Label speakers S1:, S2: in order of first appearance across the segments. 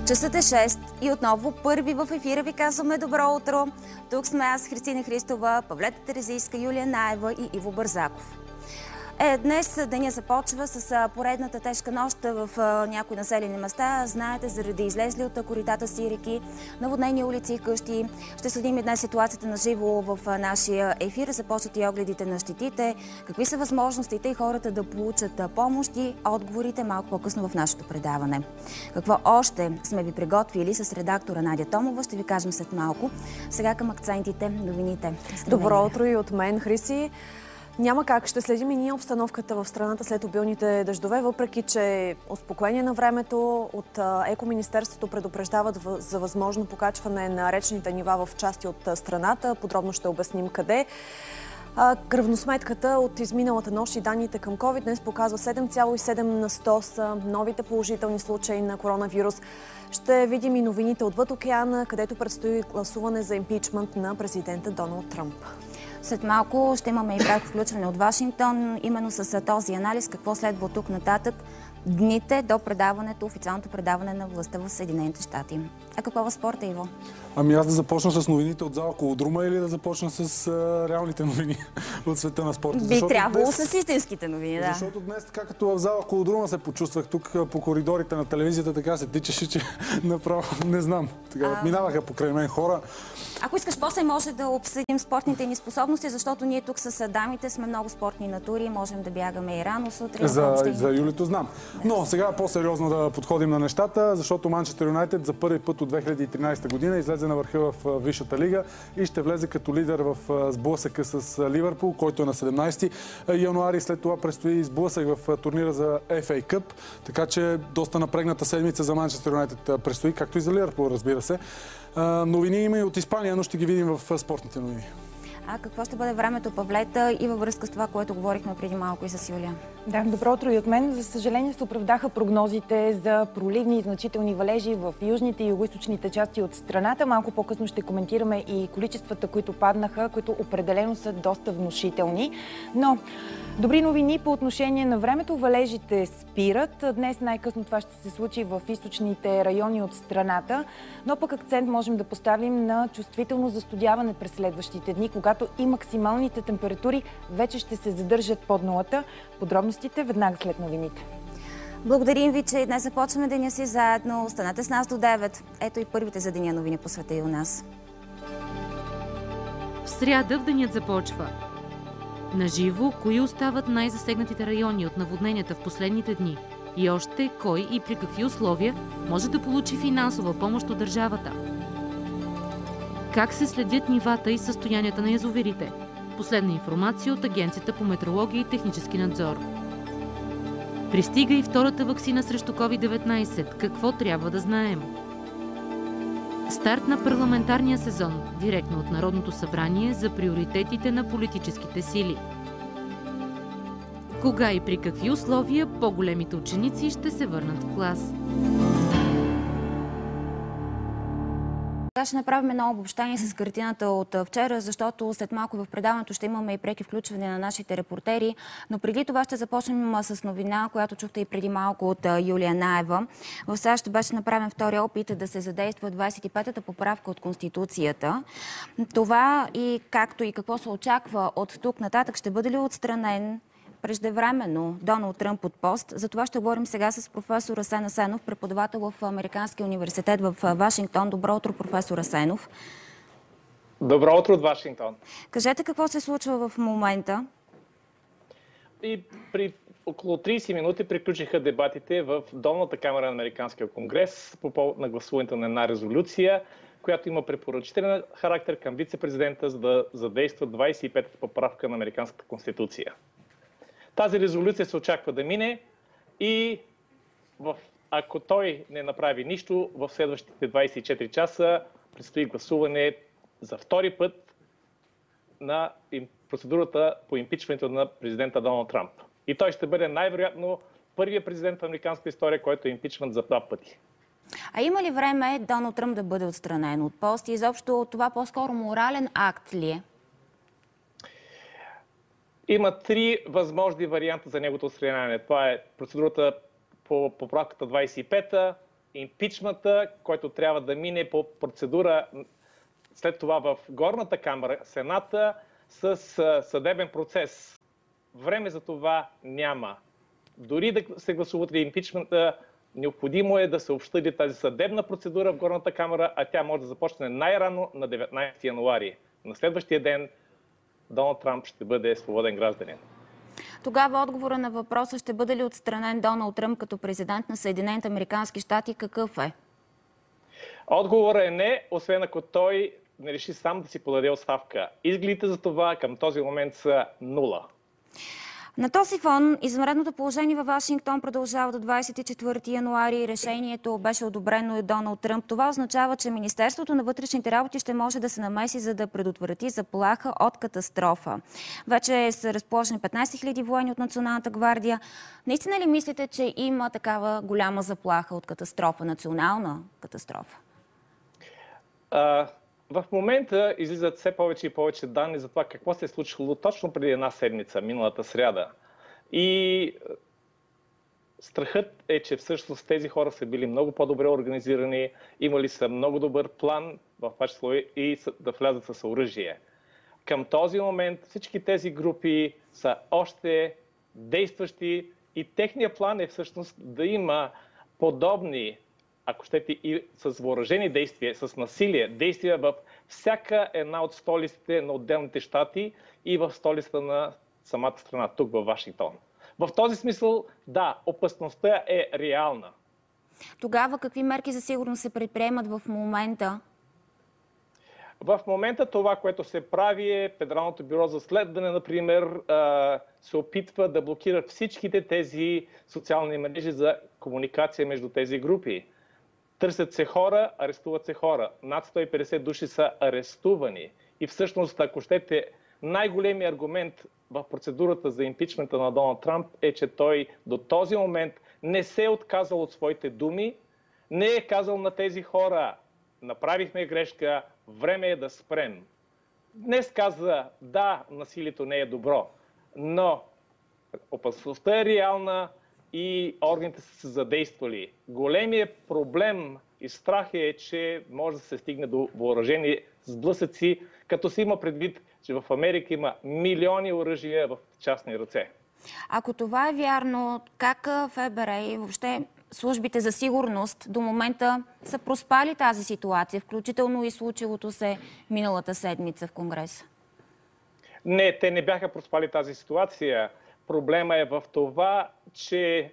S1: Часът е 6 и отново първи в ефира ви казваме добро утро. Тук сме аз, Христина Христова, Павлета Терезийска, Юлия Наева и Иво Бързаков. Днес деня започва с поредната тежка нощ в някои населени места. Знаете, заради излезли от коритата си реки, наводнени улици и къщи. Ще следим и днес ситуацията на живо в нашия ефир. Започват и огледите на щетите. Какви са възможностите и хората да получат помощи? Отговорите малко по-късно в нашето предаване. Какво още сме ви приготвили с редактора Надя Томова, ще ви кажем след малко. Сега към акцентите, новините.
S2: Добро утро и от мен, Хриси. Няма как. Ще следим и ние обстановката в страната след обилните дъждове, въпреки че успокоение на времето от Екоминистерството предупреждават за възможно покачване на речните нива в части от страната. Подробно ще обясним къде. Равносметката от изминалата нощ и данните към COVID днес показва 7,7 на 100 са новите положителни случаи на коронавирус. Ще видим и новините отвъд океана, където предстои гласуване за импичмент на президента Доналд Тръмп.
S1: След малко ще имаме и пряко включване от Вашингтон, именно с този анализ, какво следва от тук нататък, дните до предаването, официалното предаване на властта в Съединените щати. А какво в спорта, Иво?
S3: Ами аз да започна с новините от зала Колодрума или да започна с реалните новини от света на спорта?
S1: Би трябвало с истинските новини, да.
S3: Защото днес, така като в зала Колодрума се почувствах тук по коридорите на телевизията, така се тичаше, че направо не знам. Минаваха покрай мен хора.
S1: Ако искаш, после може да обсъдим спортните ни способности, защото ние тук с дамите сме много спортни натури, можем да бягаме и рано сутрин.
S3: За Юлито знам. Но сега по-сериозно да подходим на нещата, защото Манчестър Юнайтед за първи път от 2013 година излезе на върха в Висшата лига и ще влезе като лидер в сблъсъка с Ливърпул, който е на 17 януари. След това предстои сблъсък в турнира за FA Cup, така че доста напрегната седмица за Манчестър Юнайтед предстои, както и за Ливърпул, разбира се. Новини има и от Испания, но ще ги видим в спортните новини.
S1: А какво ще бъде времето, Павлета, и във връзка с това, което говорихме преди малко и с Юлия?
S4: Да, добро утро и от мен. За съжаление се оправдаха прогнозите за проливни и значителни валежи в южните и югоизточните части от страната. Малко по-късно ще коментираме и количествата, които паднаха, които определено са доста внушителни. Но добри новини по отношение на времето. Валежите спират. Днес най-късно това ще се случи в източните райони от страната, но пък акцент можем да поставим на чувствително застудяване през следващите дни, когато и максималните температури вече ще се задържат под нулата. Подробностите веднага след новините.
S1: Благодарим ви, че днес започваме деня си заедно. Останете с нас до 9. Ето и първите за деня новини по света и у нас.
S5: В сряда в денят започва. Наживо, кои остават най-засегнатите райони от наводненията в последните дни? И още кой и при какви условия може да получи финансова помощ от държавата? Как се следят нивата и състоянията на язовирите? Последна информация от Агенцията по метеорология и технически надзор. Пристига и втората ваксина срещу COVID-19. Какво трябва да знаем? Старт на парламентарния сезон, директно от Народното събрание за приоритетите на политическите сили. Кога и при какви условия по-големите ученици ще се върнат в клас?
S1: Сега ще направим едно обобщение с картината от вчера, защото след малко в предаването ще имаме и преки включване на нашите репортери. Но преди това ще започнем с новина, която чухте и преди малко от Юлия Наева. В САЩ беше направен втори опит да се задейства 25-та поправка от Конституцията. Това и както и какво се очаква от тук нататък, ще бъде ли отстранен преждевременно Доналд Тръмп от пост? За това ще говорим сега с професор Асен Асенов, преподавател в Американския университет в Вашингтон. Добро утро, професор Асенов.
S6: Добро утро от Вашингтон.
S1: Кажете какво се случва в момента?
S6: И при около 30 минути приключиха дебатите в Долната камера на Американския конгрес по повод на гласуването на една резолюция, която има препоръчителен характер към вице-президента, за да задейства 25-та поправка на Американската конституция. Тази резолюция се очаква да мине и ако той не направи нищо, в следващите 24 часа предстои гласуване за втори път на процедурата по импичването на президента Доналд Тръмп. И той ще бъде най-вероятно първият президент в американската история, който е импичван за 2 пъти.
S1: А има ли време Доналд Тръмп да бъде отстранен от пост? И изобщо това по-скоро морален акт ли е?
S6: Има 3 възможни варианта за неговото отстраняване. Това е процедурата по поправката 25-та, импичмента, който трябва да мине по процедура след това в горната камера, Сената, с съдебен процес. Време за това няма. Дори да се гласуват ли импичмента, необходимо е да се обсъди тази съдебна процедура в горната камера, а тя може да започне най-рано на 19 януари. На следващия ден Доналд Трамп ще бъде свободен гражданин.
S1: Тогава отговора на въпроса ще бъде ли отстранен Доналд Тръмп като президент на Съединените американски щати, какъв е?
S6: Отговорът е не, освен ако той не реши сам да си подаде оставка. Изгледите за това към този момент са нула.
S1: На този фон, извънредното положение във Вашингтон продължава до 24 януари. Решението беше одобрено от Доналд Тръмп. Това означава, че Министерството на вътрешните работи ще може да се намеси, за да предотврати заплаха от катастрофа. Вече са разположени 15 000 военни от Националната гвардия. Наистина ли мислите, че има такава голяма заплаха от катастрофа, национална катастрофа?
S6: В момента излизат все повече и повече данни за това какво се е случило точно преди една седмица, миналата сряда. И страхът е, че всъщност тези хора са били много по-добре организирани, имали са много добър план, в това число и да влязат с оръжие. Към този момент всички тези групи са още действащи и техният план е всъщност да има подобни, ако щете, и с въоръжени действия, с насилие, действия в всяка една от столиците на отделните щати и в столицата на самата страна, тук във Вашингтон. В този смисъл, да, опасността е реална.
S1: Тогава какви мерки за сигурност се предприемат в момента?
S6: В момента това, което се прави е Федералното бюро за следване, например, се опитва да блокира всичките тези социални мрежи за комуникация между тези групи. Търсят се хора, арестуват се хора. Над 150 души са арестувани. И всъщност, ако щете, най-големият аргумент в процедурата за импичмента на Доналд Трамп е, че той до този момент не се е отказал от своите думи, не е казал на тези хора: направихме грешка, време е да спрем. Днес каза: да, насилието не е добро, но опасността е реална и органите са се задействали. Големият проблем и страх е, че може да се стигне до въоръжени сблъсъци, като се има предвид, че в Америка има милиони оръжия в частни ръце.
S1: Ако това е вярно, как ФБР и въобще службите за сигурност до момента са проспали тази ситуация, включително и случилото се миналата седмица в Конгреса?
S6: Не, те не бяха проспали тази ситуация. Проблема е в това, че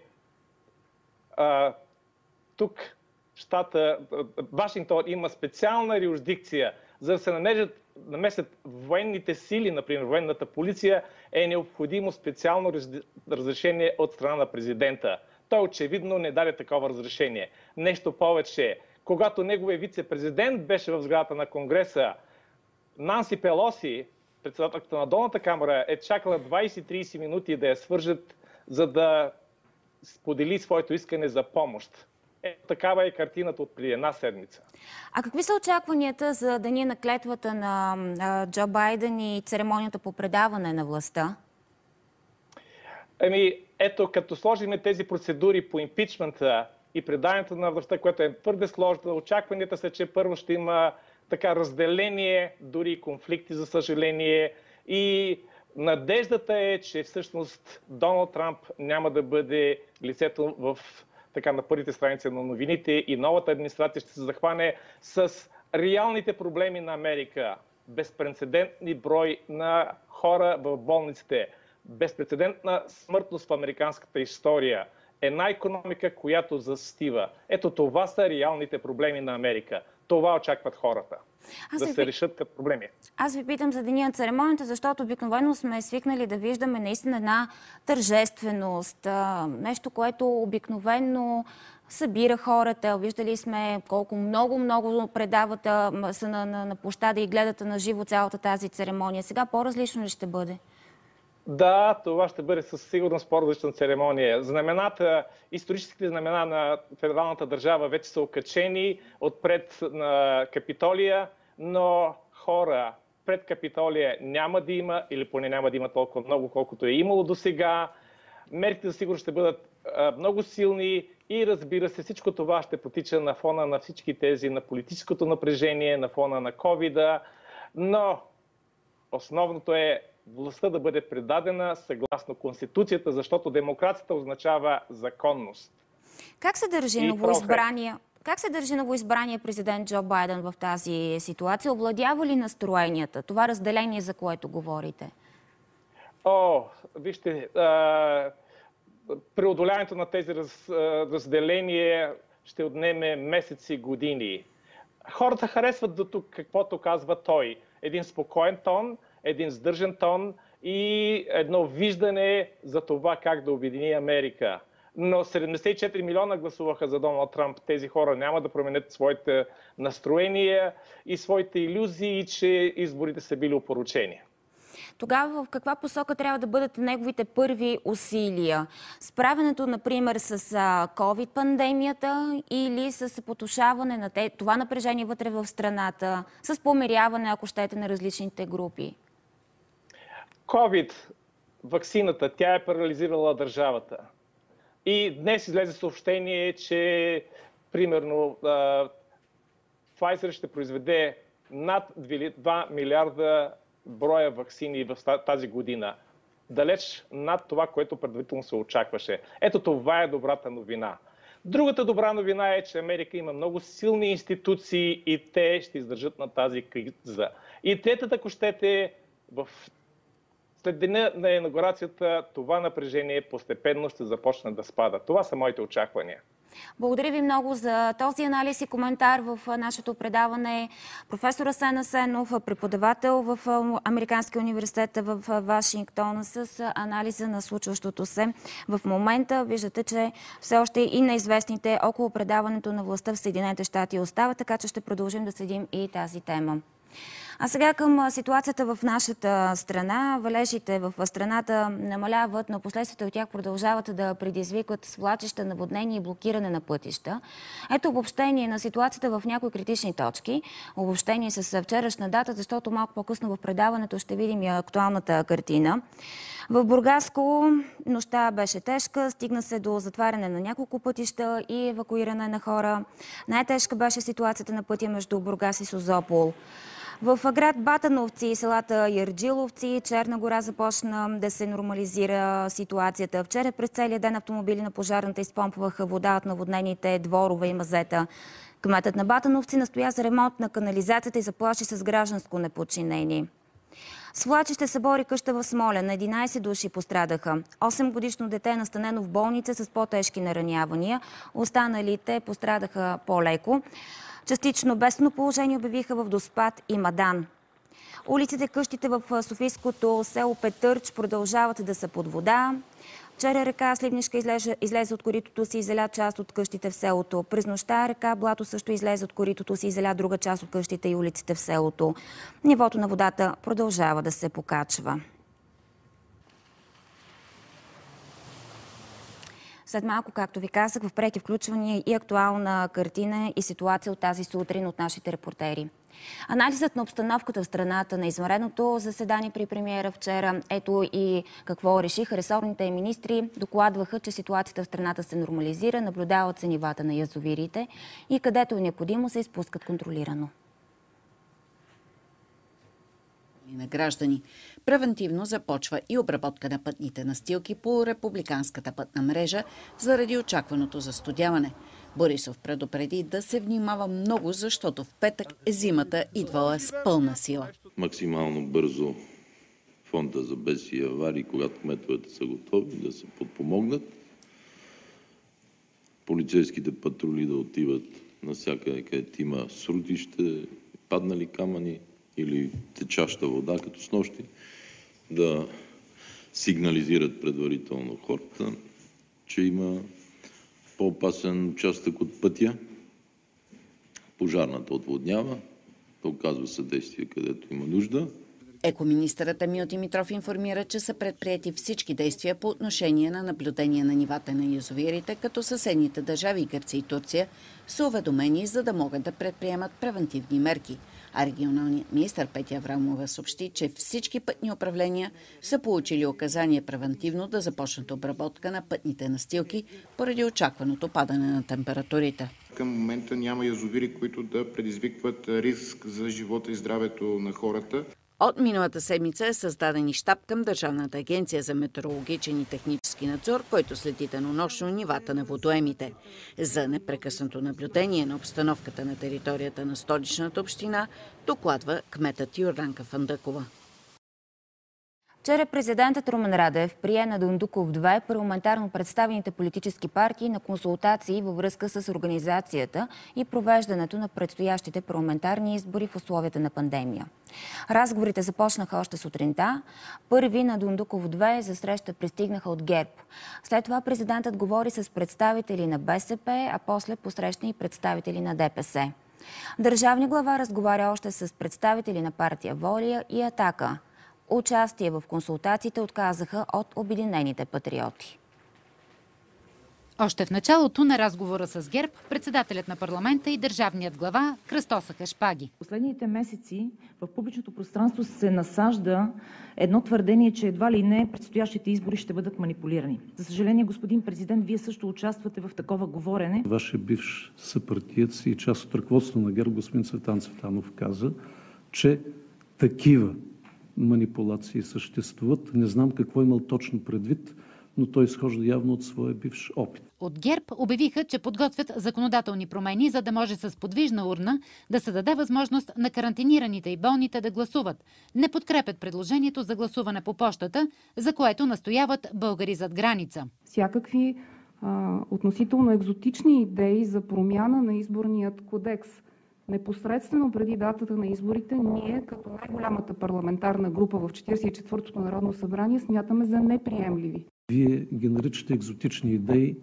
S6: тук щата Вашингтон има специална юрисдикция. За да се намесят военните сили, например военната полиция, е необходимо специално разрешение от страна на президента. Той очевидно не даде такова разрешение. Нещо повече, когато неговият вице-президент беше в сградата на Конгреса, Нанси Пелоси, председателката на долната камера, е чакала 20-30 минути да я свържат, за да сподели своето искане за помощ. Такава е картината от преди една седмица.
S1: А какви са очакванията за деня на клетвата на Джо Байден и церемонията по предаване на властта?
S6: Ето, като сложим тези процедури по импичмента и предаването на властта, което е твърде сложно, очакванията са, че първо ще има така разделение, дори конфликти, за съжаление. И надеждата е, че всъщност Доналд Трамп няма да бъде лицето в на първите страници на новините и новата администрация ще се захване с реалните проблеми на Америка. Безпрецедентни брой на хора в болниците, безпрецедентна смъртност в американската история, една икономика, която застива. Ето това са реалните проблеми на Америка. Това очакват хората. Да се решат като проблеми.
S1: Аз ви питам за деня на церемонията, защото обикновено сме свикнали да виждаме наистина една тържественост. Нещо, което обикновено събира хората. Виждали сме колко много предават са на площада и гледат на живо цялата тази церемония. Сега по-различно ли ще бъде?
S6: Да, това ще бъде със сигурност по-различна церемония. Знамената, историческите знамена на федералната държава вече са окачени отпред на Капитолия, но хора пред Капитолия няма да има, или поне няма да има толкова много, колкото е имало до сега. Мерките за сигурност ще бъдат много силни и разбира се, всичко това ще потича на фона на всички тези, на политическото напрежение, на фона на ковида, но основното е властта да бъде предадена съгласно Конституцията, защото демокрацията означава законност.
S1: Как се държи новоизбрания президент Джо Байден в тази ситуация? Овладява ли настроенията? Това разделение, за което говорите?
S6: Вижте, преодоляването на тези разделения ще отнеме месеци, години. Хората харесват до тук каквото казва той. Един спокоен тон, един сдържан тон и едно виждане за това как да обедини Америка. Но 74 милиона гласуваха за Доналд Трамп. Тези хора няма да променят своите настроения и своите илюзии, че изборите са били опорочени.
S1: Тогава в каква посока трябва да бъдат неговите първи усилия? Справянето, например, с COVID-пандемията или с потушаване на това напрежение вътре в страната, с помиряване, ако щете, на различните групи?
S6: COVID, ваксината, тя е парализирала държавата. И днес излезе съобщение, че примерно Pfizer ще произведе над 2 милиарда броя ваксини в тази година. Далеч над това, което предварително се очакваше. Ето това е добрата новина. Другата добра новина е, че Америка има много силни институции и те ще издържат на тази криза. И третата, ако щете, след деня на инаугурацията това напрежение постепенно ще започне да спада. Това са моите очаквания.
S1: Благодаря ви много за този анализ и коментар в нашето предаване. Професор Асен Асенов, преподавател в Американския университет в Вашингтон, с анализа на случващото се в момента. Виждате, че все още и неизвестните около предаването на властта в Съединените щати остават, така че ще продължим да следим и тази тема. А сега към ситуацията в нашата страна. Валежите в страната намаляват, но последствията от тях продължават да предизвикват свлачища, наводнения и блокиране на пътища. Ето обобщение на ситуацията в някои критични точки. Обобщение с вчерашна дата, защото малко по-късно в предаването ще видим и актуалната картина. В Бургаско нощта беше тежка, стигна се до затваряне на няколко пътища и евакуиране на хора. Най-тежка беше ситуацията на пътя между Бургас и Созопол. В град Батановци и селата Ярджиловци, Черна гора започна да се нормализира ситуацията. Вчера през целия ден автомобили на пожарната изпомпваха вода от наводнените дворове и мазета. Кметът на Батановци настоя за ремонт на канализацията и заплаши с гражданско неподчинение. Свлачище събори къща в Смолян. 11 души пострадаха. 8-годишно дете е настанено в болница с по-тежки наранявания. Останалите пострадаха по-леко. Частично бедствено положение обявиха в Доспат и Мадан. Улиците, къщите в софийското село Петърч продължават да са под вода. Вчера река Сливнишка излезе от коритото си и заля част от къщите в селото. През нощта река Блато също излезе от коритото си и заля друга част от къщите и улиците в селото. Нивото на водата продължава да се покачва. След малко, както ви казах, в преки включвания и актуална картина и ситуация от тази сутрин от нашите репортери. Анализът на обстановката в страната на извънредното заседание при премиера вчера, ето и какво решиха ресорните министри, докладваха, че ситуацията в страната се нормализира, наблюдават се нивата на язовирите и където е необходимо се изпускат контролирано.
S7: На граждани. Превентивно започва и обработка на пътните настилки по републиканската пътна мрежа заради очакваното застудяване. Борисов предупреди да се внимава много, защото в петък зимата идвала с пълна сила.
S8: Максимално бързо фонда за бедствия и аварии, когато кметовете са готови да се подпомогнат. Полицейските патрули да отиват навсякъде, където има срутище, паднали камъни или течаща вода, като снощи, да сигнализират предварително хората, че има по-опасен участък от пътя. Пожарната отводнява, да оказва съдействие където има нужда.
S7: Екоминистърът Емил Димитров информира, че са предприети всички действия по отношение на наблюдение на нивата на язовирите, като съседните държави Гърция и Турция са уведомени, за да могат да предприемат превентивни мерки. А регионалният министър Петя Аврамова съобщи, че всички пътни управления са получили указание превентивно да започнат обработка на пътните настилки поради очакваното падане на температурите.
S9: Към момента няма язовири, които да предизвикват риск за живота и здравето на хората.
S7: От миналата седмица е създаден и щаб към Държавната агенция за метеорологичен и технически надзор, който следи денонощно нивата на водоемите. За непрекъснато наблюдение на обстановката на територията на Столичната община докладва кметът Йорданка Фандъкова.
S1: Вчера президентът Румен Радев прие на Дондуков 2 парламентарно представените политически партии на консултации във връзка с организацията и провеждането на предстоящите парламентарни избори в условията на пандемия. Разговорите започнаха още сутринта. Първи на Дондуков 2 за среща пристигнаха от ГЕРБ. След това президентът говори с представители на БСП, а после посрещна и представители на ДПС. Държавният глава разговаря още с представители на партия Воля и Атака. Участие в консултациите отказаха от Обединените патриоти.
S10: Още в началото на разговора с ГЕРБ, председателят на парламента и държавният глава кръстосаха шпаги.
S4: Последните месеци в публичното пространство се насажда едно твърдение, че едва ли не предстоящите избори ще бъдат манипулирани. За съжаление, господин президент, вие също участвате в такова говорене.
S11: Вашия бивш съпартиец и част от ръководството на ГЕРБ, господин Цветан Цветанов, каза, че такива манипулации съществуват. Не знам какво имал точно предвид, но той изхожда явно от своя бивш опит.
S10: От ГЕРБ обявиха, че подготвят законодателни промени, за да може с подвижна урна да се даде възможност на карантинираните и болните да гласуват. Не подкрепят предложението за гласуване по пощата, за което настояват българи зад граница.
S12: Всякакви относително екзотични идеи за промяна на изборният кодекс. Непосредствено преди датата на изборите, ние като най-голямата парламентарна група в 44-то Народно събрание смятаме за неприемливи.
S11: Вие ги наричате екзотични идеи.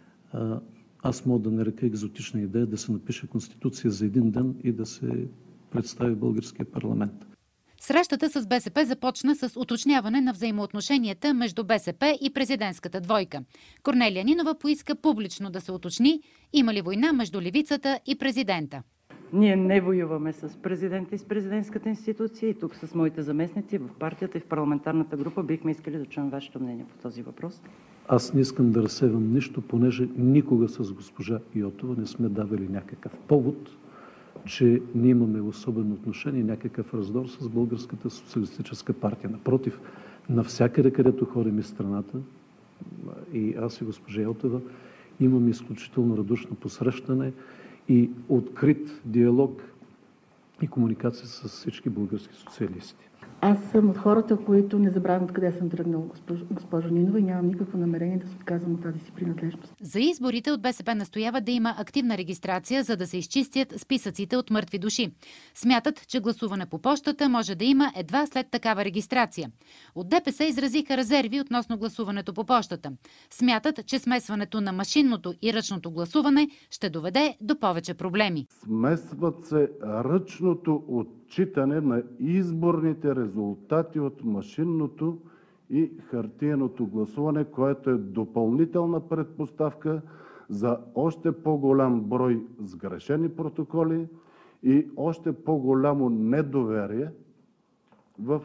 S11: Аз мога да нарека екзотична идея да се напише Конституция за един ден и да се представи в българския парламент.
S10: Срещата с БСП започна с уточняване на взаимоотношенията между БСП и президентската двойка. Корнелия Нинова поиска публично да се уточни има ли война между левицата и президента.
S13: Ние не воюваме с президента и с президентската институция и тук с моите заместници в партията и в парламентарната група бихме искали да чуем вашето мнение по този въпрос.
S11: Аз не искам да разсевам нищо, понеже никога с госпожа Йотова не сме давали някакъв повод, че ние имаме особено отношение, някакъв раздор с Българската социалистическа партия. Напротив, навсякъде, където ходим из страната, и аз и госпожа Йотова, имаме изключително радушно посрещане и открит диалог и комуникация с всички български социалисти.
S14: Аз съм от хората, които не забравям откъде съм тръгнала, госпожо Нинова, и нямам никакво намерение да се отказвам от тази си принадлежност.
S10: За изборите от БСП настоява да има активна регистрация, за да се изчистят списъците от мъртви души. Смятат, че гласуване по пощата може да има едва след такава регистрация. От ДПС изразиха резерви относно гласуването по пощата. Смятат, че смесването на машинното и ръчното гласуване ще доведе до повече проблеми.
S15: Смесват се ръчното отчитане на изборните резултати от машинното и хартиеното гласуване, което е допълнителна предпоставка за още по-голям брой сгрешени протоколи и още по-голямо недоверие в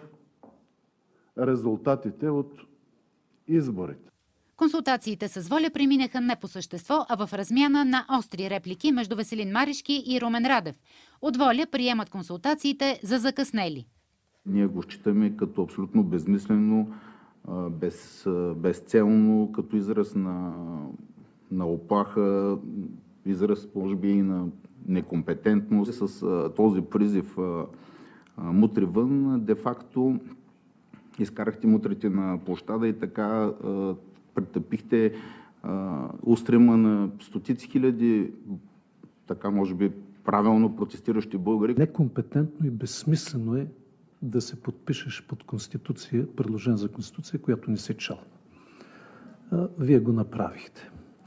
S15: резултатите от изборите.
S10: Консултациите с Воля преминаха не по същество, а в размяна на остри реплики между Веселин Марешки и Румен Радев. От Воля приемат консултациите за закъснели.
S16: Ние го считаме като абсолютно безмислено, безцелно, като израз на оплаха, израз може би и на некомпетентност. С този призив мутри вън, де-факто изкарахте мутрите на площада и така претъпихте устрима на стотици хиляди, така може би правилно протестиращи българи.
S11: Некомпетентно и безсмислено е да се подпишеш под Конституция, предложение за Конституция, която не се чал. Вие го направихте.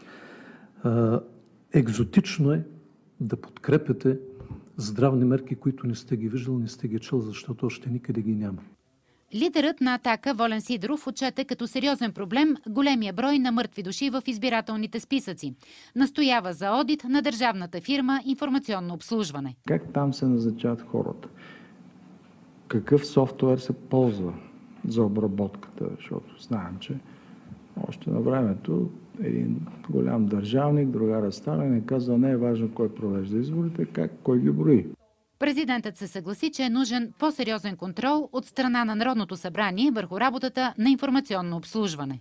S11: Екзотично е да подкрепяте здравни мерки, които не сте ги виждали, не сте ги чел, защото още никъде ги няма.
S10: Лидерът на Атака Волен Сидеров отчете като сериозен проблем големия брой на мъртви души в избирателните списъци. Настоява за одит на държавната фирма Информационно обслужване.
S17: Как там се назначават хората? Какъв софтуер се ползва за обработката? Защото знаем, че още на времето един голям държавник, другара Сталин е казал, не е важно кой провежда изборите, кой ги брои.
S10: Президентът се съгласи, че е нужен по-сериозен контрол от страна на Народното събрание върху работата на информационно обслужване.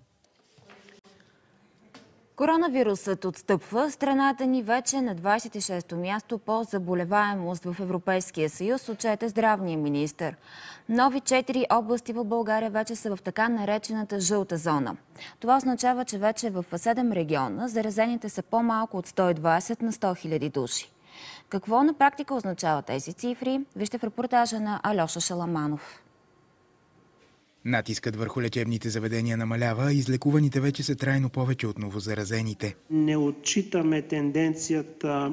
S1: Коронавирусът отстъпва. Страната ни вече на 26-то място по заболеваемост в Европейския съюз, отчете здравния министър. Нови 4 области в България вече са в така наречената жълта зона. Това означава, че вече в 7 региона заразените са по-малко от 120 на 100 000 души. Какво на практика означават тези цифри? Вижте в репортажа на Алеша Шаламанов.
S18: Натискът върху лечебните заведения намалява, а излекуваните вече са трайно повече от новозаразените.
S19: Не отчитаме тенденцията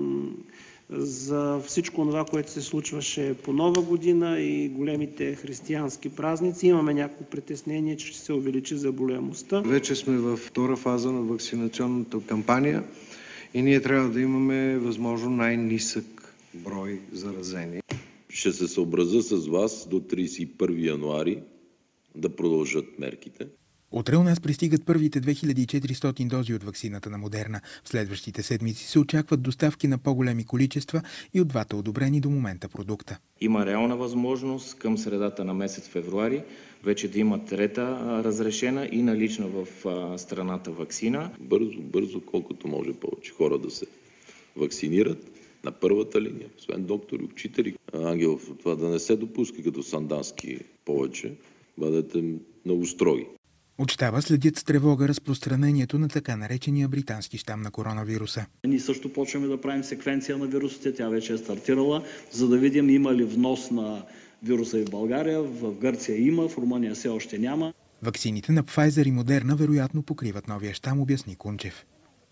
S19: за всичко това, което се случваше по Нова година и големите християнски празници. Имаме някакво притеснение, че ще се увеличи заболеваемостта.
S20: Вече сме във втора фаза на вакцинационната кампания и ние трябва да имаме възможно най-нисък брой заразени.
S8: Ще се съобразя с вас до 31 януари да продължат мерките.
S18: Утре у нас пристигат първите 2400 дози от ваксината на Модерна. В следващите седмици се очакват доставки на по-големи количества и от двата одобрени до момента продукта.
S21: Има реална възможност към средата на месец февруари вече да има трета разрешена и налична в страната ваксина.
S8: Бързо, колкото може повече хора да се вакцинират на първата линия, освен доктори, учители. Ангелов, това да не се допуска като Сандански повече, бъдете много строги.
S18: От щаба следят с тревога разпространението на така наречения британски щам на коронавируса.
S22: Ние също почваме да правим секвенция на вирусите, тя вече е стартирала, за да видим има ли внос на вируса и в България. В Гърция има, в Румъния все още няма.
S18: Ваксините на Pfizer и Модерна вероятно покриват новия щам, обясни Кунчев.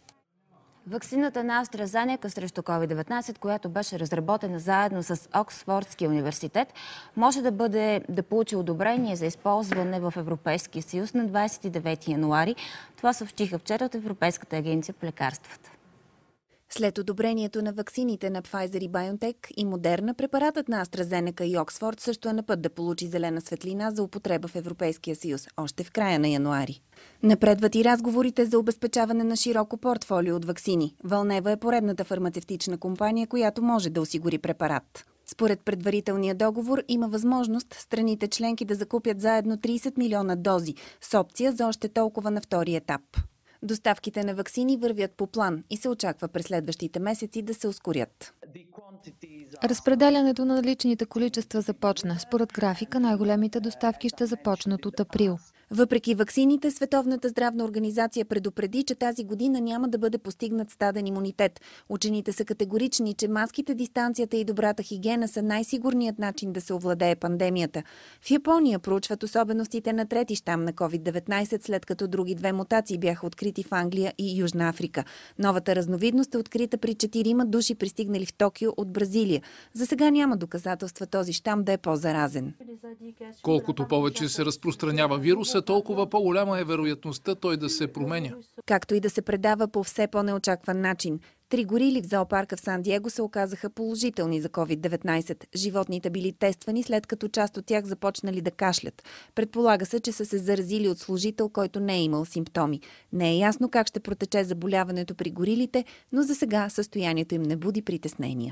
S1: Ваксината на AstraZeneca срещу COVID-19, която беше разработена заедно с Оксфордския университет, може да получи одобрение за използване в Европейския съюз на 29 януари. Това съобщиха вчера от Европейската агенция по лекарствата.
S23: След одобрението на ваксините на Pfizer и BioNTech и Модерна, препаратът на AstraZeneca и Оксфорд също е на път да получи зелена светлина за употреба в Европейския съюз, още в края на януари. Напредват и разговорите за обезпечаване на широко портфолио от ваксини. Вълнева е поредната фармацевтична компания, която може да осигури препарат. Според предварителния договор има възможност страните членки да закупят заедно 30 милиона дози с опция за още толкова на втори етап. Доставките на ваксини вървят по план и се очаква през следващите месеци да се ускорят.
S24: Разпределянето на наличните количества започна. Според графика, най-големите доставки ще започнат от април.
S23: Въпреки ваксините, Световната здравна организация предупреди, че тази година няма да бъде постигнат стаден имунитет. Учените са категорични, че маските, дистанцията и добрата хигиена са най-сигурният начин да се овладее пандемията. В Япония проучват особеностите на трети щам на COVID-19, след като други 2 мутации бяха открити в Англия и Южна Африка. Новата разновидност е открита при 4 души, пристигнали в Токио от Бразилия. За сега няма доказателства този щам да е по-заразен.
S25: Колкото повече се разпространява вируса, толкова по-голяма е вероятността той да се променя.
S23: Както и да се предава по все по-неочакван начин. 3 горили в зоопарка в Сан-Диего се оказаха положителни за COVID-19. Животните били тествани, след като част от тях започнали да кашлят. Предполага се, че са се заразили от служител, който не е имал симптоми. Не е ясно как ще протече заболяването при горилите, но за сега състоянието им не буди притеснения.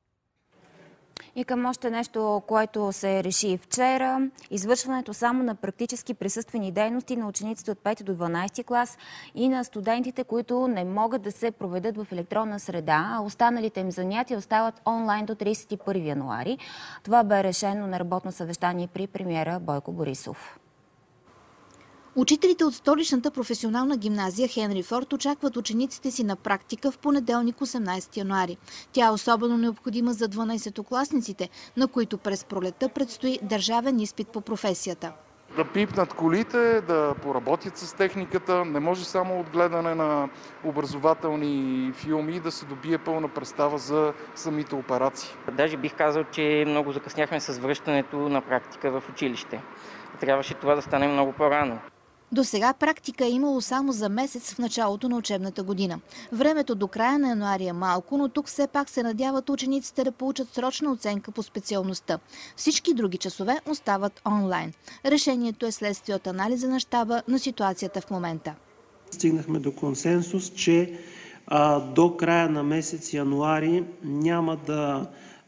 S1: И към още нещо, което се реши вчера. Извършването само на практически присъствени дейности на учениците от 5 до 12 клас и на студентите, които не могат да се проведат в електронна среда, а останалите им занятия остават онлайн до 31 януари. Това бе решено на работно съвещание при премиера Бойко Борисов.
S26: Учителите от столичната професионална гимназия Хенри Форд очакват учениците си на практика в понеделник 18 януари. Тя е особено необходима за 12-класниците, на които през пролетта предстои държавен изпит по професията.
S2: Да пипнат колите, да поработят с техниката. Не може само от гледане на образователни филми да се добие пълна представа за самите операции.
S3: Даже бих казал, че много закъсняхме с връщането на практика в училище. Трябваше това да стане много по-рано.
S26: До сега практика е имало само за месец в началото на учебната година. Времето до края на януари е малко, но тук все пак се надяват учениците да получат срочна оценка по специалността. Всички други часове остават онлайн. Решението е следствие от анализа на щаба на ситуацията в момента.
S19: Стигнахме до консенсус, че до края на месец януари няма да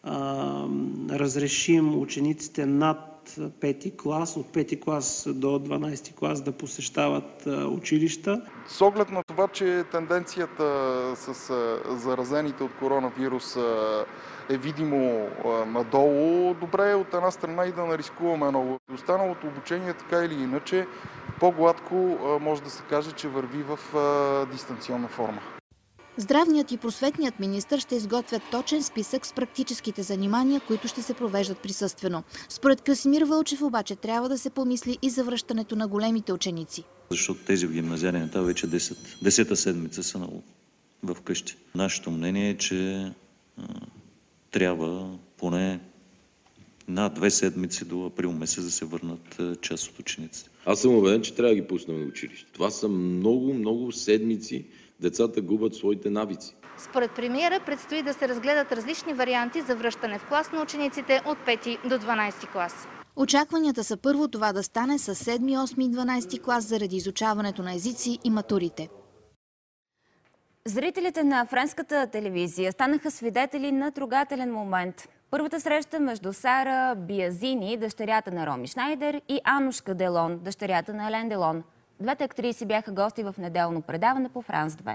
S19: разрешим учениците над 5 клас, от 5 клас до 12 клас да посещават училища.
S2: С оглед на това, че тенденцията с заразените от коронавирус е видимо надолу, добре е от една страна и да не рискуваме много. Останалото обучение, така или иначе, по-гладко може да се каже, че върви в дистанционна форма.
S26: Здравният и просветният министър ще изготвят точен списък с практическите занимания, които ще се провеждат присъствено. Според Красимир Вълчев обаче трябва да се помисли и за връщането на големите ученици.
S5: Защото тези в гимназиален етап вече 10-та седмица са в къщи. Нашето мнение е, че трябва поне на 2 седмици до април месец да се върнат част от учениците.
S8: Аз съм убеден, че трябва да ги пуснем на училище. Това са много седмици. Децата губят своите навици.
S6: Според премиера предстои да се разгледат различни варианти за връщане в клас на учениците от 5 до 12 клас.
S26: Очакванията са първо това да стане с 7, 8 и 12 клас заради изучаването на езици и матурите.
S1: Зрителите на френската телевизия станаха свидетели на трогателен момент. Първата среща между Сара Биазини, дъщерята на Роми Шнайдер, и Анушка Делон, дъщерята на Елен Делон. Двете актриси бяха гости в неделно предаване по Франс 2.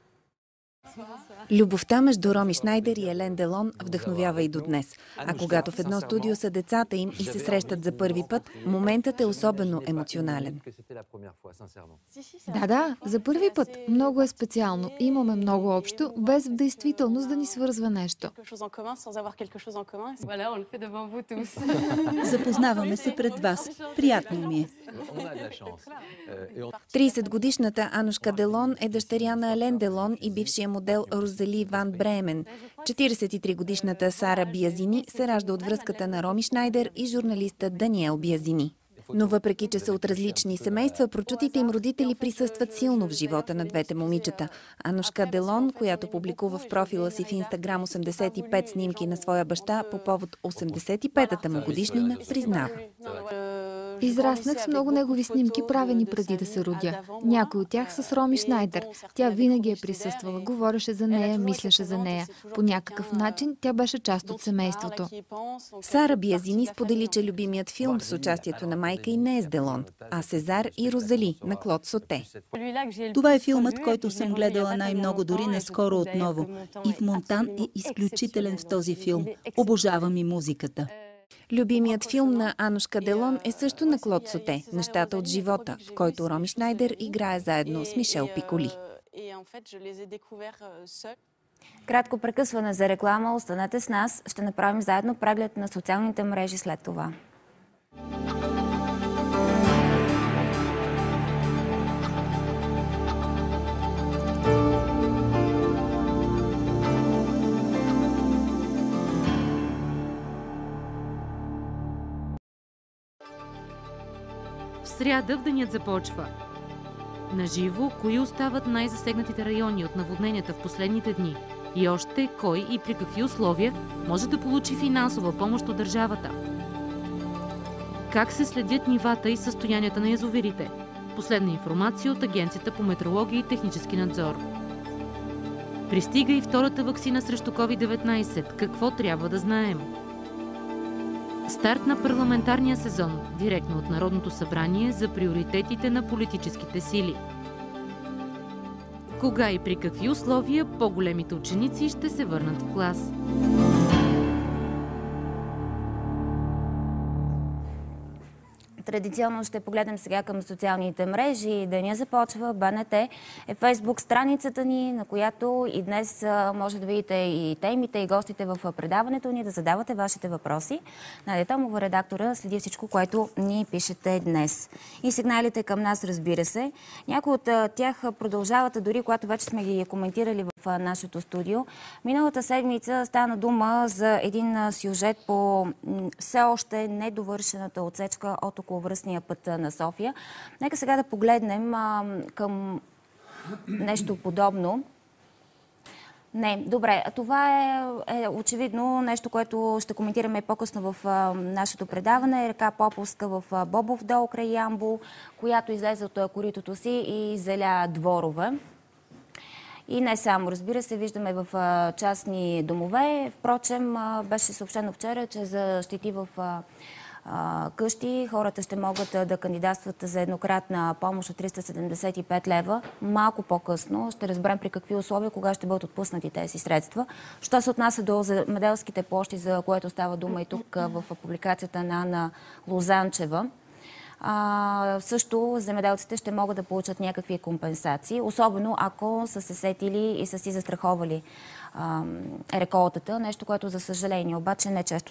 S23: Любовта между Роми Шнайдер и Елен Делон вдъхновява и до днес. А когато в едно студио са децата им и се срещат за първи път, моментът е особено емоционален.
S24: Да, за първи път. Много е специално. Имаме много общо, без в действителност да ни свързва нещо.
S7: Запознаваме се пред вас. Приятно ми е.
S23: 30-годишната Анушка Делон е дъщеря на Елен Делон и бившия модел Розали Ван Бремен. 43-годишната Сара Биазини се ражда от връзката на Роми Шнайдер и журналиста Даниел Биазини. Но въпреки, че са от различни семейства, прочутите им родители присъстват силно в живота на двете момичета. Анушка Делон, която публикува в профила си в Инстаграм 85 снимки на своя баща по повод 85-та му годишнина, признава.
S24: Израснах с много негови снимки, правени преди да се родя. Някои от тях са с Роми Шнайдер. Тя винаги е присъствала, говореше за нея, мислеше за нея. По някакъв начин тя беше част от семейството.
S23: Сара Биазини сподели, че любимият филм с участието на майка и не е с Делон, а Сезар и Розали на Клод Соте.
S7: Това е филмът, който съм гледала най-много, дори наскоро отново. Ив Монтан е изключителен в този филм. Обожавам и музиката.
S23: Любимият филм на Анушка Делон е също на Клод Соте «Нещата от живота», в който Роми Шнайдер играе заедно с Мишел Пиколи.
S1: Кратко прекъсване за реклама. Останете с нас. Ще направим заедно преглед на социалните мрежи след това.
S10: В сряда в денят започва. Наживо, кои остават най-засегнатите райони от наводненията в последните дни? И още кой и при какви условия може да получи финансова помощ от държавата? Как се следят нивата и състоянията на язовирите? Последна информация от Агенцията по метеорология и технически надзор. Пристига и втората ваксина срещу COVID-19. Какво трябва да знаем? Старт на парламентарния сезон, директно от Народното събрание за приоритетите на политическите сили. Кога и при какви условия по-големите ученици ще се върнат в клас?
S1: Традиционно ще погледнем сега към социалните мрежи. Деня започва. БНТ е Фейсбук страницата ни, на която и днес може да видите и темите, и гостите в предаването ни, да задавате вашите въпроси. Надя Томова, редактора, следи всичко, което ни пишете днес. И сигналите към нас, разбира се. Някои от тях продължават, дори когато вече сме ги коментирали в нашето студио. Миналата седмица стана дума за един сюжет по все още недовършената отсечка от околовръстния път на София. Нека сега да погледнем към нещо подобно. Не, добре. Това е очевидно нещо, което ще коментираме по-късно в нашето предаване. Река Поповска в Бобов дол край Ямбол, която излезе от коритото си и заля дворове. И не само, разбира се, виждаме в частни домове. Впрочем, беше съобщено вчера, че за щети в къщи хората ще могат да кандидатстват за еднократна помощ от 375 лева. Малко по-късно ще разберем при какви условия, кога ще бъдат отпуснати тези средства. Що се отнася до земеделските площи, за което става дума и тук в публикацията на Ана Лозанчева, също земеделците ще могат да получат някакви компенсации, особено ако са се сетили и са си застраховали реколтата, нещо, което за съжаление обаче не често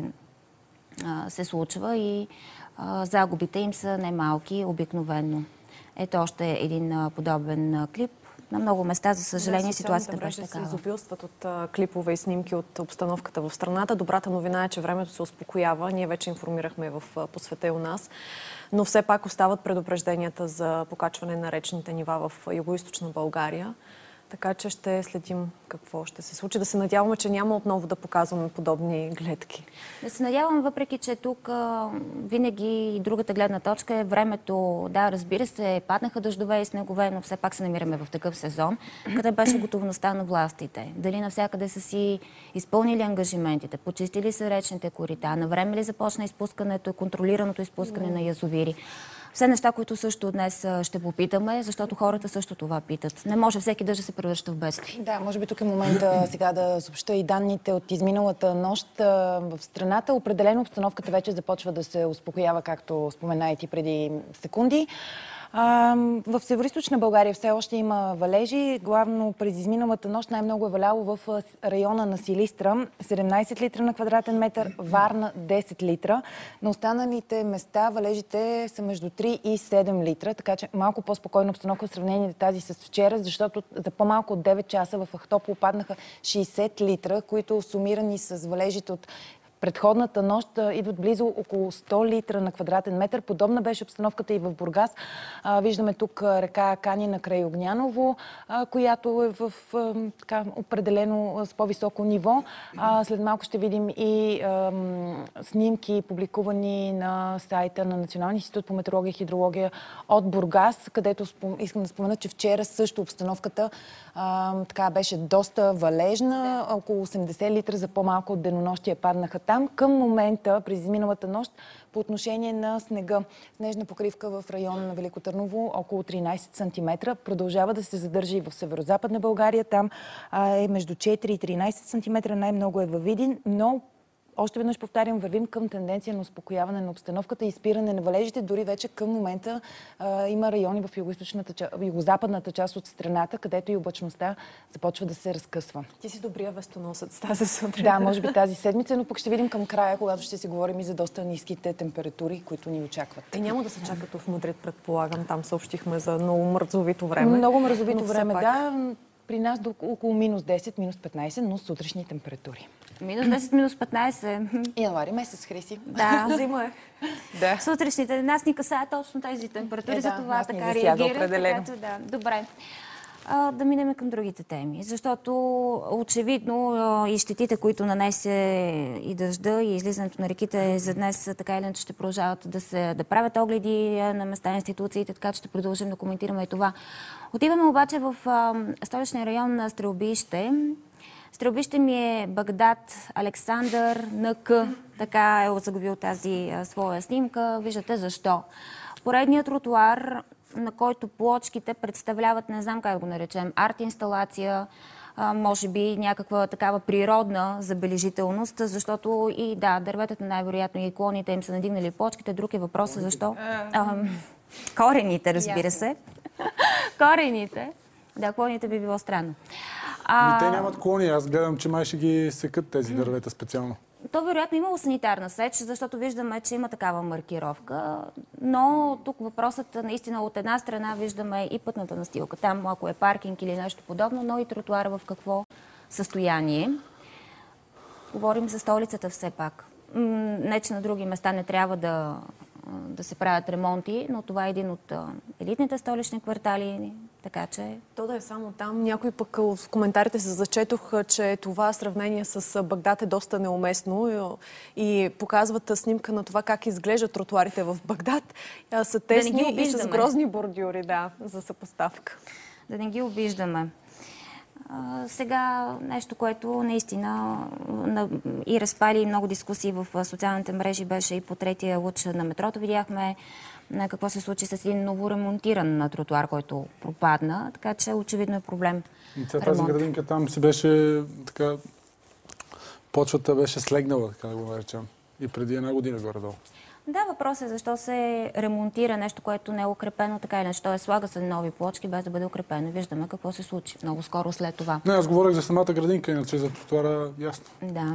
S1: се случва и загубите им са немалки обикновено. Ето още един подобен клип. На много места, за съжаление, ситуацията беше такава.
S4: Се изобилстват от клипове и снимки от обстановката в страната. Добрата новина е, че времето се успокоява. Ние вече информирахме по света и у нас. Но все пак остават предупрежденията за покачване на речните нива в югоизточна България. Така че ще следим какво ще се случи. Да се надяваме, че няма отново да показваме подобни гледки.
S1: Да се надявам, въпреки че тук винаги другата гледна точка е времето. Да, разбира се, паднаха дъждове и снегове, но все пак се намираме в такъв сезон. Къде беше готовността на властите? Дали навсякъде са си изпълнили ангажиментите, почистили са речните корита, навреме ли започна изпускането и контролираното изпускане на язовири? Все неща, които също днес ще попитаме, защото хората също това питат. Не може всеки дъжд да се превръща в бедствие.
S9: Да, може би тук е момента сега да съобща и данните от изминалата нощ в страната. Определено обстановката вече започва да се успокоява, както спомена и ти преди секунди. В Североизточна България все още има валежи. Главно през изминалата нощ най-много е валяло в района на Силистра. 17 литра на квадратен метър, Варна 10 литра. На останалите места валежите са между 3 и 7 литра, така че малко по-спокойна обстановка в сравнение с тази с вчера, защото за по-малко от 9 часа в Ахтопол паднаха 60 литра, които сумирани с валежите от предходната нощ идват близо около 100 литра на квадратен метър. Подобна беше обстановката и в Бургас. Виждаме тук река Канина край Огняново, която е в определено с по-високо ниво. След малко ще видим и снимки, публикувани на сайта на Националния институт по метеорология и хидрология от Бургас, където искам да спомена, че вчера също обстановката беше доста валежна. Около 80 литра за по-малко от денонощия паднаха там. Към момента, през изминалата нощ, по отношение на снега, снежна покривка в района на Велико Търново около 13 см. Продължава да се задържи и в северо-западна България. Там е между 4 и 13 см. Най-много е във Видин, но още веднъж повтарям, вървим към тенденция на успокояване на обстановката и спиране на валежите. Дори вече към момента има райони в югозападната част от страната, където и облачността започва да се разкъсва.
S4: Ти си добрия вестоносец тази сутрин.
S9: Да, може би тази седмица, но пък ще видим към края, когато ще си говорим и за доста ниските температури, които ни очакват.
S4: И няма да се чакат в Мадрид, предполагам. Там съобщихме за много мързовито време.
S9: Много мързовито време, да. При нас до около минус 10, минус 15, но сутрешни температури.
S1: Минус 10, минус 15.
S9: Януари месец, Хриси.
S1: Да.
S9: Зима е.
S1: Да. Сутрешните нас ни касаят точно тези температури, за това така реагират. Да. Добре. Да минем към другите теми, защото очевидно и щетите, които нанесе и дъжда, и излизането на реките за днес, така или иначе ще продължават да правят огледи на места институциите, така че ще продължим да коментираме и това. Отиваме обаче в столичния район на Стрелбище. Стрелбище ми е Багдад Александър НК. Така е озаглавил тази своя снимка. Виждате защо. Поредният тротуар, на който плочките представляват, не знам как го наречем, арт-инсталация, може би някаква такава природна забележителност, защото и да, дърветата най-вероятно и клоните им са надигнали почките. Друг е въпросът защо. Корените, разбира се. Корените. Да, клоните би било странно.
S11: Те нямат клони. Аз гледам, че май ще ги секат тези дървета специално.
S1: То вероятно имало санитарна сеч, защото виждаме, че има такава маркировка, но тук въпросът наистина от една страна виждаме и пътната настилка. Там, ако е паркинг или нещо подобно, но и тротуара в какво състояние. Говорим за столицата все пак. Не, че на други места не трябва да се правят ремонти, но това е един от елитните столични квартали, така че...
S4: То да е само там. Някой пък в коментарите се зачетох, че това сравнение с Багдад е доста неуместно и показват снимка на това как изглеждат тротуарите в Багдад. Са тесни и с грозни бордюри, да, за съпоставка.
S1: Да не ги обиждаме. Сега нещо, което наистина и разпали много дискусии в социалните мрежи, беше и по третия луч на метрото. Видяхме какво се случи с един новоремонтиран тротуар, който пропадна, така че очевидно е проблем.
S11: Тази градинка там си беше така... Почвата беше слегнала, така да го наречем. И преди една година горе-долу.
S1: Да, въпрос е защо се ремонтира нещо, което не е укрепено така или нещо. Слага се нови плочки, без да бъде укрепено. Виждаме какво се случи много скоро след това.
S11: Не, аз говорих за самата градинка, иначе за тротуара ясно.
S1: Да.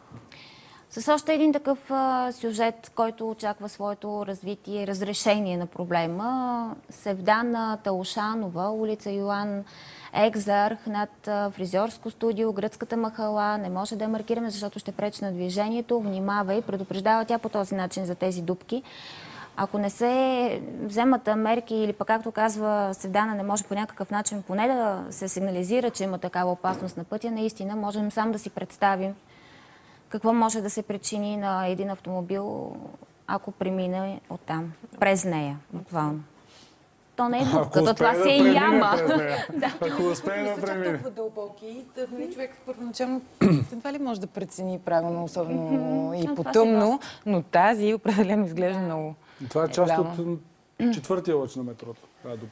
S1: С още един такъв сюжет, който очаква своето развитие и разрешение на проблема. Севдана Таушанова, улица Йоан Екзарх, над фризьорско студио, гръцката махала. Не може да я маркираме, защото ще пречи на движението. Внимавай, предупреждава тя по този начин за тези дупки. Ако не се вземат мерки или пък, както казва Севдана, не може по някакъв начин поне да се сигнализира, че има такава опасност на пътя, наистина можем сам да си представим какво може да се причини на един автомобил, ако премине оттам, през нея, буквално. То не е дупка, това си е яма.
S11: Ако успее да премине.
S9: Толкова дълбоки, човек първоначално едва ли може да прецени правилно, особено и по-тъмно, но тази определено изглежда много.
S11: Това е част от четвъртия лъч на метрото.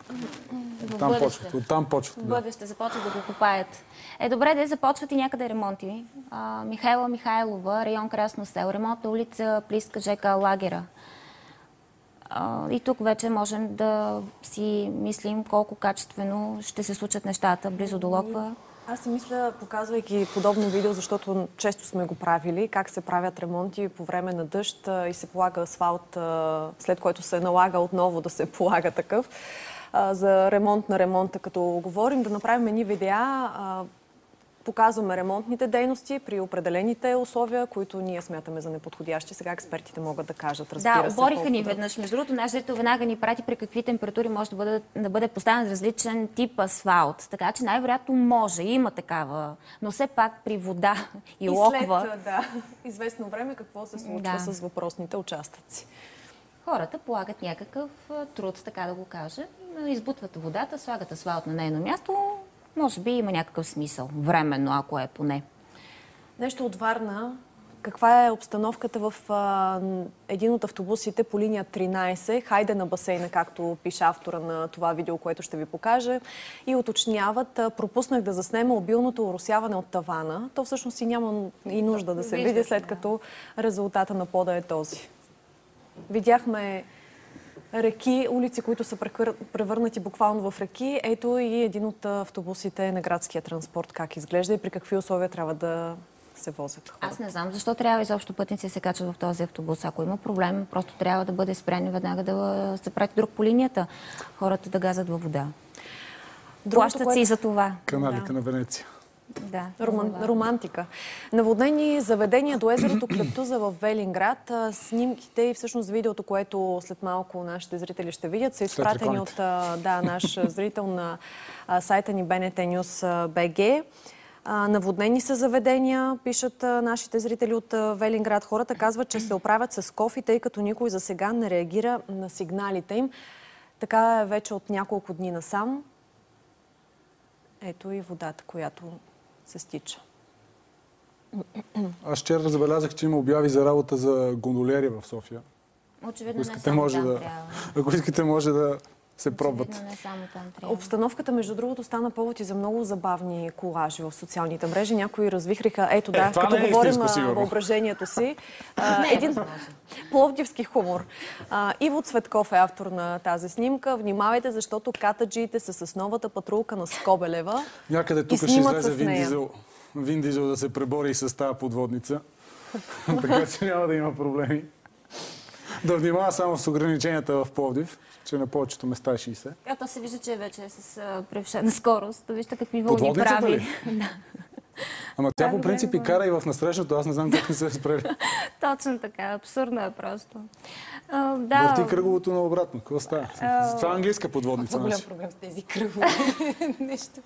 S11: Оттам почват.
S1: В бъдеще започват да го копаят. Добре, да започват и някъде ремонти. Михайла Михайлова, район Красно село, ремонтна улица Плиска, ЖК Лагера. И тук вече можем да си мислим колко качествено ще се случат нещата близо до Локва.
S4: Аз си мисля, показвайки подобно видео, защото често сме го правили, как се правят ремонти по време на дъжд и се полага асфалт, след което се налага отново да се полага такъв. За ремонт на ремонта, като говорим, да направим едни видеа, показваме ремонтните дейности при определените условия, които ние смятаме за неподходящи. Сега експертите могат да кажат, разбира се.
S1: Да, обориха ни веднъж. Между другото, наш зрител веднага ни прати при какви температури може да бъде поставен различен тип асфалт. Така че най-вероятно може, има такава, но все пак при вода и Локва.
S4: След известно време какво се случва с въпросните участъци.
S1: Хората полагат някакъв труд, така да го кажа. Избутват водата, слагат асфалт на нейно място. Може би има някакъв смисъл. Временно, ако е поне.
S4: Нещо от Варна. Каква е обстановката в един от автобусите по линия 13? Хайде на басейна, както пише автора на това видео, което ще ви покаже. И уточняват, пропуснах да заснема обилното оросяване от тавана. То всъщност и няма и нужда да се види, след като резултата на пода е този. Видяхме реки, улици, които са превърнати буквално в реки. Ето и един от автобусите на градския транспорт как изглежда и при какви условия трябва да се возят хората.
S1: Аз не знам защо трябва изобщо пътници да се качват в този автобус. Ако има проблем, просто трябва да бъде спрян и веднага да се прати друг по линията. Хората да газат във вода. Плащат си и за това.
S11: Каналика на Венеция.
S1: Да,
S4: романтика. Наводнени заведения до езерото Клептуза в Велинград. Снимките и всъщност видеото, което след малко нашите зрители ще видят, са изпратени от наш зрител на сайта ни BNT News BG. Наводнени са заведения, пишат нашите зрители от Велинград. Хората казват, че се оправят с кофи, тъй като никой за сега не реагира на сигналите им. Така е вече от няколко дни насам. Ето и водата, която се стича.
S11: Аз вчера забелязах, че има обяви за работа за гондолери в София.
S1: Очевидно не само там трябва.
S11: Ако искате, може да се пробват.
S1: Не само там трябва.
S4: Обстановката, между другото, стана повод и за много забавни колажи в социалните мрежи. Някои развихриха, ето да, като говорим въображението си. Един пловдивски хумор. Иво Цветков е автор на тази снимка. Внимавайте, защото катаджиите са с новата патрулка на Скобелева.
S11: Някъде тук ще излезе Вин Дизел да се пребори и с тази подводница. Така че няма да има проблеми. Да внимава само с ограниченията в Пловдив, че на повечето места е 60.
S1: Ето се вижда, че вече е с превишена скорост. Да вижте какви вълни прави.
S11: Ама тя по принцип и кара и в насрещното. Аз не знам как не се спрели.
S1: Точно така. Абсурдно е просто.
S11: Върти кръговото наобратно. Какво става? Това английска подводница.
S9: Това голям проблем с тези кръгове. Нещо.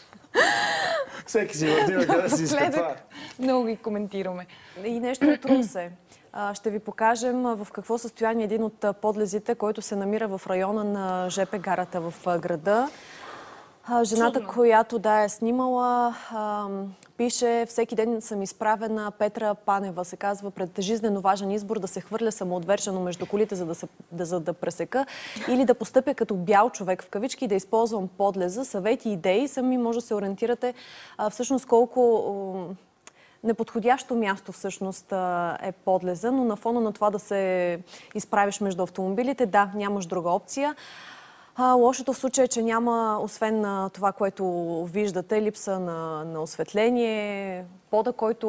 S11: Всеки си върти на къде си иска това.
S9: Много ги коментираме.
S4: И нещо от Русе. Ще ви покажем в какво състояние един от подлезите, който се намира в района на ЖП гарата в града. Жената, която е снимала, пише: всеки ден съм изправена, Петра Панева се казва, пред жизнено важен избор да се хвърля самоотвержено между колите, за да пресека, или да постъпя като бял човек в кавички и да използвам подлеза. Съвети, идеи, сами може да се ориентирате всъщност колко неподходящо място всъщност е подлеза, но на фона на това да се изправиш между автомобилите, да, нямаш друга опция. Лошото в случая е, че няма, освен това, което виждате, липса на осветление, пода, който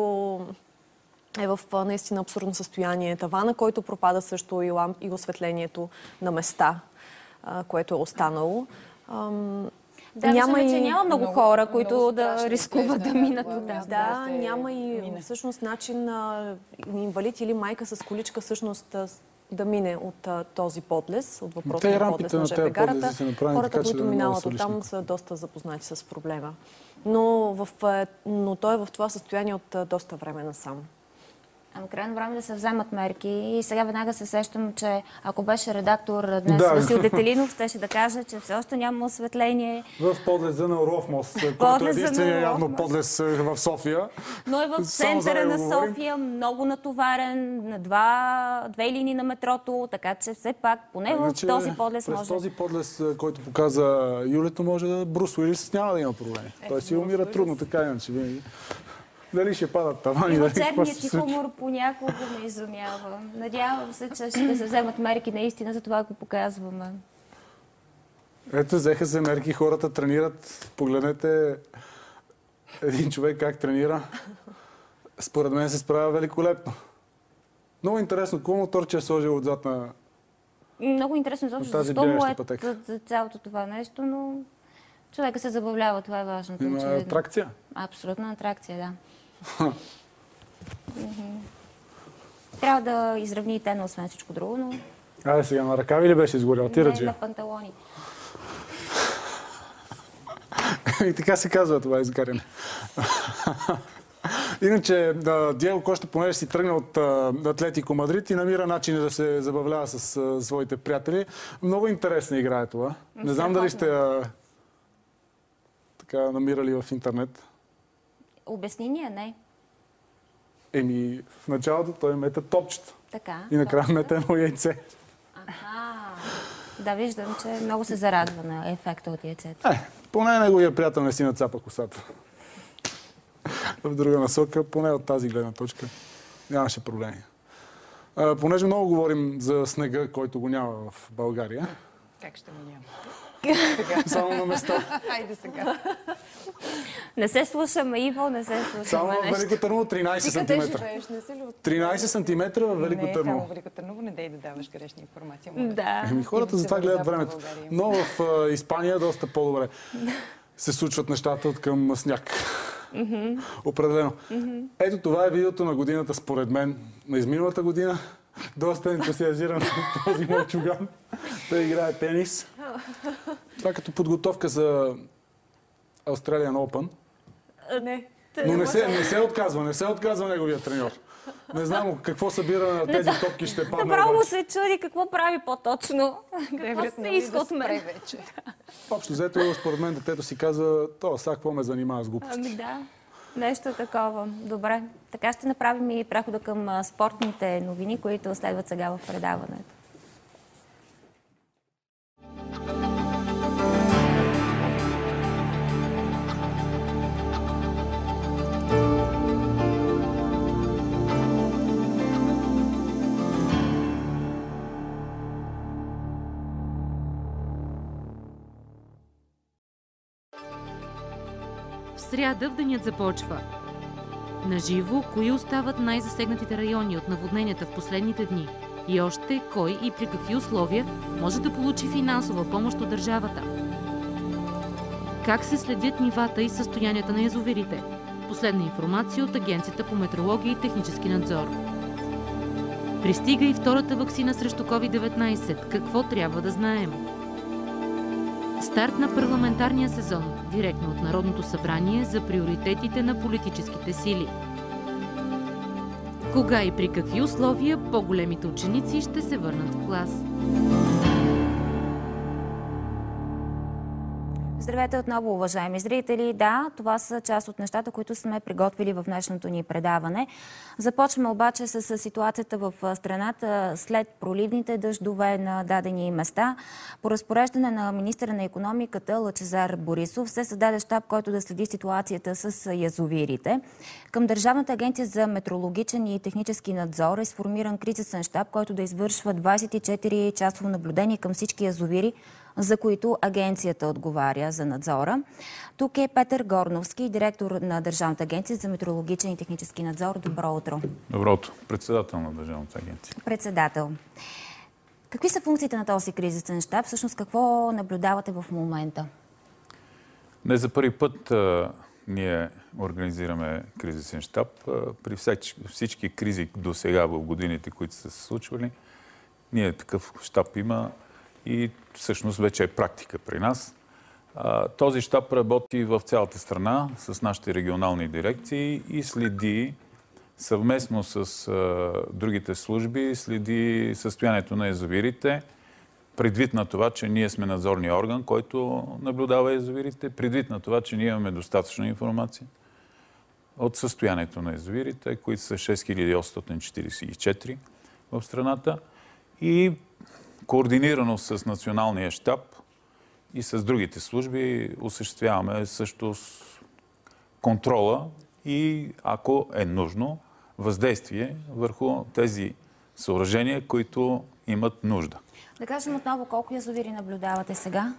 S4: е в наистина абсурдно състояние, тавана, който пропада също и осветлението на места, което е останало.
S1: Да, че няма много хора, които да рискуват да минат от там.
S4: Да, няма и всъщност начин инвалид или майка с количка всъщност да мине от този подлез, от въпросния подлез на ЖП гарата. Хората, които минават оттам, са доста запознати с проблема. Но той е в това състояние от доста време насам.
S1: Крайно време да се вземат мерки и сега веднага се сещам, че ако беше редактор днес Васил Детелинов, щеше да каже, че все още няма осветление.
S11: В подлеза на Орлов мост, който е единствения явно подлез в София.
S1: Но е в центъра на София, много натоварен, на две линии на метрото, така че все пак поне в този подлез може.
S11: През този подлез, който показа Юлето, може да Брус Уилис няма да има проблеми. Той си умира трудно, така иначе винаги. Дали ще падат тавани, дали
S1: черният ти хумор понякога ме изумява. Надявам се, че ще се вземат мерки наистина, за това го показваме.
S11: Ето, взеха се мерки, хората тренират. Погледнете един човек как тренира. Според мен се справя великолепно. Много интересно, какво моторче е сложил отзад на
S1: много интересно, защо му е за цялото това нещо, но човека се забавлява, това е важното.
S11: Има атракция?
S1: Абсолютна атракция, да. Трябва да изравни и тена, освен всичко друго, но...
S11: Айде сега, на ръкави ли беше изгорял? Ти Раджи?
S1: Не, на панталони.
S11: И така се казва това изгаряне. Иначе, Диего Коста, понеже си тръгна от Атлетико Мадрид и намира начин да се забавлява с своите приятели. Много интересна игра е това. Не знам дали сте така намирали в интернет.
S1: Обяснение не.
S11: В началото той мета топчета.
S1: Така.
S11: И накрая мета едно яйце.
S1: Да, виждам, че много се зарадва на ефекта от яйцето.
S11: Поне неговия приятел не си нацапа косата. В друга насока, поне от тази гледна точка, нямаше проблеми. Понеже много говорим за снега, който го няма в България.
S9: Как ще го няма?
S11: Само на места.
S9: Хайде сега.
S1: Не се слушаме, Иво, не се слушаме.
S11: Само в Велико Търново 13 см. 13 см в Велико Търново.
S9: Не, само в Велико Търново не дей да даваш грешна информация.
S1: Да.
S11: Хората за това гледат времето. Но в Испания доста по-добре се случват нещата от към сняг. Определено. Ето това е видеото на годината, според мен, на изминалата година. Доста ентусиазиран този мълчуган да играе тенис. Това като подготовка за Australian Open. Но не се отказва неговия треньор. Не знам какво събира на тези топки ще падне.
S1: Направо се чуди какво прави по-точно. Какво се иска от мен.
S11: Общо взето, според мен, детето си казва, сега какво ме занимава с глупости.
S1: Да, нещо такова. Добре. Така ще направим и прехода към спортните новини, които следват сега в предаването.
S12: В сряда в денят започва. Наживо, кои остават най-засегнатите райони от наводненията в последните дни? И още кой и при какви условия може да получи финансова помощ от държавата? Как се следят нивата и състоянията на язовирите? Последна информация от Агенцията по метеорология и технически надзор. Пристига и втората ваксина срещу COVID-19. Какво трябва да знаем? Старт на парламентарния сезон, директно от Народното събрание за приоритетите на политическите сили. Кога и при какви условия по-големите ученици ще се върнат в клас?
S1: Здравейте отново, уважаеми зрители. Да, това са част от нещата, които сме приготвили в днешното ни предаване. Започваме обаче с ситуацията в страната след проливните дъждове на дадени места. По разпореждане на министъра на икономиката Лъчезар Борисов се създаде щаб, който да следи ситуацията с язовирите. Към Държавната агенция за метеорологичен и технически надзор е сформиран кризисен щаб, който да извършва 24-часово наблюдение към всички язовири, за които агенцията отговаря за надзора. Тук е Петър Горновски, директор на Държавната агенция за метеорологичен и технически надзор. Добро утро.
S13: Добро утро. Председател на Държавната агенция.
S1: Председател. Какви са функциите на този кризисен щаб? Всъщност какво наблюдавате в момента?
S13: Не за първи път ние организираме кризисен щаб. При всички кризи до сега в годините, които са се случвали, ние такъв щаб има и всъщност вече е практика при нас. Този щаб работи в цялата страна с нашите регионални дирекции и следи съвместно с другите служби, следи състоянието на язовирите, предвид на това, че ние сме надзорния орган, който наблюдава язовирите, предвид на това, че ние имаме достатъчно информация от състоянието на язовирите, които са 6844 в страната, и координирано с националния щаб и с другите служби осъществяваме също контрола и, ако е нужно, въздействие върху тези съоръжения, които имат нужда.
S1: Да кажем отново колко язовири наблюдавате сега?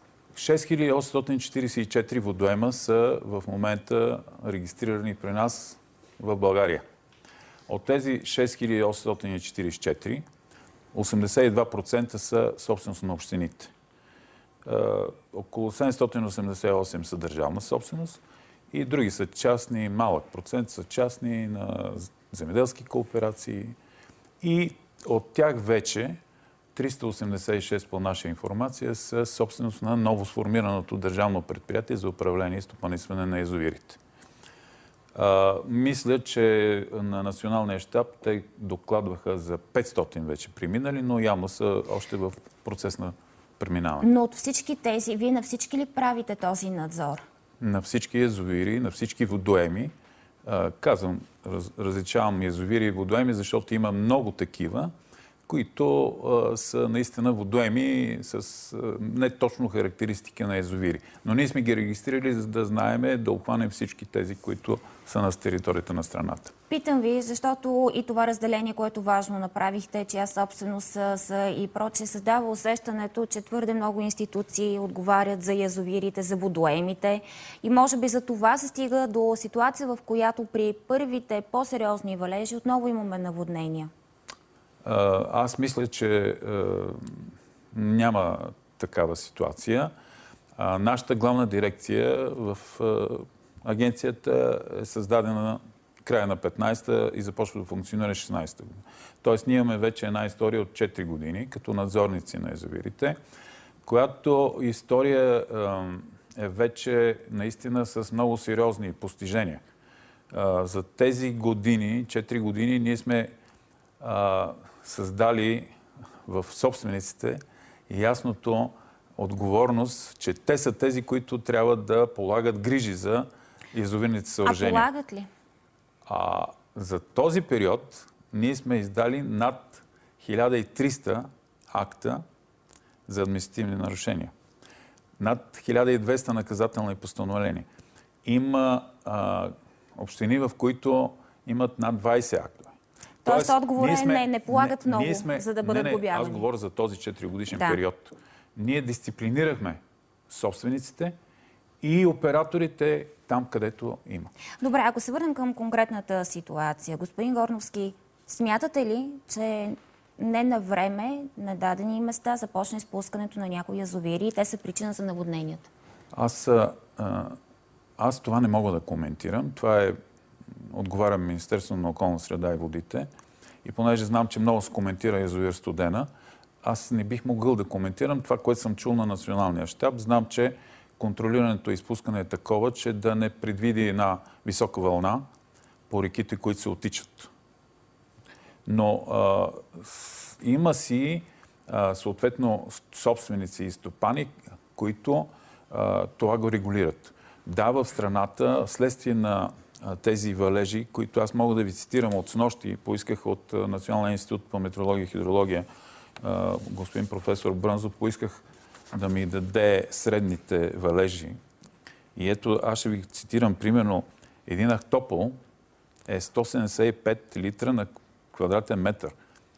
S13: 6844 водоема са в момента регистрирани при нас в България. От тези 6844, 82% са собственост на общините. Около 788 са държавна собственост и други са частни, малък процент са частни на земеделски кооперации. И от тях вече 386 по наша информация са собственост на ново сформираното държавно предприятие за управление и стопанисване на язовирите. Мисля, че на националния щаб те докладваха за 500 вече преминали, но явно са още в процес на преминаване.
S1: Но от всички тези, вие на всички ли правите този надзор?
S13: На всички язовири, на всички водоеми. Казвам, различавам язовири и водоеми, защото има много такива, които са наистина водоеми с не точно характеристики на язовири. Но ние сме ги регистрирали, за да знаем, да обхванем всички тези, които са на територията на страната.
S1: Питам ви, защото и това разделение, което важно направихте, чия собственост са и прочее, създава усещането, че твърде много институции отговарят за язовирите, за водоемите. И може би за това се стига до ситуация, в която при първите по-сериозни валежи отново имаме наводнения.
S13: Аз мисля, че няма такава ситуация. Нашата главна дирекция в агенцията е създадена края на 15-та и започва да функционира 16-та година. Тоест ние имаме вече една история от 4 години като надзорници на язовирите, която история е вече наистина с много сериозни постижения. За тези години, 4 години, ние сме създали в собствениците ясното отговорност, че те са тези, които трябва да полагат грижи за язовирните съоръжения.
S1: А полагат ли?
S13: За този период ние сме издали над 1300 акта за административни нарушения. Над 1200 наказателни постановления. Има общини, в които имат над 20 акта.
S1: Тоест отговорът е не полагат много, за да бъдат глобявани.
S13: Аз говоря за този 4-годишен период. Ние дисциплинирахме собствениците и операторите, там, където има.
S1: Добре, ако се върнем към конкретната ситуация, господин Горновски, смятате ли, че не на време, на дадени места започне спускането на някои язовири и те са причина за наводненията?
S13: Аз това не мога да коментирам. Това е, отговарям Министерството на околна среда и водите. И понеже знам, че много се коментира язовир Студена, аз не бих могъл да коментирам това, което съм чул на националния щаб. Знам, че контролирането и изпускане е такова, че да не предвиди една висока вълна по реките, които се отичат. Но има си съответно собственици и стопани, които това го регулират. Да, в страната, вследствие на тези валежи, които аз мога да ви цитирам от снощи, поисках от Националния институт по метеорология и хидрология, господин професор Брънзов, поисках да ми даде средните валежи. И ето, аз ще ви цитирам, примерно, един Ахтопол е 175 литра на квадратен метър.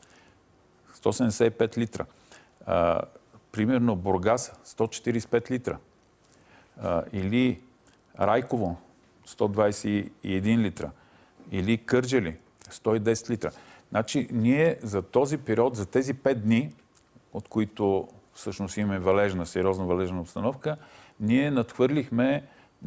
S13: 175 литра. Примерно Бургас 145 литра. Или Райково 121 литра. Или Кърджали 110 литра. Значи ние за този период, за тези 5 дни, от които всъщност имаме валежна, сериозна валежна обстановка, ние надхвърлихме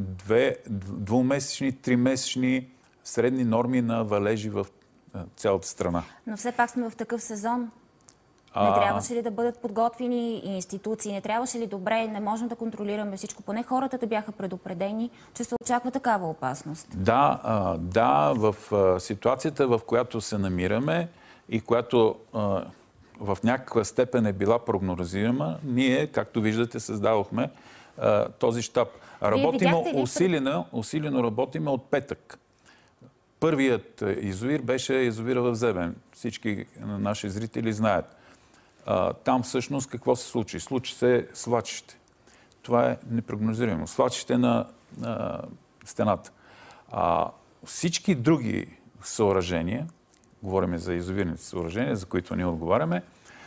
S13: 2-месечни, 3-месечни средни норми на валежи в цялата страна.
S1: Но все пак сме в такъв сезон. Не трябваше ли да бъдат подготвени институции? Не трябваше ли добре? Не можем да контролираме всичко. Поне хората да бяха предупредени, че се очаква такава опасност.
S13: Да, в ситуацията, в която се намираме и която в някаква степен е била прогнозируема, ние, както виждате, създадохме този щаб. Работим усилено работиме от петък. Първият язовир беше язовира в Зебен. Всички наши зрители знаят. Там всъщност какво се случи? Случи се свлачище. Това е непрогнозируемо. Свлачище на стената. Всички други съоръжения, говорим за язовирните съоръжения, за които ние отговаряме,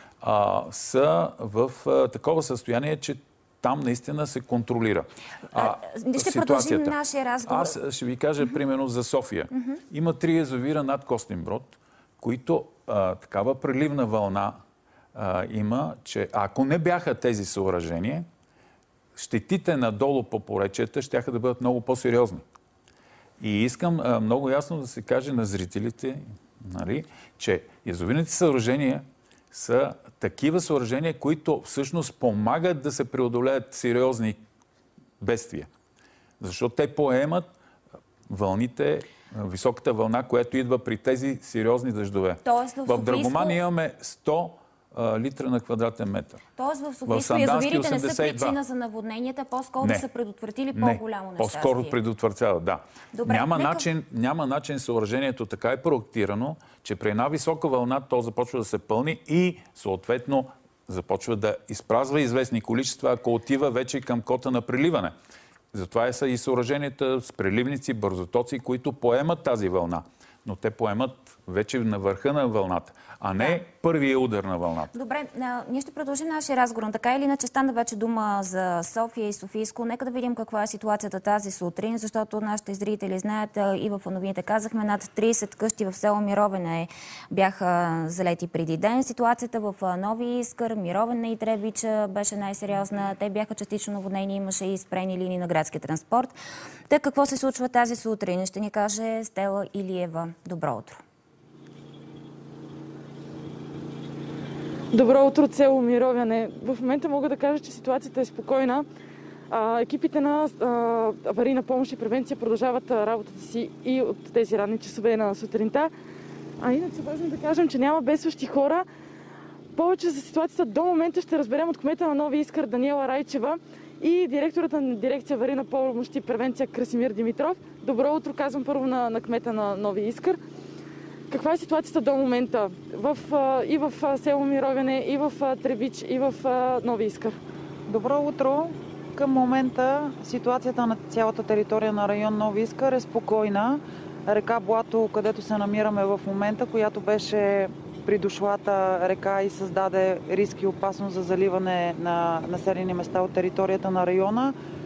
S13: са в такова състояние, че там наистина се контролира
S1: ще продължим нашия разговор.
S13: Аз ще ви кажа примерно за София. Има 3 язовира над Костинброд, които такава преливна вълна има, че ако не бяха тези съоръжения, щетите надолу по поречията щяха да бъдат много по-сериозни. И искам много ясно да се каже на зрителите, нали, че язовирните съоръжения са такива съоръжения, които всъщност помагат да се преодолеят сериозни бедствия. Защото те поемат вълните, високата вълна, която идва при тези сериозни дъждове. В Драгоман имаме 100 литра на квадратен метър.
S1: Тоест в Софийско язовирите не са причина за наводненията, по-скоро да са предотвратили по-голямо нещастие.
S13: По-скоро предотвратяват, да. Добре, няма начин съоръжението така е проектирано, че при една висока вълна то започва да се пълни и съответно започва да изпразва известни количества, ако отива вече към кота на преливане. Затова са и съоръженията с преливници, бързотоци, които поемат тази вълна. Но те поемат вече на върха на вълната, а не първия удар на вълната.
S1: Добре, ние ще продължим нашия разговор. Така или иначе стана вече дума за София и Софийско. Нека да видим каква е ситуацията тази сутрин, защото нашите зрители знаят и в новините казахме, над 30 къщи в село Мировене бяха залети преди ден. Ситуацията в Нови Искър, Мировене и Требич беше най-сериозна. Те бяха частично наводнени, имаше и спрени линии на градския транспорт. Те какво се случва тази сутрин? Ще ни каже Стела Илиева. Добро утро.
S14: Добро утро от село Мировяне. В момента мога да кажа, че ситуацията е спокойна. Екипите на аварийна помощ и превенция продължават работата си и от тези ранни часове на сутринта. Иначе важно да кажем, че няма бедстващи хора. Повече за ситуацията до момента ще разберем от кмета на Нови Искър Даниела Райчева и директорът на дирекция аварийна помощ и превенция Красимир Димитров. Добро утро, казвам първо на кмета на Нови Искър. Каква е ситуацията до момента и в село Мировяне, и в Требич, и в Нови Искър?
S15: Добро утро! Към момента ситуацията на цялата територия на район Нови Искър е спокойна. Река Блато, където се намираме в момента, която беше придошлата река и създаде риск и опасност за заливане на населени места от територията на района,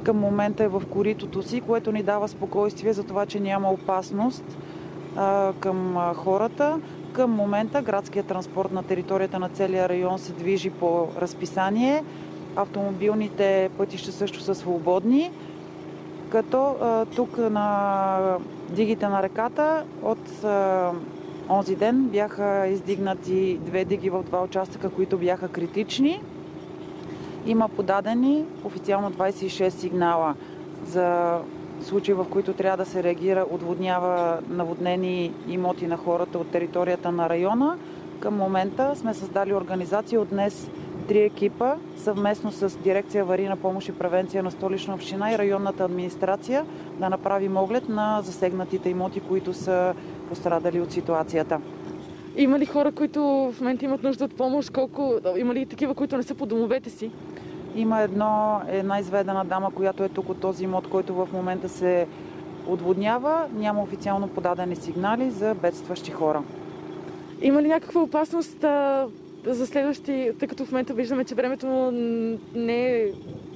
S15: към момента е в коритото си, което ни дава спокойствие за това, че няма опасност към хората. Към момента градският транспорт на територията на целия район се движи по разписание. Автомобилните пътища също са свободни. Като тук на дигите на реката от онзи ден бяха издигнати 2 диги в 2 участъка, които бяха критични. Има подадени официално 26 сигнала за случаи, в които трябва да се реагира, отводнява наводнени имоти на хората от територията на района. Към момента сме създали организация от днес 3 екипа, съвместно с дирекция аварийна помощ и превенция на Столична община и районната администрация, да направим оглед на засегнатите имоти, които са пострадали от ситуацията.
S14: Има ли хора, които в момента имат нужда от помощ? Има ли такива, които не са по домовете си?
S15: Има една изведена дама, която е тук от този имот, който в момента се отводнява. Няма официално подадени сигнали за бедстващи хора.
S14: Има ли някаква опасност за следващи, тъй като в момента виждаме, че времето не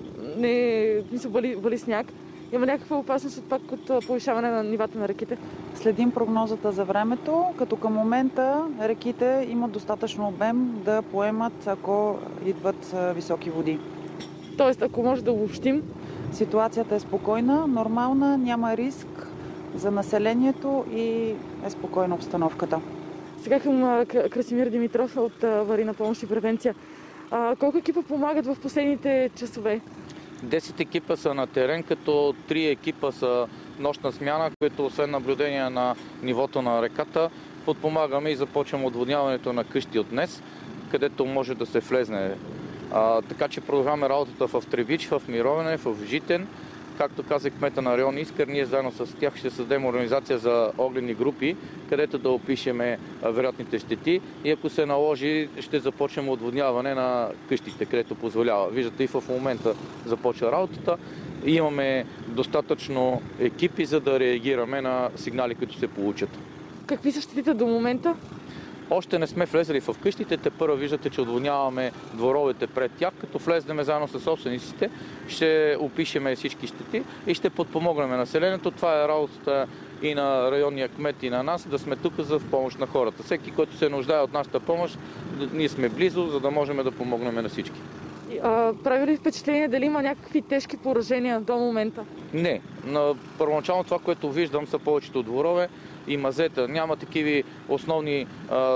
S14: вали сняг? Има някаква опасност от повишаване на нивата на реките?
S15: Следим прогнозата за времето, като към момента реките имат достатъчно обем да поемат, ако идват високи води.
S14: Тоест, ако може да обобщим?
S15: Ситуацията е спокойна, нормална, няма риск за населението и е спокойна обстановката.
S14: Сега към Красимир Димитров от аварийна помощ и превенция. Колко екипа помагат в последните часове?
S16: 10 екипа са на терен, като 3 екипа са нощна смяна, които освен наблюдение на нивото на реката, подпомагаме и започваме отводняването на къщи от днес, където може да се влезне. Така че продължаваме работата в Требич, в Мировяне, в Житен. Както каза кмета на район Искър, ние заедно с тях ще създадем организация за огледни групи, където да опишеме вероятните щети и ако се наложи, ще започнем отводняване на къщите, където позволява. Виждате, и в момента започва работата. Имаме достатъчно екипи, за да реагираме на сигнали, които се получат.
S14: Какви са щетите до момента?
S16: Още не сме влезли в къщите, първо виждате, че отводняваме дворовете пред тях, като влезнем заедно с собствениците, ще опишеме всички щети и ще подпомогнем населението. Това е работата и на районния кмет и на нас, да сме тук за помощ на хората. Всеки, който се нуждае от нашата помощ, ние сме близо, за да можем да помогнем на всички.
S14: Прави ли впечатление дали има някакви тежки поражения до момента?
S16: Не. Първоначално това, което виждам, са повечето дворове и мазета. Няма такива основни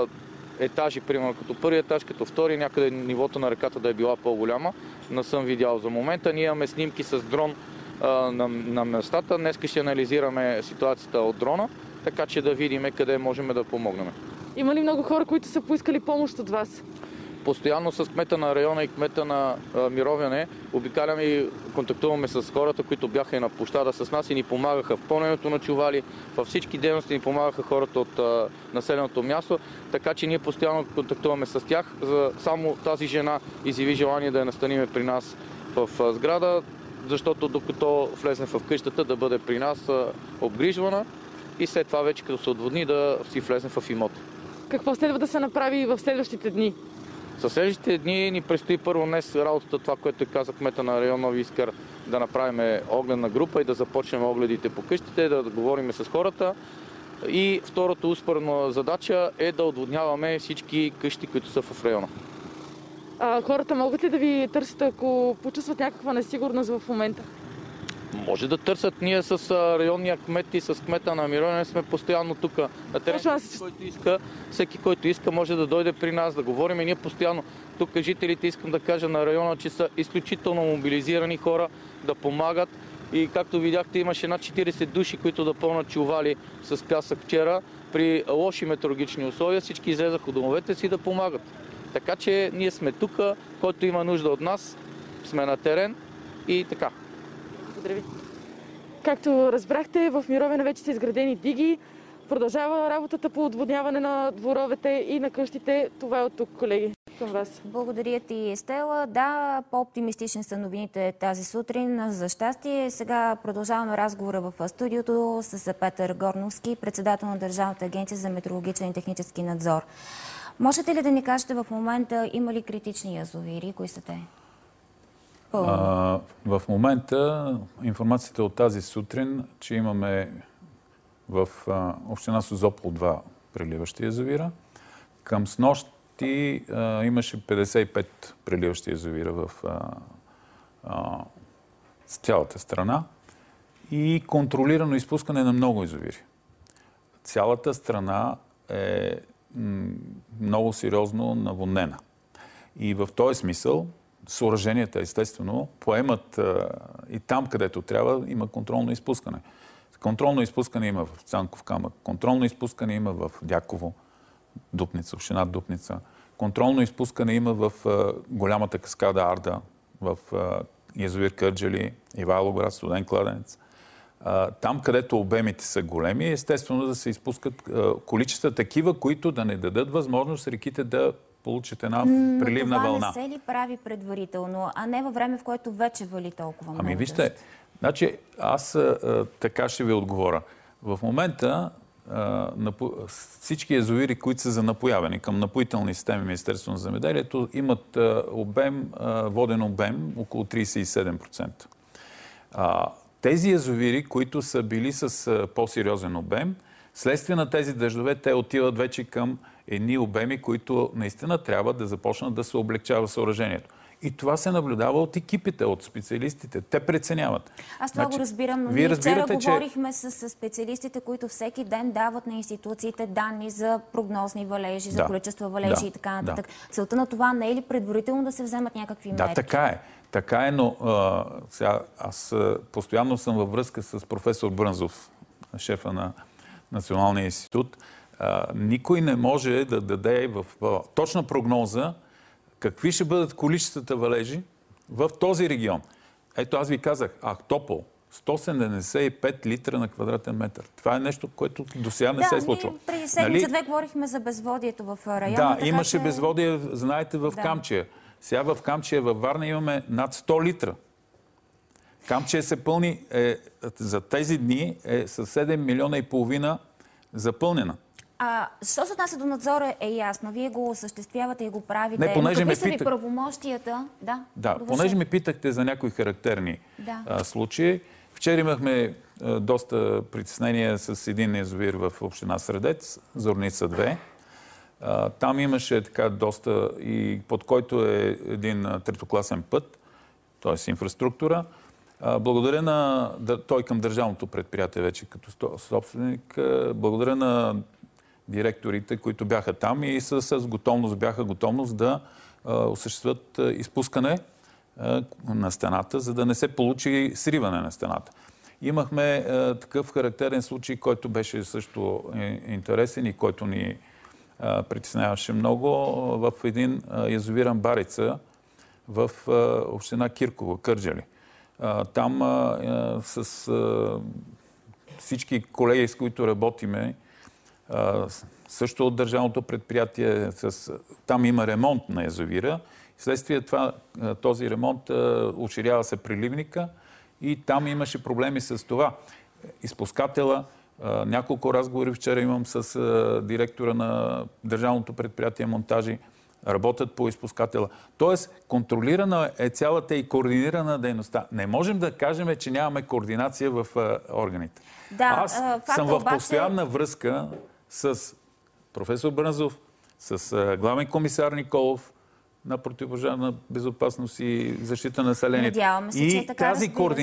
S16: етажи, примерно като първи етаж, като втори, някъде нивото на реката да е била по-голяма. Не съм видял за момента. Ние имаме снимки с дрон на местата. Днес ще анализираме ситуацията от дрона, така че да видим къде можем да помогнем.
S14: Има ли много хора, които са поискали помощ от вас?
S16: Постоянно с кмета на района и кмета на Мировяне обикаляме и контактуваме с хората, които бяха и на площада с нас и ни помагаха в пълненето на чували. Във всички дейности ни помагаха хората от населеното място, така че ние постоянно контактуваме с тях. Само тази жена изяви желание да я настаниме при нас в сграда, защото докато влезне в къщата да бъде при нас обгрижвана и след това вече като се отводни да си влезне в имот.
S14: Какво следва да се направи в следващите дни?
S16: За следващите дни ни предстои първо днес работата, това, което каза кмета на район Нови Искър, да направим огледна група и да започнем огледите по къщите, да говорим с хората. И второто успоредна задача е да отводняваме всички къщи, които са в района.
S14: Хората могат ли да ви търсят, ако почувстват някаква несигурност в момента?
S16: Може да търсят. Ние с районния кмет и с кмета на Мировяне сме постоянно тук на терен. Всеки, който иска, може да дойде при нас, да говорим. Ние постоянно тук жителите, искам да кажа на района, че са изключително мобилизирани хора да помагат. И както видяхте, имаше над 40 души, които да пълнат чували с пясък вчера. При лоши метеорологични условия всички излезаха от домовете си да помагат. Така че ние сме тук, който има нужда от нас, сме на терен и така.
S14: Благодаря ви. Както разбрахте, в Мировяне вече са изградени диги. Продължава работата по отводняване на дворовете и на къщите. Това е от тук, колеги, към вас.
S1: Благодаря ти, Стела. Да, по-оптимистични са новините тази сутрин. За щастие, сега продължаваме разговора в студиото с Петър Горновски, председател на Държавната агенция за метеорологичен и технически надзор. Можете ли да ни кажете в момента има ли критични язовири? Кои са те?
S13: В момента информацията от тази сутрин, че имаме в община Созопол 2 преливащи язовира. Към снощи имаше 55 преливащи язовира в цялата страна и контролирано изпускане на много язовири. Цялата страна е много сериозно наводнена. И в този смисъл съоръженията, естествено, поемат и там, където трябва, има контролно изпускане. Контролно изпускане има в Цанков камък, контролно изпускане има в Дяково, Дупница, община Дупница. Контролно изпускане има в голямата каскада Арда, в язовир Кърджали, Ивайловград, Студен кладенец. Там, където обемите са големи, естествено да се изпускат количества такива, които да не дадат възможност реките да получат една приливна вълна.
S1: Това не се ли прави предварително, а не във време, в което вече вали толкова много?
S13: Ами вижте, значи аз така ще ви отговоря. В момента всички язовири, които са за напояване към напоителни системи Министерството на земеделието, имат воден обем около 37%. Тези язовири, които са били с по-сериозен обем, следствие на тези дъждове, те отиват вече към едни обеми, които наистина трябва да започнат да се облегчава съоръжението. И това се наблюдава от екипите, от специалистите. Те преценяват.
S1: Аз това го разбирам, но ние вчера говорихме с специалистите, които всеки ден дават на институциите данни за прогнозни валежи, за количество валежи и така нататък. Целта на това не е ли предварително да се вземат някакви мерки?
S13: Да, така е. Така е, но сега аз постоянно съм във връзка с професор Брънзов, шефа на Националния институт. Никой не може да даде в точна прогноза какви ще бъдат количествата валежи в този регион. Ето аз ви казах, Ахтопол, 175 литра на квадратен метър. Това е нещо, което досега не се е случило.
S1: Да, преди седмица-две говорихме за безводието в района.
S13: Да, имаше безводие, знаете, в Камчия. Сега в Камчия, във Варна имаме над 100 литра. Камчия се пълни за тези дни с 7 милиона и половина запълнена.
S1: Що се отнася до надзора е ясно. Вие го осъществявате и го правите. Но какви са ви правомощията?
S13: Да, понеже ме питахте за някои характерни случаи. Вчера имахме доста притеснения с един язовир в община Средец, Зорница 2. Там имаше така доста, и под който е един третокласен път, т.е. инфраструктура. Благодаря на той към държавното предприятие вече като собственик. Благодаря на директорите, които бяха там и с готовност бяха да осъществят изпускане на стената, за да не се получи сриване на стената. Имахме такъв характерен случай, който беше също интересен и който ни притесняваше много в един язовир Амбарица в община Кирково, Кърджали. Там с всички колеги, с които работиме, също от държавното предприятие, там има ремонт на язовира. Следствие този ремонт уширява се приливника и там имаше проблеми с това. Изпускателя, няколко разговори вчера имам с директора на държавното предприятие Монтажи, работят по изпускателя. Тоест, контролирана е цялата и координирана дейността. Не можем да кажем, че нямаме координация в органите. Аз съм в постоянна връзка с професор Брънзов, с главен комисар Николов на противопожарна безопасност и защита на населението.
S1: Надяваме се, че е така,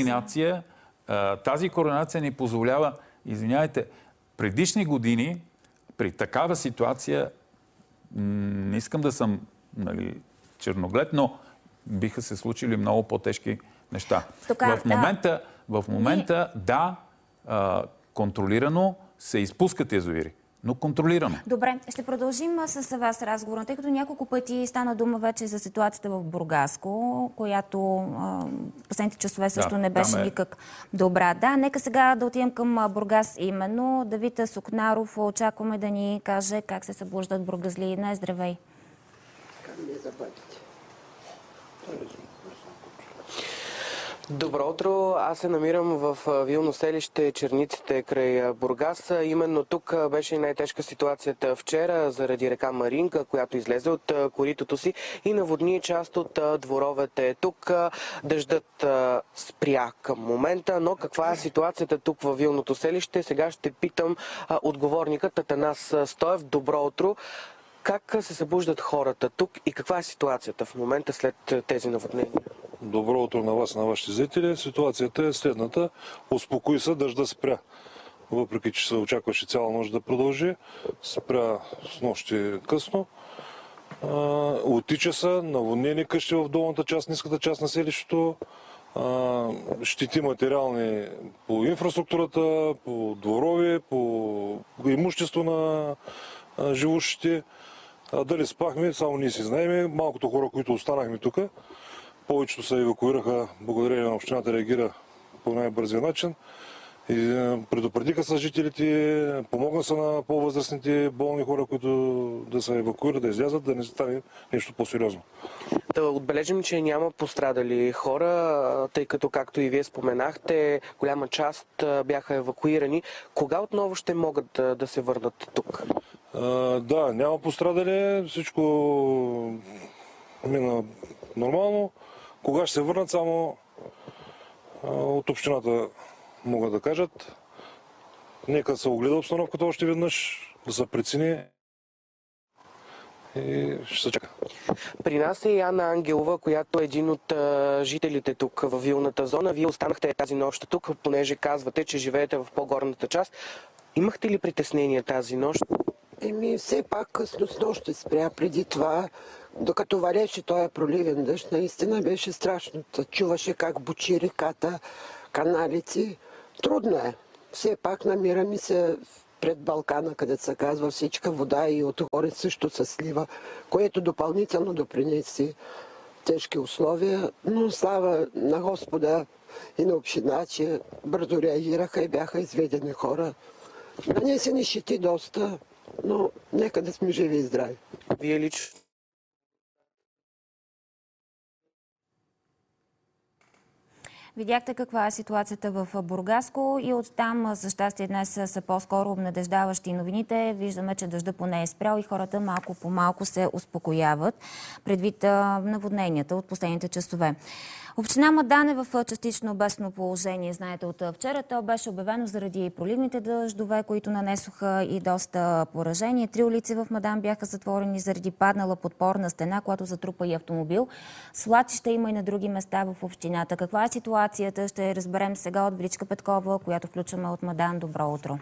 S13: тази координация ни позволява, извинявайте, предишни години при такава ситуация, не искам да съм черноглед, но биха се случили много по-тежки неща. В момента, контролирано се изпускат язовири, но контролирано.
S1: Добре, ще продължим с вас разговора, тъй като няколко пъти стана дума вече за ситуацията в Бургаско, която последните часове също не беше никак добра. Да, нека сега да отидем към Бургас именно. Давид Сукнаров, очакваме да ни каже как се събуждат бургазлии. Здравей!
S17: Как ми забавите? Добро утро! Аз се намирам в вилно селище Черниците край Бургас. Именно тук беше и най-тежка ситуацията вчера заради река Маринка, която излезе от коритото си и наводни част от дворовете. Тук дъждът спря към момента, но каква е ситуацията тук във вилното селище? Сега ще питам отговорникът Атанас Стоев. Добро утро! Как се събуждат хората тук и каква е ситуацията в момента след тези наводнения?
S18: Добро утро на вас, на вашите зрители. Ситуацията е следната. Успокои се, дъжда спря. Въпреки че се очакваше цяла нощ да продължи, спря с нощи късно. Отича се, наводнени къщи в долната част, ниската част на селището. Щети материални по инфраструктурата, по дворови, по имущество на живущите. Дали спахме, само ние си знаем. Малкото хора, които останахме тук, повечето се евакуираха, благодарение на общината реагира по най-бързия начин. И предупредиха са жителите, помогна са на по-възрастните болни хора, които да се евакуират, да излязат, да не стане нещо по-сериозно.
S17: Да отбележим, че няма пострадали хора, тъй като, както и вие споменахте, голяма част бяха евакуирани. Кога отново ще могат да се върнат тук?
S18: Да, няма пострадали, всичко мина нормално. Кога ще се върнат, само от общината могат да кажат. Нека се огледа обстановката още веднъж, да се прецени и ще се чака.
S17: При нас е Яна Ангелова, която е един от жителите тук във вилната зона. Вие останахте тази нощ тук, понеже казвате, че живеете в по-горната част. Имахте ли притеснения тази нощ?
S20: Все пак късно с нощ спря. Преди това, докато валеше този проливен дъжд, наистина беше страшно. Чуваше как бучи реката, каналите. Трудно е. Все пак намираме се пред Балкана, където се казва всичка вода и отгоре също се слива, което допълнително допринесе тежки условия, но слава на Господа и на община, че бързо реагираха и бяха изведени хора. Нанесени щети доста, но нека да сме живи и здрави.
S17: Вие лично?
S1: Видяхте каква е ситуацията в Бургаско и оттам, за щастие, днес са по-скоро обнадеждаващи новините. Виждаме, че дъжда поне е спрял и хората малко по малко се успокояват предвид наводненията от последните часове. Община Мадан е в частично бедствено положение. Знаете, от вчера то беше обявено заради проливните дъждове, които нанесоха и доста поражения. 3 улици в Мадан бяха затворени заради паднала подпорна стена, която затрупа и автомобил. Свлачища има и на други места в общината. Каква е ситуацията? Ще разберем сега от Величка Петкова, която включваме от Мадан. Добро утро!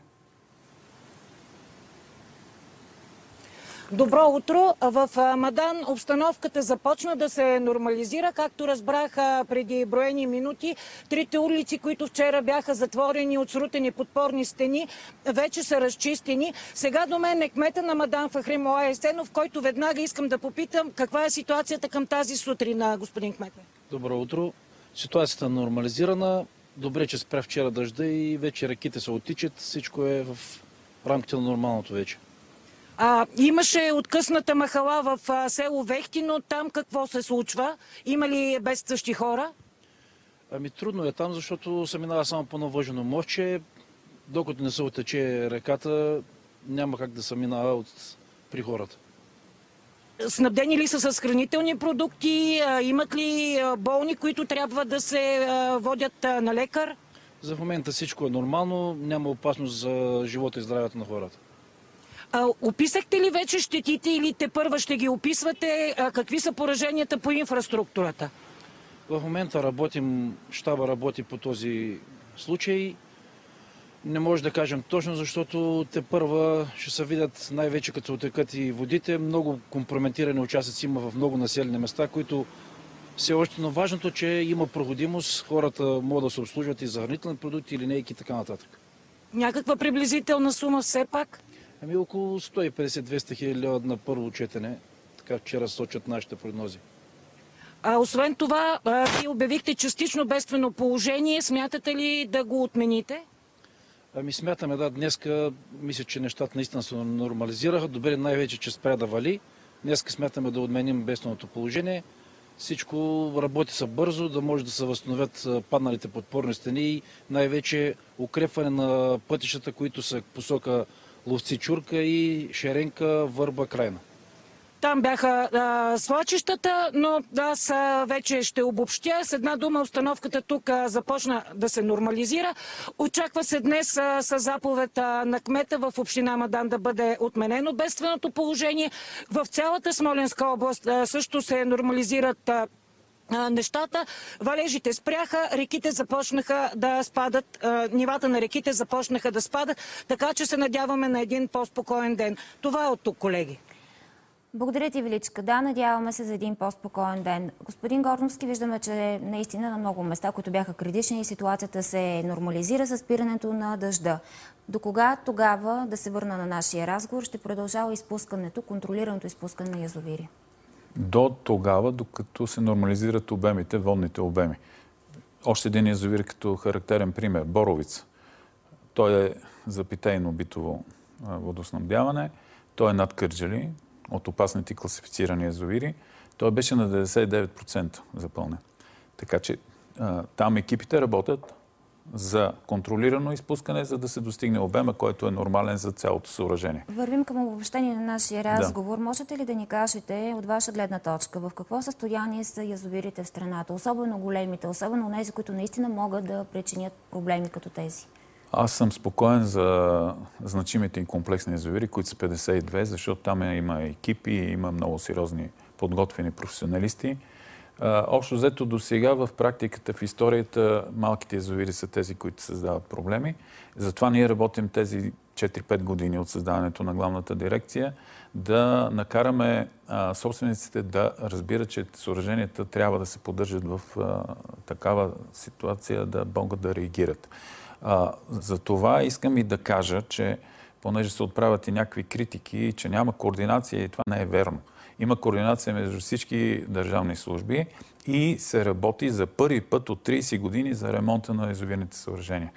S21: Добро утро! В Мадан обстановката започна да се нормализира. Както разбрах преди броени минути, 3 улици, които вчера бяха затворени от срутени подпорни стени, вече са разчистени. Сега до мен е кмета на Мадан Фахри Моая Есенов, който веднага искам да попитам каква е ситуацията към тази сутрин, господин кмет.
S22: Добро утро! Ситуацията е нормализирана. Добре, че спря вчера дъжда и вече реките се оттичат. Всичко е в рамките на нормалното вече.
S21: Имаше откъсната махала в село Вехтино. Там какво се случва? Има ли бедстващи хора?
S22: Трудно е там, защото се минава само по навъжено мостче. Докато не се отече реката, няма как да се минава при хората.
S21: Снабдени ли са с хранителни продукти? Имат ли болни, които трябва да се водят на лекар?
S22: За момента всичко е нормално. Няма опасност за живота и здравето на хората.
S21: Описахте ли вече щетите или тепърва ще ги описвате? Какви са пораженията по инфраструктурата?
S22: В момента щаба работи по този случай. Не може да кажем точно, защото тепърва ще се видят най-вече като отекат и водите. Много компрометирани участъци има в много населени места, които все още, но важното, че има проходимост, хората могат да се обслужват и за хранителни продукти, линейки и така нататък.
S21: Някаква приблизителна сума все пак?
S22: Около 150-200 хиляди лева на първо четене, така вчера сочат нашите прогнози.
S21: Освен това, вие обявихте частично бедствено положение. Смятате ли да го отмените?
S22: Смятаме, да, днеска мисля, че нещата наистина се нормализираха. Добре, най-вече, че спря да вали. Днеска смятаме да отменим бедственото положение Всичко работи са бързо, да може да се възстановят падналите подпорни стени и най-вече укрепване на пътищата, които са посока Ловци-Чурка и Шеренка, Върба, Крайна.
S21: Там бяха свлачищата, но аз вече ще обобщя. С една дума, обстановката тук започна да се нормализира. Очаква се днес с заповед на кмета в община Мадан да бъде отменено бедственото положение. В цялата Смолянска област също се нормализират нещата. Валежите спряха, реките започнаха да спадат, нивата на реките започнаха да спадат, така че се надяваме на един по-спокоен ден. Това е от тук, колеги.
S1: Благодаря ти, Величка. Да, надяваме се за един по-спокоен ден. Господин Горновски, виждаме, че наистина на много места, които бяха критични, ситуацията се нормализира с спирането на дъжда. До кога тогава, да се върна на нашия разговор, ще продължава изпускането, контролираното изпускане на язовири?
S13: До тогава, докато се нормализират обемите, водните обеми. Още един язовир като характерен пример. Боровица. Той е за питейно-битово водоснабдяване. Той е над Кърджали, от опасните класифицирани язовири. Той беше на 99% запълнен. Така че там екипите работят за контролирано изпускане, за да се достигне обема, който е нормален за цялото съоръжение.
S1: Вървим към обобщение на нашия разговор. Да. Можете ли да ни кажете от ваша гледна точка в какво състояние са язовирите в страната, особено големите, особено тези, които наистина могат да причинят проблеми като тези?
S13: Аз съм спокоен за значимите и комплексни язовири, които са 52, защото там има екипи, има много сериозни подготвени професионалисти. Общо взето до сега в практиката, в историята, малките язовири са тези, които създават проблеми. Затова ние работим тези 4-5 години от създаването на главната дирекция да накараме собствениците да разбират, че съоръженията трябва да се поддържат в такава ситуация да могат да реагират. За това искам и да кажа, че понеже се отправят и някакви критики, че няма координация и това не е верно. Има координация между всички държавни служби и се работи за първи път от 30 години за ремонта на язовирните съоръжения.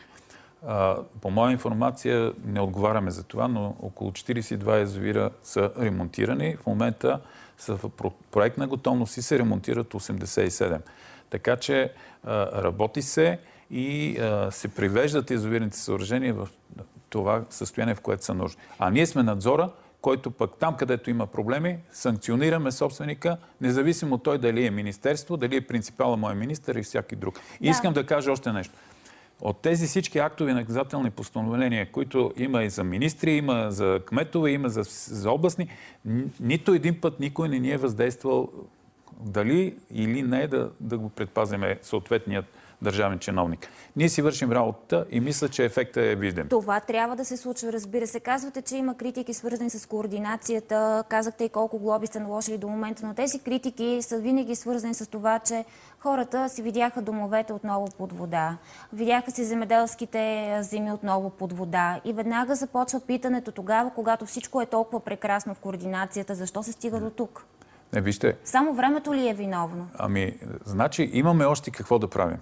S13: По моя информация не отговаряме за това, но около 42 язовира са ремонтирани. В момента са в проектна готовност и се ремонтират 87. Така че работи се и се привеждат язовирните съоръжения в това състояние, в което са нужни. А ние сме надзора, който пък там, където има проблеми, санкционираме собственика, независимо от той дали е министерство, дали е принципала мой министър и всяки друг. Да. И искам да кажа още нещо. От тези всички актови наказателни постановления, които има и за министри, има за кметове, има за областни, нито един път никой не ни е въздействал дали или не да го предпазиме съответният държавен чиновник. Ние си вършим работата и мисля, че ефектът е видим.
S1: Това трябва да се случва, разбира се. Казвате, че има критики свързани с координацията. Казахте и колко глоби сте наложили до момента, но тези критики са винаги свързани с това, че хората си видяха домовете отново под вода. Видяха си земеделските земи отново под вода. И веднага започва питането тогава, когато всичко е толкова прекрасно в координацията, защо се стига до тук?
S13: Не, вижте.
S1: Само времето ли е виновно?
S13: Значи имаме още какво да правим.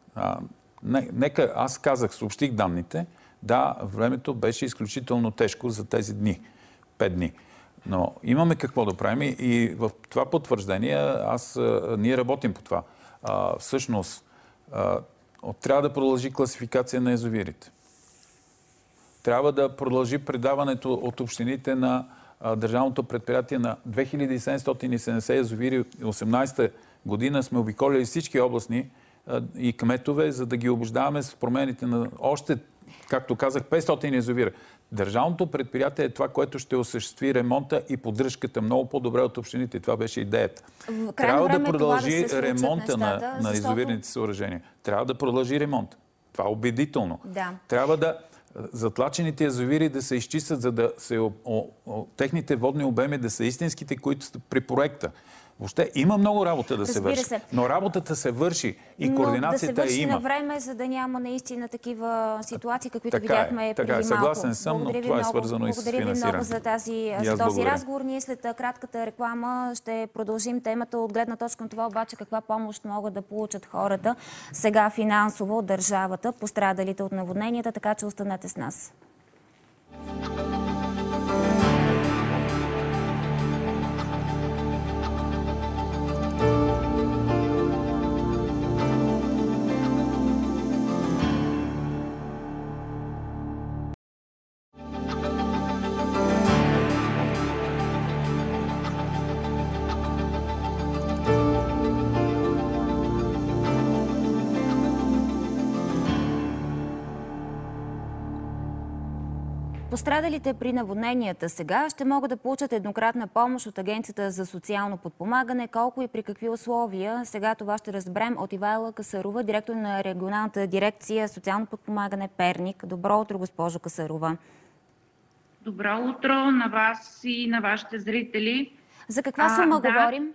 S13: Нека, аз казах, съобщих данните. Да, времето беше изключително тежко за тези дни. 5 дни. Но имаме какво да правим и в това потвърждение ние работим по това. Всъщност, трябва да продължи класификация на язовирите. Трябва да продължи предаването от общините на държавното предприятие на 2770 язовири. 18-та година сме обиколили всички областни и кметове, за да ги обождаваме с промените на още, както казах, 500 язовира. Държавното предприятие е това, което ще осъществи ремонта и поддръжката много по-добре от общините. Това беше идеята. Трябва да продължи ремонта на язовирните съоръжения. Трябва да продължи ремонт. Това е убедително.
S1: Да.
S13: Трябва да затлачените язовири да се изчистят, за да техните водни обеми да са истинските, които са при проекта. Въобще има много работа да се върши, но работата се върши и координацията
S1: да се
S13: има.
S1: На време, за да няма наистина такива ситуации, каквито видяхме преди малко.
S13: Съгласен съм, но това е свързано и с финансиране.
S1: Благодаря ви много за този разговор. Ние след кратката реклама ще продължим темата от гледна точка на това обаче каква помощ могат да получат хората сега финансово от държавата, пострадалите от наводненията, така че останете с нас. Пострадалите при наводненията сега ще могат да получат еднократна помощ от Агенцията за социално подпомагане. Колко и при какви условия? Сега това ще разберем от Ивайла Касарова, директор на регионалната дирекция социално подпомагане Перник. Добро утро, госпожо Касарова.
S2: Добро утро на вас и на вашите зрители.
S1: За каква сума говорим?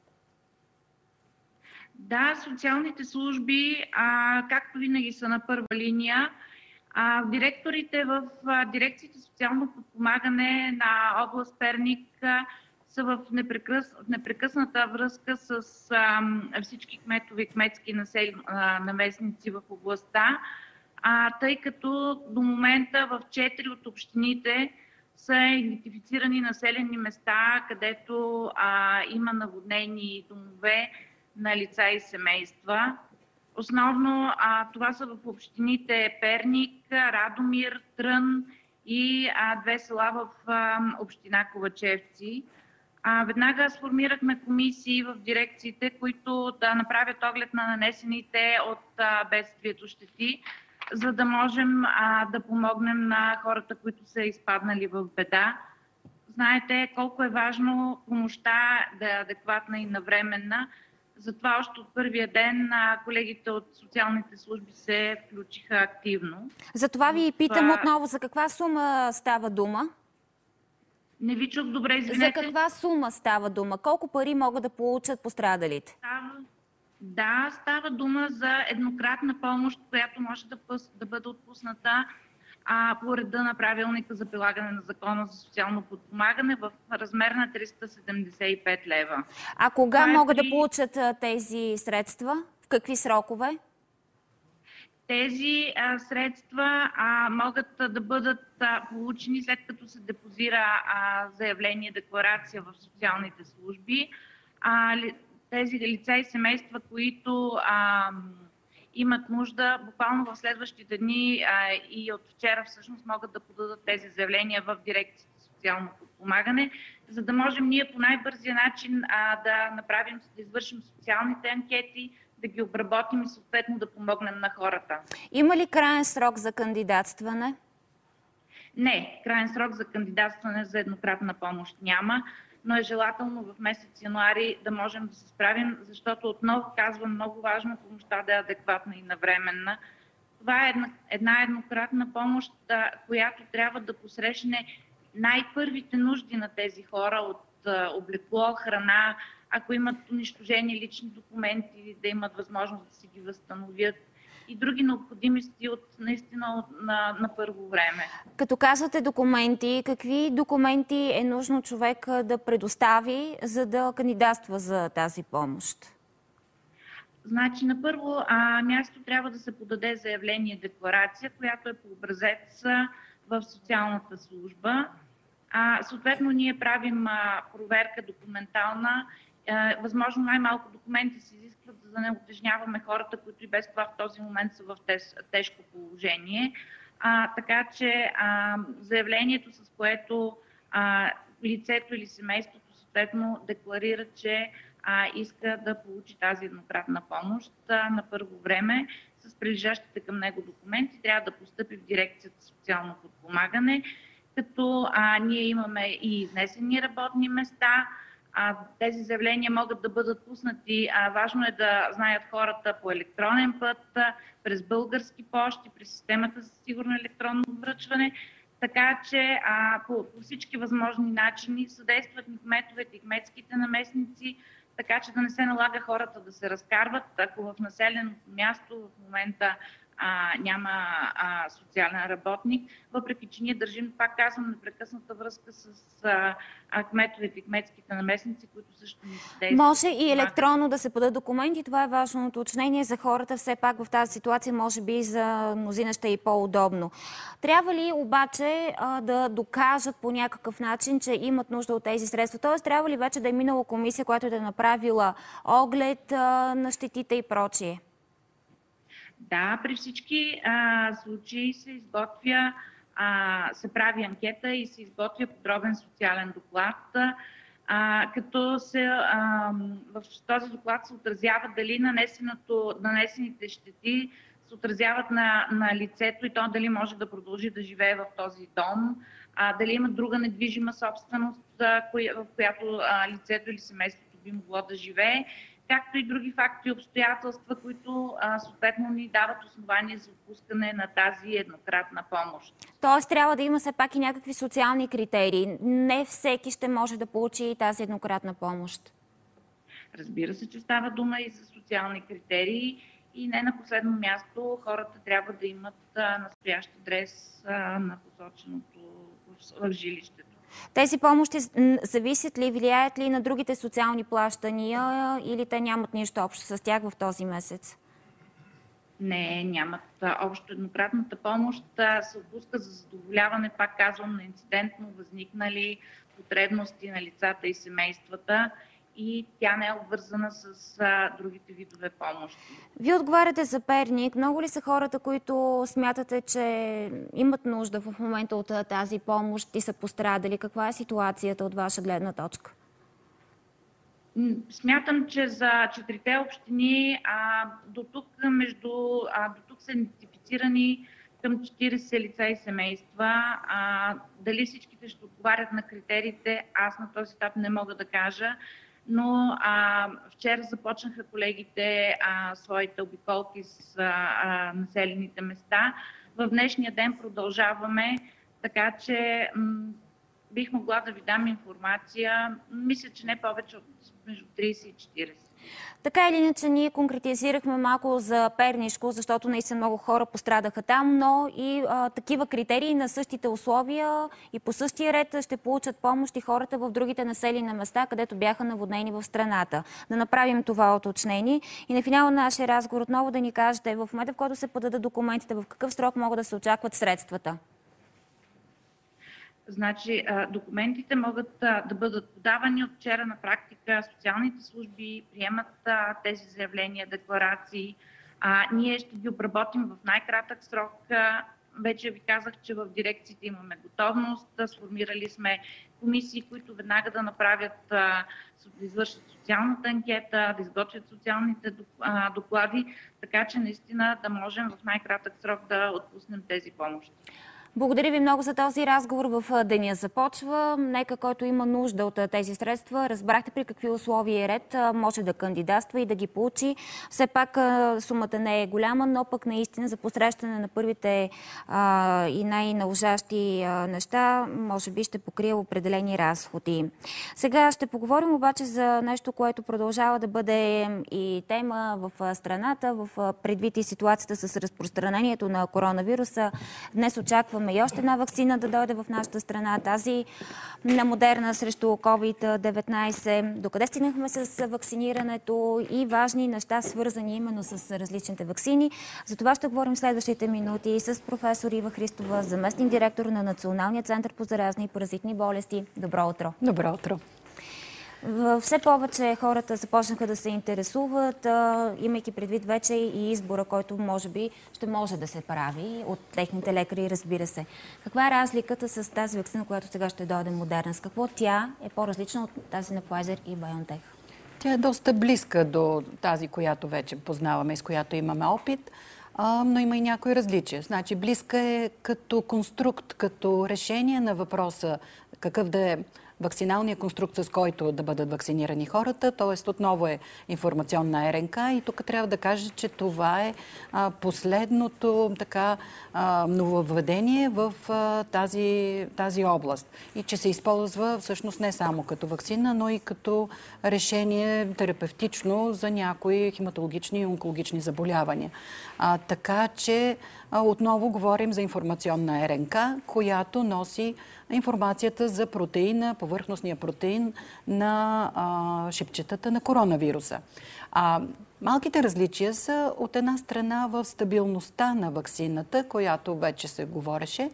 S2: Да, социалните служби, както винаги, са на първа линия. Директорите в дирекциите социално подпомагане на област Перник са в непрекъсната връзка с всички кметови и кметски наместници в областта, тъй като до момента в 4 от общините са идентифицирани населени места, където има наводнени домове на лица и семейства. Основно това са в общините Перник, Радомир, Трън и 2 села в община Ковачевци. Веднага сформирахме комисии в дирекциите, които да направят оглед на нанесените от бедствието щети, за да можем да помогнем на хората, които са изпаднали в беда. Знаете колко е важно помощта да е адекватна и навременна. Затова още от първия ден колегите от социалните служби се включиха активно.
S1: Затова ви питам отново, за каква сума става дума?
S2: Не ви чух добре, извинете.
S1: За каква сума става дума? Колко пари могат да получат пострадалите?
S2: Става дума за еднократна помощ, която може да бъде отпусната по реда на правилника за прилагане на Закона за социално подпомагане в размер на 375 лева.
S1: А кога могат да получат тези средства? В какви срокове?
S2: Тези средства могат да бъдат получени след като се депозира заявление, декларация в социалните служби. Тези лица и семейства, които имат нужда, буквално в следващите дни и от вчера всъщност могат да подадат тези заявления в дирекцията социално подпомагане, за да можем ние по най-бързия начин да извършим социалните анкети, да ги обработим и съответно да помогнем на хората.
S1: Има ли краен срок за кандидатстване?
S2: Не, краен срок за кандидатстване за еднократна помощ няма, но е желателно в месец януари да можем да се справим, защото отново казвам, много важно помощта да е адекватна и навременна. Това е една еднократна помощ, която трябва да посрещне най-първите нужди на тези хора от облекло, храна, ако имат унищожени лични документи, да имат възможност да си ги възстановят и други необходимости на първо време.
S1: Като казвате документи, какви документи е нужно човек да предостави, за да кандидатства за тази помощ?
S2: Значи, на първо място трябва да се подаде заявление, декларация, която е по образец в социалната служба. Съответно, ние правим проверка документална. Възможно най-малко документи се изискват, за да не утежняваме хората, които и без това в този момент са в тежко положение. Така че заявлението, с което лицето или семейството съответно декларира, че иска да получи тази еднократна помощ на първо време, с прилежащите към него документи, трябва да постъпи в дирекцията социално подпомагане, като ние имаме и изнесени работни места. Тези заявления могат да бъдат пуснати. Важно е да знаят хората по електронен път, през български пощи, през системата за сигурно електронно връчване. Така че по всички възможни начини съдействат ни кметовете и кметските наместници, така че да не се налага хората да се разкарват. Ако в населеното място в момента няма социален работник, въпреки че ние държим, пак казвам, непрекъсната връзка с кметовете и кметските наместници, които също ни съдействат.
S1: Може и електронно да се подадат документи. Това е важно уточнение за хората. Все пак в тази ситуация може би за мнозина ще е и по-удобно. Трябва ли обаче да докажат по някакъв начин, че имат нужда от тези средства? Тоест, трябва ли вече да е минала комисия, която да е направила оглед на щетите и прочие?
S2: Да, при всички случаи се прави анкета и се изготвя подробен социален доклад, като в този доклад се отразява дали нанесените щети се отразяват на лицето и то дали може да продължи да живее в този дом, дали има друга недвижима собственост, в която лицето или семейството би могло да живее, както и други факти и обстоятелства, които съответно ни дават основание за отпускане на тази еднократна помощ.
S1: Тоест трябва да има все пак и някакви социални критерии. Не всеки ще може да получи тази еднократна помощ.
S2: Разбира се, че става дума и за социални критерии и не на последно място хората трябва да имат настоящ адрес на посоченото в жилището.
S1: Тези помощи зависят ли, влияят ли на другите социални плащания или те нямат нищо общо с тях в този месец?
S2: Не, нямат общо. Еднократната помощ се отпуска за задоволяване, пак казвам, на инцидентно възникнали потребности на лицата и семействата и тя не е обвързана с другите видове помощи.
S1: Вие отговаряте за Перник. Много ли са хората, които смятате, че имат нужда в момента от тази помощ и са пострадали? Каква е ситуацията от ваша гледна точка?
S2: Смятам, че за 4-те общини до тук са идентифицирани към 40 лица и семейства. Дали всичките ще отговарят на критериите, аз на този етап не мога да кажа. Но вчера започнаха колегите своите обиколки с населените места. В днешния ден продължаваме, така че бих могла да ви дам информация. Мисля, че не повече от между 30 и 40.
S1: Така или иначе, ние конкретизирахме малко за Пернишко, защото наистина много хора пострадаха там, но и такива критерии на същите условия и по същия ред ще получат помощ и хората в другите населени места, където бяха наводнени в страната. Да направим това уточнение и на финал на нашия разговор отново да ни кажете в момента, в който се подадат документите, в какъв срок могат да се очакват средствата?
S2: Значи, документите могат да бъдат подавани от вчера. На практика социалните служби приемат тези заявления, декларации. Ние ще ги обработим в най-кратък срок. Вече ви казах, че в дирекциите имаме готовност. Сформирали сме комисии, които веднага да направят, да извършат социалната анкета, да изготвят социалните доклади, така че наистина да можем в най-кратък срок да отпуснем тези помощи.
S1: Благодаря ви много за този разговор. В деня започва. Нека, който има нужда от тези средства, разбрахте при какви условия и ред може да кандидатства и да ги получи. Все пак сумата не е голяма, но пък наистина за посрещане на първите и най-належащи неща, може би ще покрие определени разходи. Сега ще поговорим обаче за нещо, което продължава да бъде и тема в страната, в предвид и ситуацията с разпространението на коронавируса. Днес очакваме и още една ваксина да дойде в нашата страна, тази на Модерна срещу COVID-19. Докъде стигнахме с вакцинирането и важни неща, свързани именно с различните ваксини. За това ще говорим следващите минути с професор Ива Христова, заместник директор на Националния център по заразни и паразитни болести. Добро утро!
S3: Добро утро!
S1: Все повече хората започнаха да се интересуват, имайки предвид вече и избора, който може би ще може да се прави от техните лекари, разбира се. Каква е разликата с тази ваксина, която сега ще дойде Модерна? С какво тя е по-различна от тази на Pfizer и BioNTech?
S3: Тя е доста близка до тази, която вече познаваме и с която имаме опит, но има и някои различия. Значи близка е като конструкт, като решение на въпроса какъв да е вакциналния конструкт, с който да бъдат вакцинирани хората, т.е. отново е информационна РНК и тук трябва да кажа, че това е последното нововведение в тази област и че се използва всъщност не само като вакцина, но и като решение терапевтично за някои хематологични и онкологични заболявания. Така че отново говорим за информационна РНК, която носи информацията за протеина, повърхностния протеин на шипчетата на коронавируса. Малките различия са от една страна в стабилността на ваксината, която вече се говореше.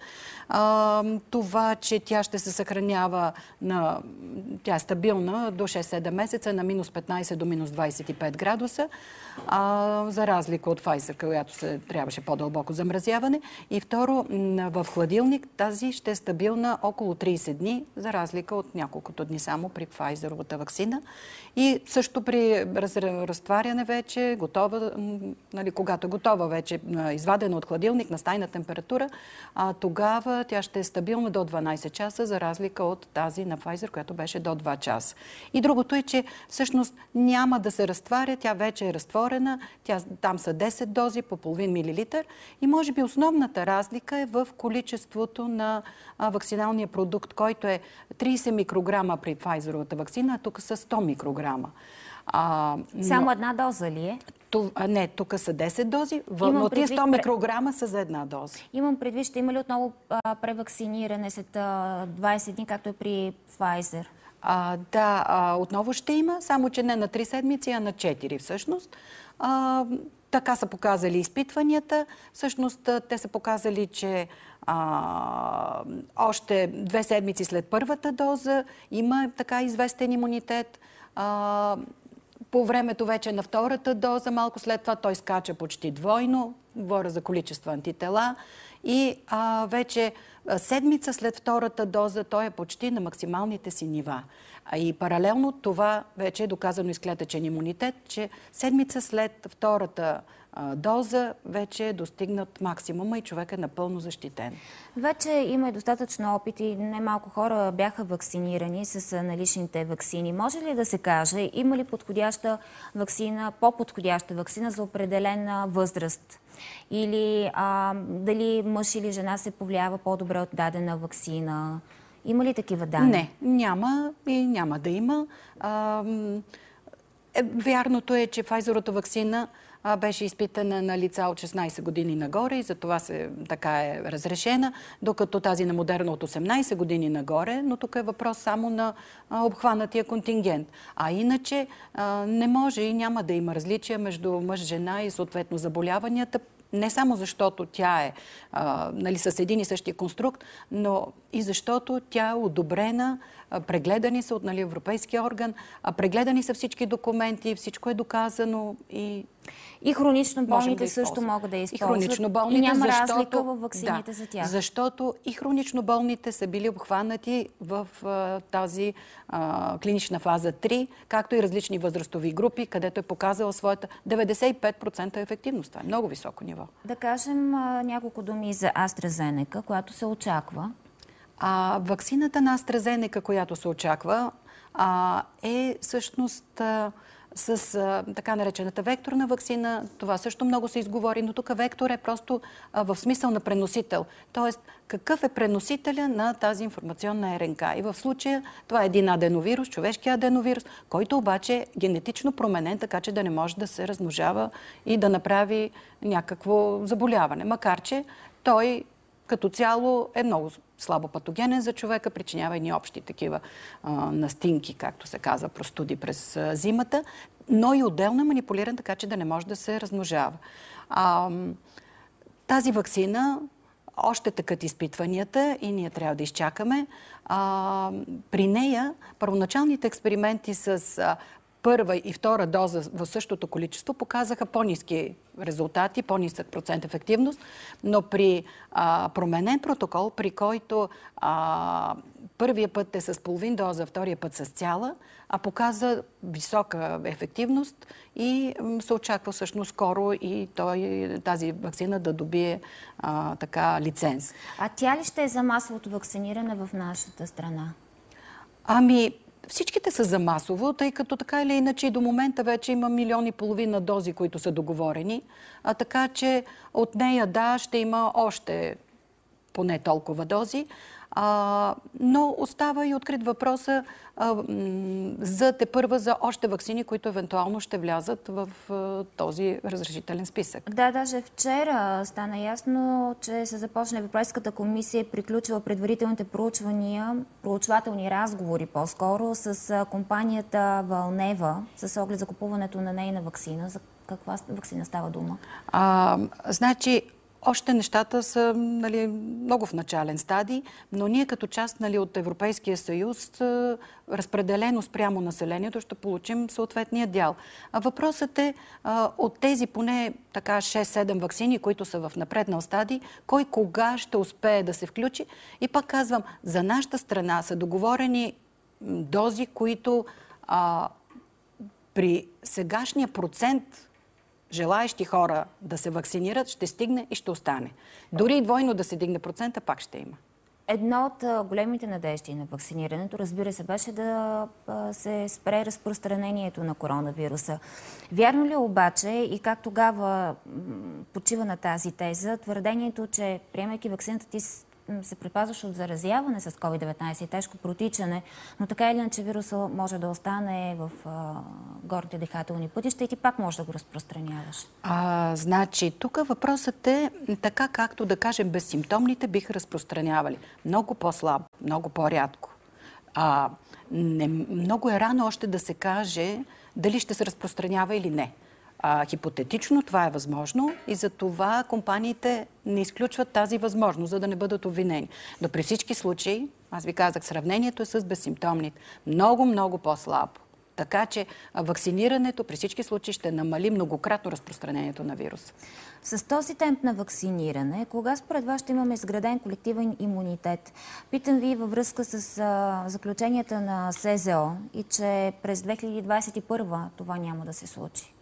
S3: Това, че тя ще се съхранява, тя е стабилна до 6-7 месеца на минус 15 до минус 25 градуса, за разлика от Pfizer, която трябваше по-дълбоко замразяване. И второ, в хладилник тази ще е стабилна около 30 дни, за разлика от няколкото дни само при Pfizer-овата ваксина. И също при разтваряне вече, готова, нали, когато е готова вече, извадена от хладилник на стайна температура, тогава тя ще е стабилна до 12 часа, за разлика от тази на Pfizer, която беше до 2 часа. И другото е, че всъщност няма да се разтваря, тя вече е разтворена, там са 10 дози по половин милилитър и може би основната разлика е в количеството на вакциналния продукт, който е 30 микрограма при Pfizer-овата вакцина, а тук са 100 микрограма.
S1: Само една доза ли е?
S3: Не, тук са 10 дози, но тия 100 микрограма са за една доза.
S1: Имам предвид, ще има ли отново превакциниране след 20 дни, както е при Pfizer?
S3: Да, отново ще има, само че не на 3 седмици, а на 4 всъщност. Така са показали изпитванията. Всъщност те са показали, че още 2 седмици след първата доза има така известен имунитет. По времето вече на втората доза, малко след това той скача почти двойно. Говоря за количество антитела. И вече седмица след втората доза той е почти на максималните си нива. И паралелно това вече е доказано изклетъчен имунитет, че седмица след втората доза вече е достигнат максимума и човек е напълно защитен.
S1: Вече има и достатъчно опит и немалко хора бяха вакцинирани с наличните ваксини. Може ли да се каже, има ли подходяща ваксина, по-подходяща ваксина за определена възраст? Или дали мъж или жена се повлиява по-добре от дадена ваксина? Има ли такива данни?
S3: Не, няма и няма да има. Вярното е, че Pfizer-овата ваксина беше изпитана на лица от 16 години нагоре и за това така е разрешена, докато тази на Модерна от 18 години нагоре, но тук е въпрос само на обхванатия контингент. А иначе не може и няма да има различия между мъж-жена и съответно заболяванията, не само защото тя е с един и същия конструкт, но и защото тя е одобрена, прегледани са от европейския орган, прегледани са всички документи, всичко е доказано
S1: и хронично болните също могат да използват.
S3: И хронично болните,
S1: няма разлика във ваксините за тях.
S3: Защото и хронично болните са били обхванати в тази клинична фаза 3, както и различни възрастови групи, където е показала своята 95% ефективност. Това е много високо ниво.
S1: Да кажем няколко думи за AstraZeneca, която се очаква.
S3: Ваксината на AstraZeneca, която се очаква, е всъщност с така наречената векторна ваксина. Това също много се изговори, но тук вектор е просто в смисъл на преносител. Тоест, какъв е преносителя на тази информационна РНК? И в случая това е един аденовирус, човешки аденовирус, който обаче е генетично променен, така че да не може да се размножава и да направи някакво заболяване. Макар че той като цяло е много слабо патогенен за човека, причинява и общи такива настинки, както се казва, простуди през зимата, но и отделно е манипулиран, така че да не може да се размножава. Тази ваксина още тъкат изпитванията и ние трябва да изчакаме. При нея първоначалните експерименти с първа и втора доза в същото количество показаха по-ниски резултати, по-нисък процент ефективност, но при променен протокол, при който първия път е с половин доза, втория път с цяла, показа висока ефективност и се очаква всъщност скоро и тази ваксина да добие лиценз.
S1: А тя ли ще е за масовото вакциниране в нашата страна?
S3: Всичките са за масово, тъй като така или иначе и до момента вече има 1,5 милиона дози, които са договорени. Така че от нея, ще има още поне толкова дози. Но остава и открит въпроса за още ваксини, които евентуално ще влязат в този разрешителен списък.
S1: Да, даже вчера стана ясно, че се започна Европейската комисия и приключила предварителните проучвателни разговори по-скоро с компанията Валнева с оглед за купуването на нейна ваксина. За каква ваксина става дума?
S3: Още нещата са много в начален стадий, но ние като част от Европейския съюз, разпределено спрямо населението, ще получим съответния дял. Въпросът е от тези поне 6-7 ваксини, които са в напреднал стадий, кой кога ще успее да се включи. И пак казвам, за нашата страна са договорени дози, които при сегашния процент желаещи хора да се вакцинират, ще стигне и ще остане. Дори и двойно да се дигне процента, пак ще има.
S1: Едно от големите надежди на вакцинирането, разбира се, беше да се спре разпространението на коронавируса. Вярно ли обаче и как тогава почива на тази теза твърдението, че приемайки вакцината ти се предпазваш от заразяване с COVID-19 и тежко протичане, но така или иначе вируса може да остане в горните дихателни пътища и ти пак можеш да го разпространяваш?
S3: Значи, тук въпросът е така, както да кажем, безсимптомните биха разпространявали. Много по-слабо, много по-рядко. Много е рано още да се каже дали ще се разпространява или не. Хипотетично това е възможно и за това компаниите не изключват тази възможност, за да не бъдат обвинени. Но при всички случаи, аз ви казах, сравнението е с безсимптомните. Много, много по-слабо. Така че вакцинирането при всички случаи ще намали многократно разпространението на вируса.
S1: С този темп на вакциниране, кога според вас ще имаме изграден колективен имунитет? Питам ви във връзка с заключенията на СЗО и че през 2021 това няма да се случи.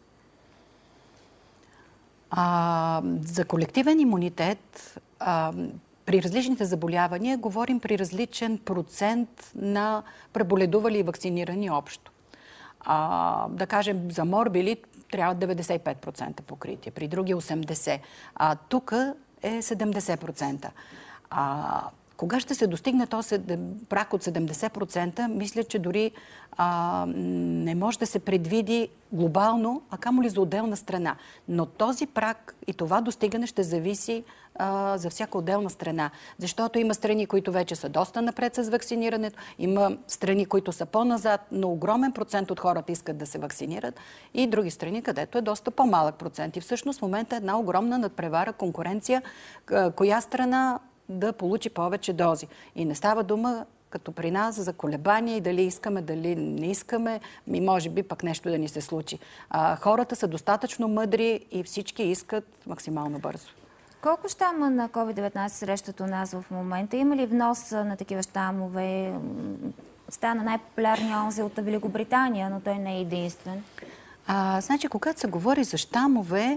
S3: За колективен имунитет при различните заболявания говорим при различен процент на преболедували и вакцинирани общо. Да кажем, за морбили трябва 95% покритие, при други 80%. Тук е 70%. Кога ще се достигне този прак от 70%, мисля, че дори не може да се предвиди глобално, а камо ли за отделна страна. Но този прак и това достигане ще зависи за всяка отделна страна. Защото има страни, които вече са доста напред с вакцинирането, има страни, които са по-назад, но огромен процент от хората искат да се вакцинират и други страни, където е доста по-малък процент. И всъщност в момента е една огромна надпревара, конкуренция, коя страна да получи повече дози. И не става дума като при нас за колебания и дали искаме, дали не искаме, и може би пък нещо да ни се случи. Хората са достатъчно мъдри и всички искат максимално бързо.
S1: Колко щама на COVID-19 срещат у нас в момента? Има ли внос на такива щамове? Стана най-популярния онзи от Великобритания, но той не е единствен.
S3: Значи, когато се говори за щамове,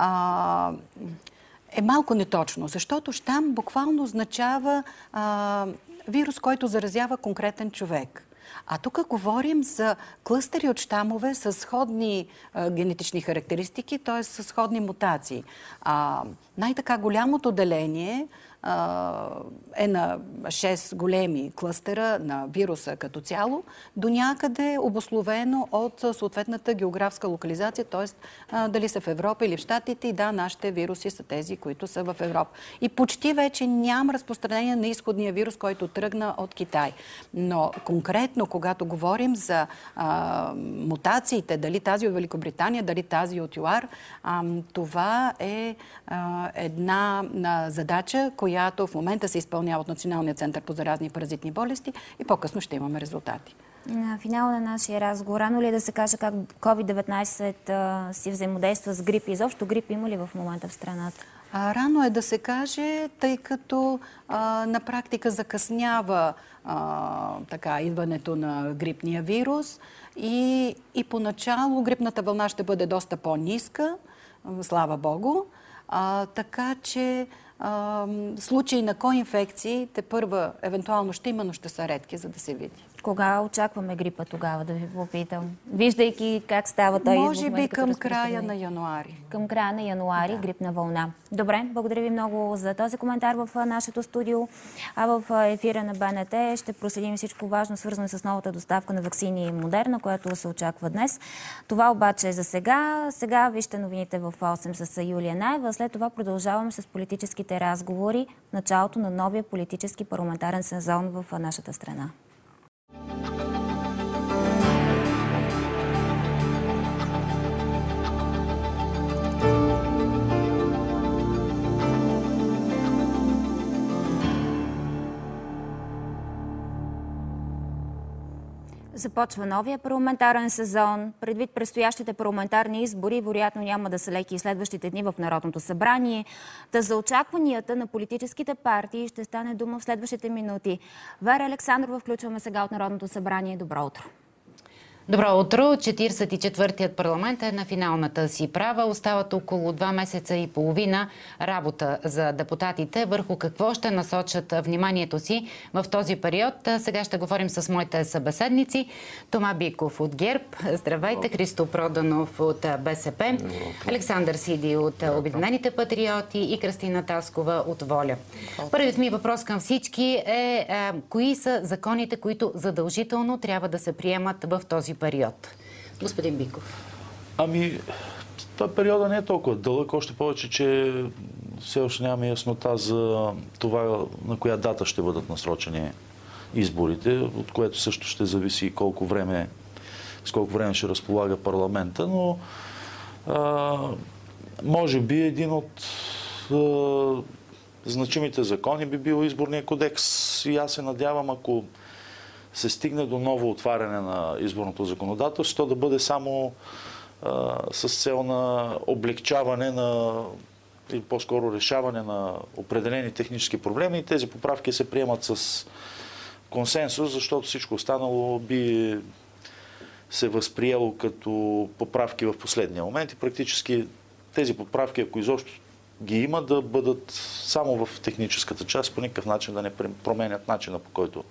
S3: е малко неточно, защото щам буквално означава вирус, който заразява конкретен човек. А тук говорим за клъстери от щамове с сходни генетични характеристики, т.е. с сходни мутации. Най-така голямото деление е на 6 големи клъстера на вируса като цяло, до някъде обусловено от съответната географска локализация, т.е. дали са в Европа или в Щатите. И да, нашите вируси са тези, които са в Европа. И почти вече няма разпространение на изходния вирус, който тръгна от Китай. Но конкретно, когато говорим за мутациите, дали тази от Великобритания, дали тази от ЮАР, това е една задача, която в момента се изпълнява от Националния център по заразни и паразитни болести и по-късно ще имаме резултати.
S1: На финала на нашия разговор, рано ли е да се каже как COVID-19 си взаимодейства с грип? Изобщо грип има ли в момента в страната?
S3: Рано е да се каже, тъй като на практика закъснява идването на грипния вирус и поначало грипната вълна ще бъде доста по-ниска, слава Богу, така че случаи на коинфекции тепърва евентуално ще има, но ще са редки, за да се види.
S1: Кога очакваме грипа тогава, да ви попитам? Виждайки как става той.
S3: Може би към края на януари.
S1: Към края на януари, да. Грипна вълна. Добре, благодаря ви много за този коментар в нашето студио. А в ефира на БНТ ще проследим всичко важно, свързано с новата доставка на ваксини Модерна, която се очаква днес. Това обаче е за сега. Сега вижте новините в 8 с Юлия Наева. След това продължаваме с политическите разговори в началото на новия политически парламентарен сезон в нашата страна. Започва новия парламентарен сезон. Предвид предстоящите парламентарни избори, вероятно няма да са леки и следващите дни в Народното събрание. Та за очакванията на политическите партии ще стане дума в следващите минути. Вера Александрова включваме сега от Народното събрание. Добро утро!
S10: Добро утро! 44-тият парламент е на финалната си права. Остават около 2 месеца и половина работа за депутатите. Върху какво ще насочат вниманието си в този период? Сега ще говорим с моите събеседници. Тома Биков от ГЕРБ. Здравейте! Христо Проданов от БСП. Александър Сиди от Обединените патриоти и Кръстина Таскова от Воля. Първият ми въпрос към всички е кои са законите, които задължително трябва да се приемат в този период? Господин Биков.
S5: Това периода не е толкова дълъг, още повече, че все още нямаме яснота за това на коя дата ще бъдат насрочени изборите, от което също ще зависи с колко време ще разполага парламента, но може би един от значимите закони би бил изборния кодекс и аз се надявам, ако се стигне до ново отваряне на изборното законодателство, да бъде само с цел на облегчаване или по-скоро решаване на определени технически проблеми и тези поправки се приемат с консенсус, защото всичко останало би се възприело като поправки в последния момент и практически тези поправки, ако изобщо ги има, да бъдат само в техническата част, по никакъв начин да не променят начина, по който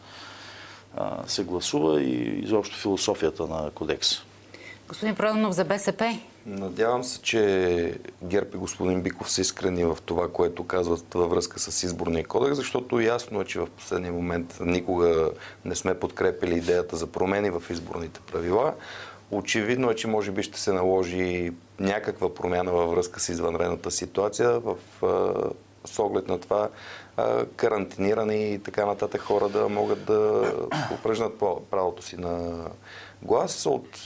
S5: се гласува и изобщо философията на кодекса.
S10: Господин Проданов за БСП.
S6: Надявам се, че ГЕРБ и господин Биков са искрени в това, което казват във връзка с изборния кодекс, защото ясно е, че в последния момент никога не сме подкрепили идеята за промени в изборните правила. Очевидно е, че може би ще се наложи някаква промяна във връзка с извънредната ситуация, с оглед на това карантинирани и така нататък хора да могат да упражнят правото си на глас.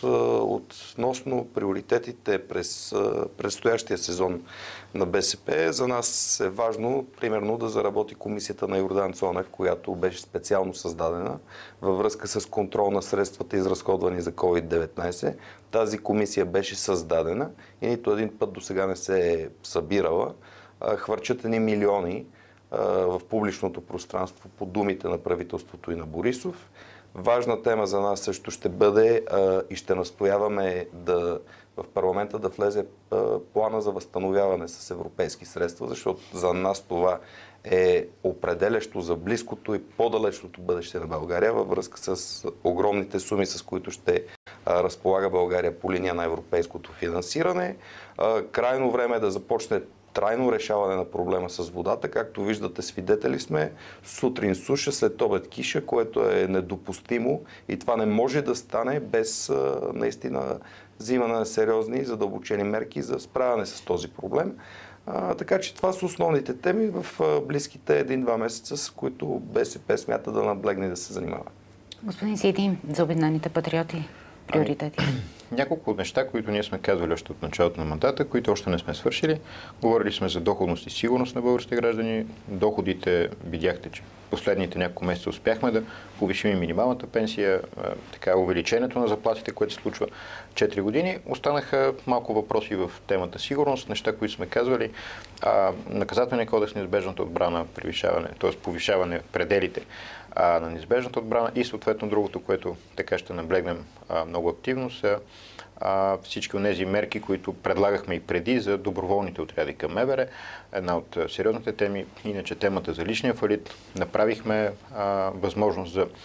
S6: Относно приоритетите през предстоящия сезон на БСП, за нас е важно, примерно, да заработи комисията на Йордан Цонев, която беше специално създадена във връзка с контрол на средствата, изразходвани за COVID-19. Тази комисия беше създадена и нито един път до сега не се е събирала. Хвърчат ни милиони в публичното пространство по думите на правителството и на Борисов. Важна тема за нас също ще бъде и ще настояваме в парламента да влезе плана за възстановяване с европейски средства, защото за нас това е определящо за близкото и по-далечното бъдеще на България във връзка с огромните суми, с които ще разполага България по линия на европейското финансиране. Крайно време е да започне трайно решаване на проблема с водата. Както виждате, свидетели сме сутрин суша, след обед киша, което е недопустимо и това не може да стане без наистина взимане на сериозни и задълбочени мерки за справяне с този проблем. Така че това са основните теми в близките 1-2 месеца, с които БСП смята да наблегне да се занимава.
S10: Господин Сиди, за Обединените патриоти, приоритети.
S8: Няколко неща, които ние сме казвали още от началото на мандата, които още не сме свършили. Говорили сме за доходност и сигурност на българските граждани. Доходите, видяхте, че последните няколко месеца успяхме да повишим и минималната пенсия, така увеличението на заплатите, което се случва 4 години. Останаха малко въпроси в темата сигурност, неща, които сме казвали. Наказателния кодекс, неизбежната отбрана, т.е. повишаване пределите на неизбежната отбрана и съответно другото, което така ще наблегнем много активно, са всички от тези мерки, които предлагахме и преди за доброволните отряди към МВР. Една от сериозните теми, иначе темата за личния фалит. Направихме възможност за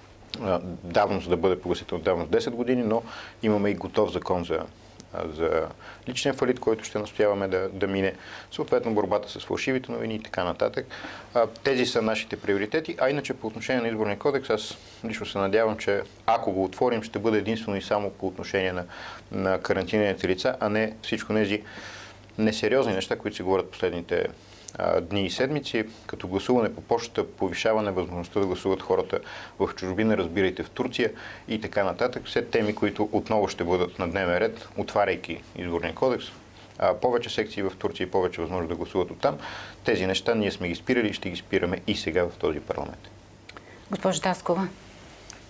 S8: давност да бъде погасителна давност 10 години, но имаме и готов закон за личния фалит, който ще настояваме да мине. Съответно борбата с фалшивите новини и така нататък. Тези са нашите приоритети, а иначе по отношение на изборния кодекс, аз лично се надявам, че ако го отворим, ще бъде единствено и само по отношение на карантинираните лица, а не всичко тези несериозни неща, които се говорят последните дни и седмици, като гласуване по почта, повишаване възможността да гласуват хората в чужбина, разбирайте в Турция и така нататък. Все теми, които отново ще бъдат на дневен ред, отваряйки изборния кодекс. Повече секции в Турция и повече възможност да гласуват оттам. Тези неща ние сме ги спирали и ще ги спираме и сега в този парламент.
S10: Госпожо Таскова.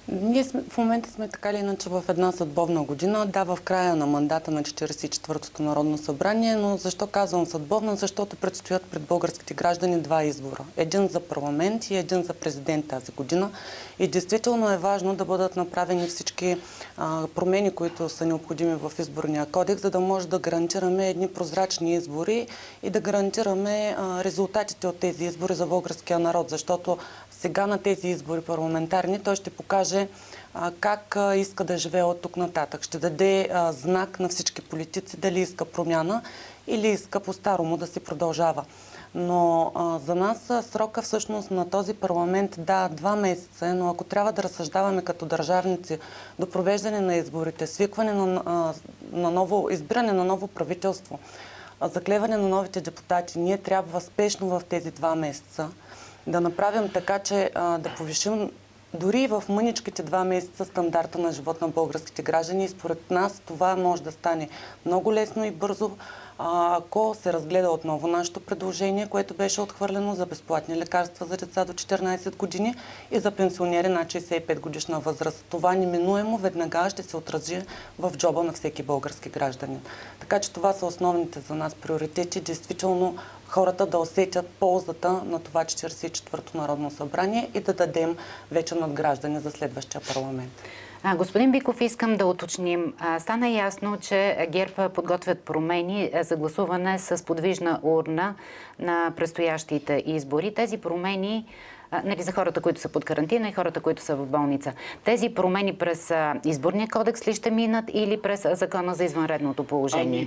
S7: Ние в момента сме така или иначе в една съдбовна година. Да, в края на мандата на 44-тото Народно събрание, но защо казвам съдбовна? Защото предстоят пред българските граждани два избора. Един за парламент и един за президент тази година. И действително е важно да бъдат направени всички промени, които са необходими в изборния кодекс, за да може да гарантираме едни прозрачни избори и да гарантираме резултатите от тези избори за българския народ. Защото сега на тези избори парламентарни той ще покаже как иска да живее от тук нататък. Ще даде знак на всички политици дали иска промяна или иска по-старому да се продължава. Но за нас срока всъщност на този парламент, да, 2 месеца, но ако трябва да разсъждаваме като държавници до провеждане на изборите, свикване на ново, избиране на ново правителство, заклеване на новите депутати, ние трябва спешно в тези 2 месеца да направим така, че да повишим дори в мъничките 2 месеца стандарта на живот на българските граждани. И според нас това може да стане много лесно и бързо, ако се разгледа отново нашето предложение, което беше отхвърлено за безплатни лекарства за деца до 14 години и за пенсионери над 65 годишна възраст. Това неминуемо веднага ще се отрази в джоба на всеки български гражданин. Така че това са основните за нас приоритети. Действително хората да усетят ползата на това 44-то Народно събрание и да дадем вече надграждане за следващия парламент.
S10: Господин Биков, искам да уточним. Стана ясно, че ГЕРБ подготвят промени за гласуване с подвижна урна на предстоящите избори. Тези промени, нали, за хората, които са под карантина и хората, които са в болница. Тези промени през изборния кодекс ли ще минат или през закона за извънредното положение?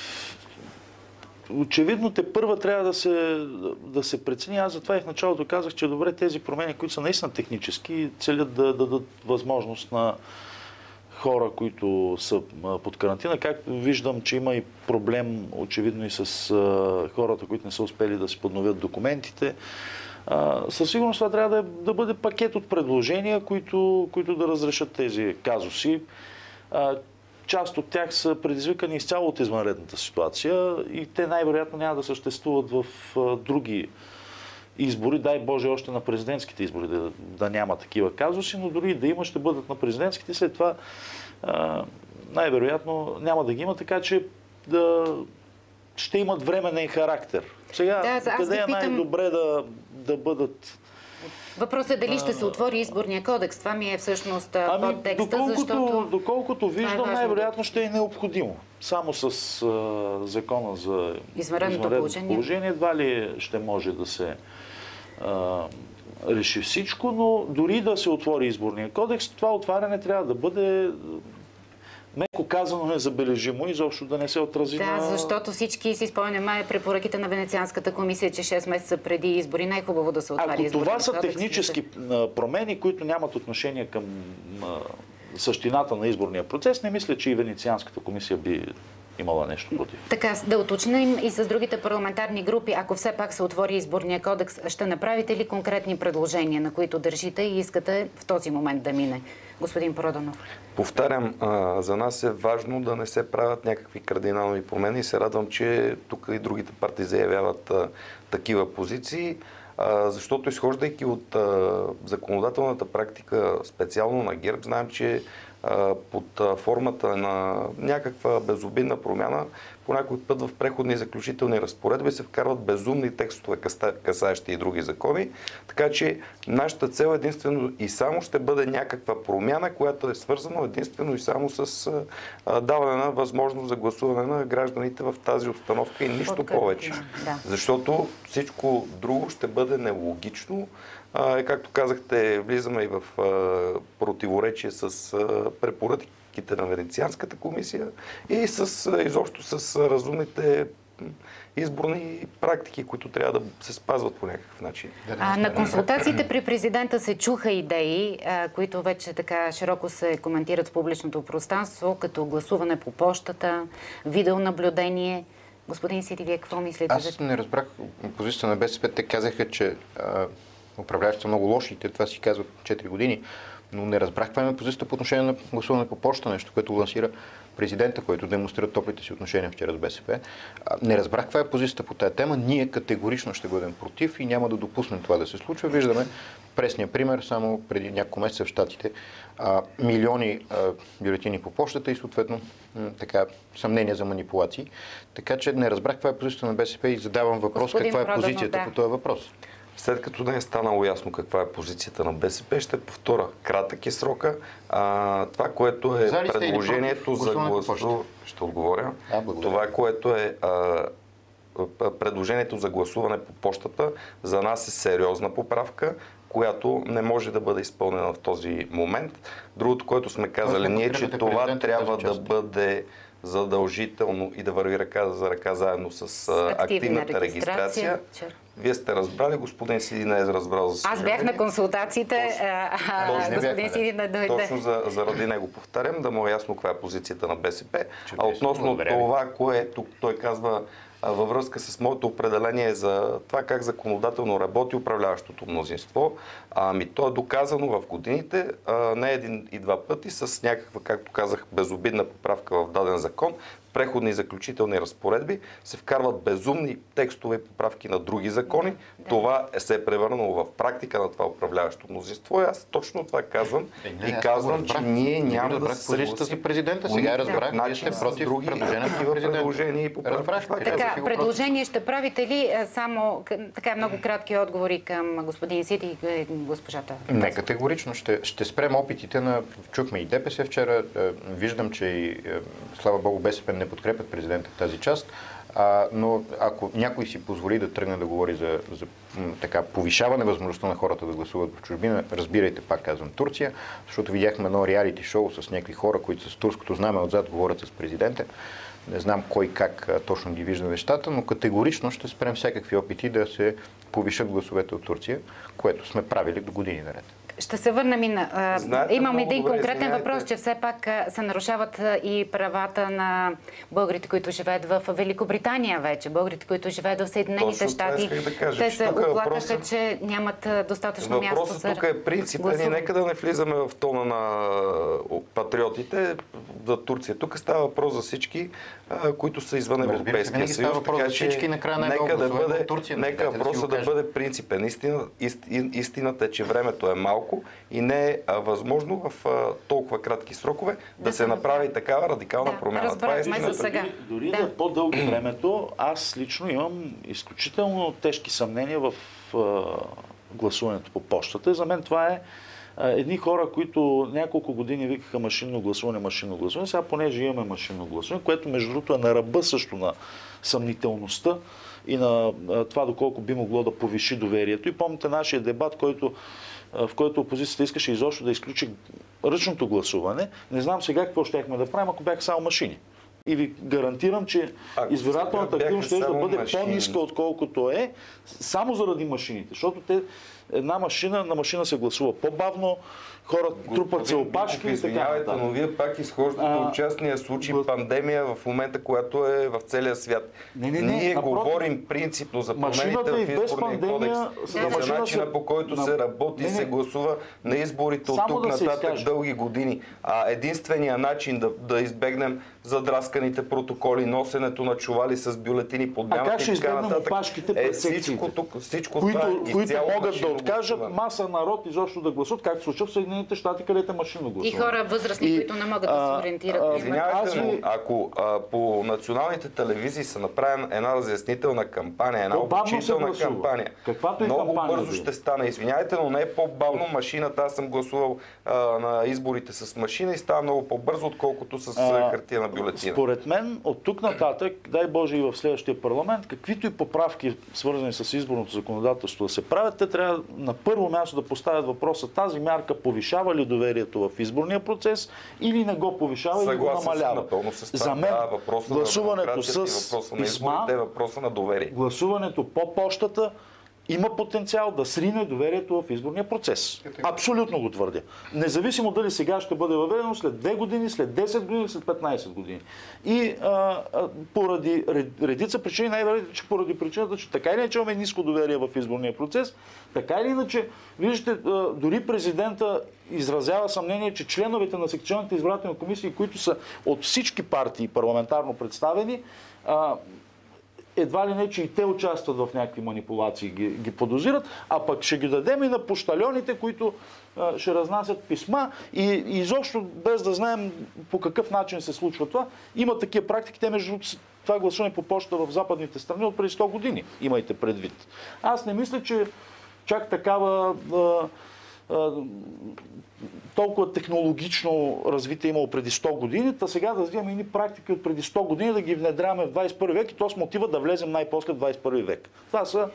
S5: Очевидно те първа трябва да се прецени. Аз затова и в началото казах, че добре тези промени, които са наистина технически, целят да дадат възможност на хора, които са под карантина. Както виждам, че има и проблем очевидно и с хората, които не са успели да си подновят документите. Със сигурност това трябва да бъде пакет от предложения, които да разрешат тези казуси. Част от тях са предизвикани изцяло от извънредната ситуация и те най-вероятно няма да съществуват в други избори. Дай Боже още на президентските избори да няма такива казуси, но дори да има, ще бъдат на президентските. След това най-вероятно няма да ги има, така че ще имат временен характер. Сега къде е най-добре да бъдат...
S10: Въпросът е дали ще се отвори изборния кодекс. Това ми е всъщност подтекста, защото...
S5: Доколкото виждам, най-вероятно ще е необходимо. Само с закона за извънредното положение едва ли ще може да се реши всичко, но дори да се отвори изборния кодекс, това отваряне трябва да бъде меко казано незабележимо, изобщо да не се отрази на...
S10: Да, защото всички си спомняме препоръките на Венецианската комисия, че 6 месеца преди избори най-хубаво да се отваря изборния кодекс.
S5: Ако това са технически промени, които нямат отношение към същината на изборния процес, не мисля, че и Венецианската комисия би имала нещо против.
S10: Така, да уточним и с другите парламентарни групи, ако все пак се отвори изборния кодекс, ще направите ли конкретни предложения, на които държите и искате в този момент да мине? Господин Проданов.
S6: Повтарям, за нас е важно да не се правят някакви кардинални промени и се радвам, че тук и другите партии заявяват такива позиции, защото изхождайки от законодателната практика специално на ГЕРБ, знаем, че под формата на някаква безобидна промяна, по някой път в преходни и заключителни разпоредби се вкарват безумни текстове, касаещи и други закони. Така че нашата цел единствено и само ще бъде някаква промяна, която е свързана единствено и само с даване на възможност за гласуване на гражданите в тази обстановка и нищо повече.
S10: Да.
S6: Защото всичко друго ще бъде нелогично. Както казахте, влизаме и в противоречие с препоръките на Венецианската комисия и изобщо с разумните изборни практики, които трябва да се спазват по някакъв начин.
S10: На консултациите при президента се чуха идеи, които вече така широко се коментират в публичното пространство, като гласуване по пощата, видеонаблюдение. Господин Сиди, вие какво мислите?
S8: Аз не разбрах позицията на БСП. Те казаха, че управляващите са много лоши, те това си казват 4 години. Но не разбрах каква е позицията по отношение на гласуване по почта, нещо, което лансира президента, който демонстрира топлите си отношения вчера с БСП. Не разбрах каква е позицията по тази тема. Ние категорично ще бъдем против и няма да допуснем това да се случва. Виждаме пресния пример само преди няколко месеца в Щатите. Милиони бюлетини по почтата и съответно съмнения за манипулации. Така че не разбрах каква е позицията на БСП и задавам въпрос каква е позицията по този въпрос.
S6: След като не е станало ясно каква е позицията на БСП, ще повторя. Кратък е срока. Това, което е предложението за гласуване... Ще отговоря. Това, което е предложението за гласуване по почтата, за нас е сериозна поправка, която не може да бъде изпълнена в този момент. Другото, което сме казали ние, че това трябва да бъде задължително и да върви ръка за ръка заедно с активната регистрация. Вие сте разбрали, господин Сиди не е разбрал за съжаление.
S10: Аз бях на консултациите, господин Сиди не дойде.
S6: Точно заради него повтарям, да му е ясно каква е позицията на БСП. А относно това, което той казва във връзка с моето определение за това как законодателно работи управляващото мнозинство, то е доказано в годините, не един и два пъти, с някаква, както казах, безобидна поправка в даден закон, преходни и заключителни разпоредби, се вкарват безумни текстове и поправки на други закони. Да. Това се е превърнало в практика на това управляващо мнозинство. И аз точно това казвам. И казвам, че ние няма да се
S8: позицията за президента. Сега разбрах, вие сте против
S6: предложения и поправки.
S10: Така, предложение ще правите ли само така много кратки отговори към господин Сиди и госпожата?
S8: Не, категорично. Ще спрем опитите чухме и ДПС вчера. Виждам, че и слава Богу БСП не подкрепят президента в тази част, но ако някой си позволи да тръгне да говори за повишаване възможността на хората да гласуват в чужбина, разбирайте, пак казвам, Турция, защото видяхме едно реалити шоу с някакви хора, които с турското знаме отзад говорят с президента. Не знам кой как точно ги вижда нещата, но категорично ще спрем всякакви опити да се повишат гласовете от Турция, което сме правили до години наред.
S10: Ще се върнем и на... Имам един конкретен въпрос, че все пак се нарушават и правата на българите, които живеят в Великобритания вече, българите, които живеят в Съединените щати. Те се оплакаха, че нямат достатъчно място за
S6: гласуване. Въпросът тук е принципен и нека да не влизаме в тона на патриотите за Турция. Тук става въпрос за всички, които са извън Европейския съюз. Така че нека въпросът да бъде принципен. Истината е, че времето е малко и не е възможно в толкова кратки срокове да се направи такава радикална промяна. Това е истината.
S5: Дори да е по-дълго времето, аз лично имам изключително тежки съмнения в гласуването по почтата. За мен това е едни хора, които няколко години викаха машинно гласуване, сега понеже имаме машинно гласуване, което между другото е на ръба също на съмнителността и на това доколко би могло да повиши доверието. И помните нашия дебат, в който опозицията искаше изобщо да изключи ръчното гласуване. Не знам сега какво щехме да правим, ако бяха само машини. И ви гарантирам, че избирателната активност ще да бъде по-ниска, отколкото е, само заради машините. Защото на машина се гласува по-бавно, хората трупат се опашки и така.
S6: Но вие пак изхождате от частния случай пандемия в момента, която е в целия свят. Ние говорим принципно за промените в изборния кодекс, за начина по който се работи и се гласува на изборите от тук нататък дълги години. Единственият начин да избегнем задрасканите протоколи, носенето на чували с бюлетини, подмяната и така нататък. Всичко това
S5: които могат да откажат маса народ изобщо да гласуват, както се случва в Съединените щати, където е машинно гласуване.
S10: И хора възрастни, които не могат да се ориентират.
S6: Извинявайте, но ако по националните телевизии са направена една разяснителна кампания, една обучителна кампания, много бързо ще стане. Извинявайте, но не е по-бавно машината. Аз съм гласувал на изборите с машина и става много по-бързо, отколкото с хартиена бюлетина.
S5: Според мен, от тук нататък, дай Боже и в следващия парламент, каквито и поправки, свързани с изборното законодателство да се правят, те трябва на първо място да поставят въпроса: тази мярка повишава ли доверието в изборния процес или не го повишава или го намалява. За мен гласуването с писма,
S6: въпроса на доверие.
S5: Гласуването по почтата има потенциал да срине доверието в изборния процес. Абсолютно го твърдя. Независимо дали сега ще бъде въведено след 2 години, след 10 години, след 15 години. И поради редица причини, най-вероятно, че поради причината, че така или иначе имаме ниско доверие в изборния процес, така или иначе, виждате, дори президента изразява съмнение, че членовете на секционните избирателни комисии, които са от всички партии парламентарно представени, едва ли не, че и те участват в някакви манипулации, ги подозират, а пък ще ги дадем и на пощальоните, които ще разнасят писма и изобщо без да знаем по какъв начин се случва това. Има такива практики, те между това гласуване по почта в западните страни от преди 100 години, имайте предвид. Аз не мисля, че чак такава толкова технологично развитие имало преди 100 години, та сега да вземем едни практики от преди 100 години, да ги внедряваме в 21 век и то с мотива да влезем най-после в 21 век. Това са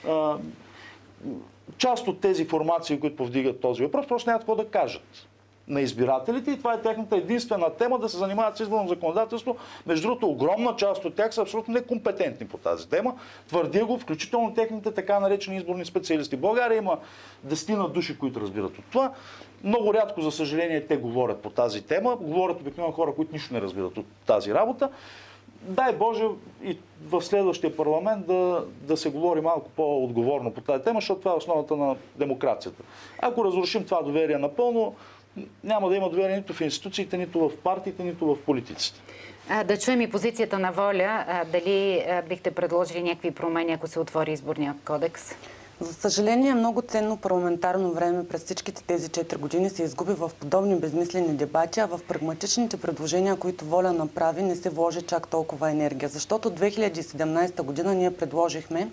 S5: част от тези формации, които повдигат този въпрос, просто нямат какво да кажат на избирателите и това е тяхната единствена тема да се занимават с изборно законодателство. Между другото, огромна част от тях са абсолютно некомпетентни по тази тема. Твърдя го, включително техните така наречени изборни специалисти. В България има 10 души, които разбират от това. Много рядко, за съжаление, те говорят по тази тема. Говорят обикновено хора, които нищо не разбират от тази работа. Дай Боже и в следващия парламент да се говори малко по-отговорно по тази тема, защото това е основата на демокрацията. Ако разрушим това доверие напълно, няма да има доверие нито в институциите, нито в партиите, нито в политиците.
S10: Да чуем и позицията на ВОЛЯ. Дали бихте предложили някакви промени, ако се отвори изборния кодекс?
S7: За съжаление, много ценно парламентарно време през всичките тези 4 години се изгуби в подобни безмислени дебати, а в прагматичните предложения, които ВОЛЯ направи, не се вложи чак толкова енергия. Защото 2017 година ние предложихме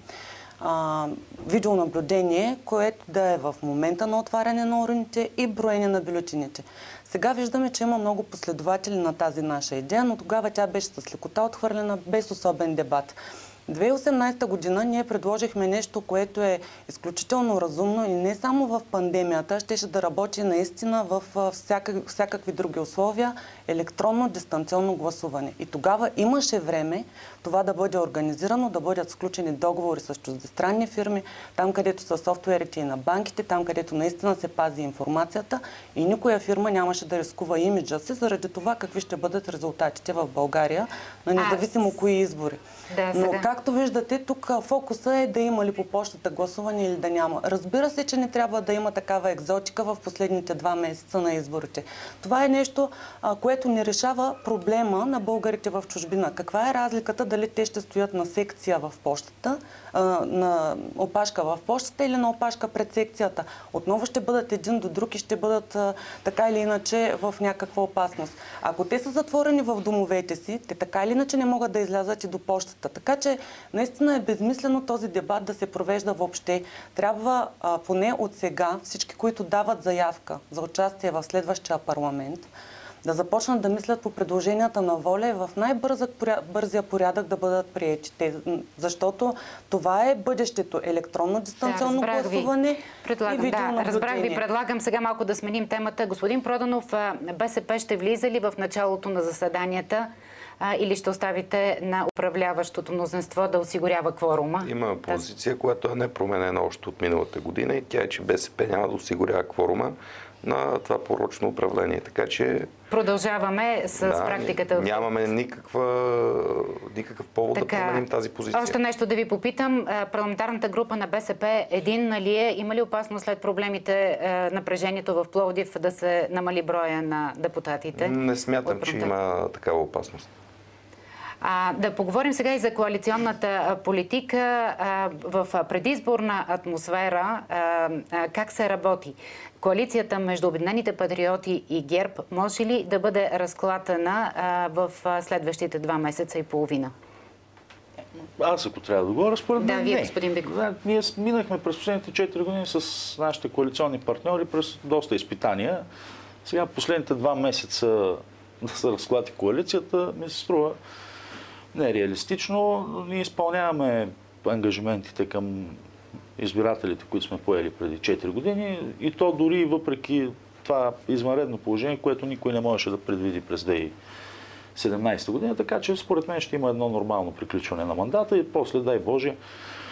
S7: видеонаблюдение, което да е в момента на отваряне на урните и броене на бюлетините. Сега виждаме, че има много последователи на тази наша идея, но тогава тя беше с лекота отхвърлена, без особен дебат. 2018 година ние предложихме нещо, което е изключително разумно и не само в пандемията, щеше да работи наистина в всякакви други условия, електронно дистанционно гласуване. И тогава имаше време това да бъде организирано, да бъдат сключени договори с чуждестранни фирми, там където са софтуерите и на банките, там където наистина се пази информацията и никоя фирма нямаше да рискува имиджа си заради това какви ще бъдат резултатите в България, на независимо кои избори.
S10: Да,
S7: но както виждате, тук фокуса е да има ли по почтата гласуване или да няма. Разбира се, че не трябва да има такава екзотика в последните 2 месеца на изборите. Това е нещо, което не решава проблема на българите в чужбина. Каква е разликата дали те ще стоят на секция в почтата, на опашка в почтата или на опашка пред секцията? Отново ще бъдат един до друг и ще бъдат така или иначе в някаква опасност. Ако те са затворени в домовете си, те така или иначе не могат да излязат и до почтата. Така че наистина е безмислено този дебат да се провежда въобще. Трябва поне от сега всички, които дават заявка за участие в следващия парламент, да започнат да мислят по предложенията на ВОЛЯ и в най-бързия порядък да бъдат приети. Защото това е бъдещето. Електронно дистанционно гласуване и видеонаблюдение.
S10: Разбрах ви. Предлагам сега малко да сменим темата. Господин Проданов, БСП ще влиза ли в началото на заседанията или ще оставите на управляващото мнозинство да осигурява кворума?
S6: Има позиция, която е непроменена още от миналата година и тя е, че БСП няма да осигурява кворума на това порочно управление. Така че
S10: продължаваме с практиката.
S6: Нямаме никакъв повод да променим тази позиция.
S10: Още нещо да ви попитам. Парламентарната група на БСП единна ли е? Има ли опасност след проблемите, напрежението в Пловдив да се намали броя на депутатите?
S6: Не смятам, че има такава опасност.
S10: Да поговорим сега и за коалиционната политика в предизборна атмосфера. Как се работи? Коалицията между Обединените патриоти и ГЕРБ може ли да бъде разклатена в следващите 2 месеца и половина?
S5: Аз ако трябва да говоря, според мен
S10: вие, господин Биков.
S5: Ние минахме през последните 4 години с нашите коалиционни партньори през доста изпитания. Сега последните 2 месеца да се разклати коалицията ми се струва нереалистично. Ние изпълняваме ангажиментите към избирателите, които сме поели преди 4 години и то дори въпреки това извънредно положение, което никой не можеше да предвиди през 2017 година, така че според мен ще има едно нормално приключване на мандата и после, дай Боже,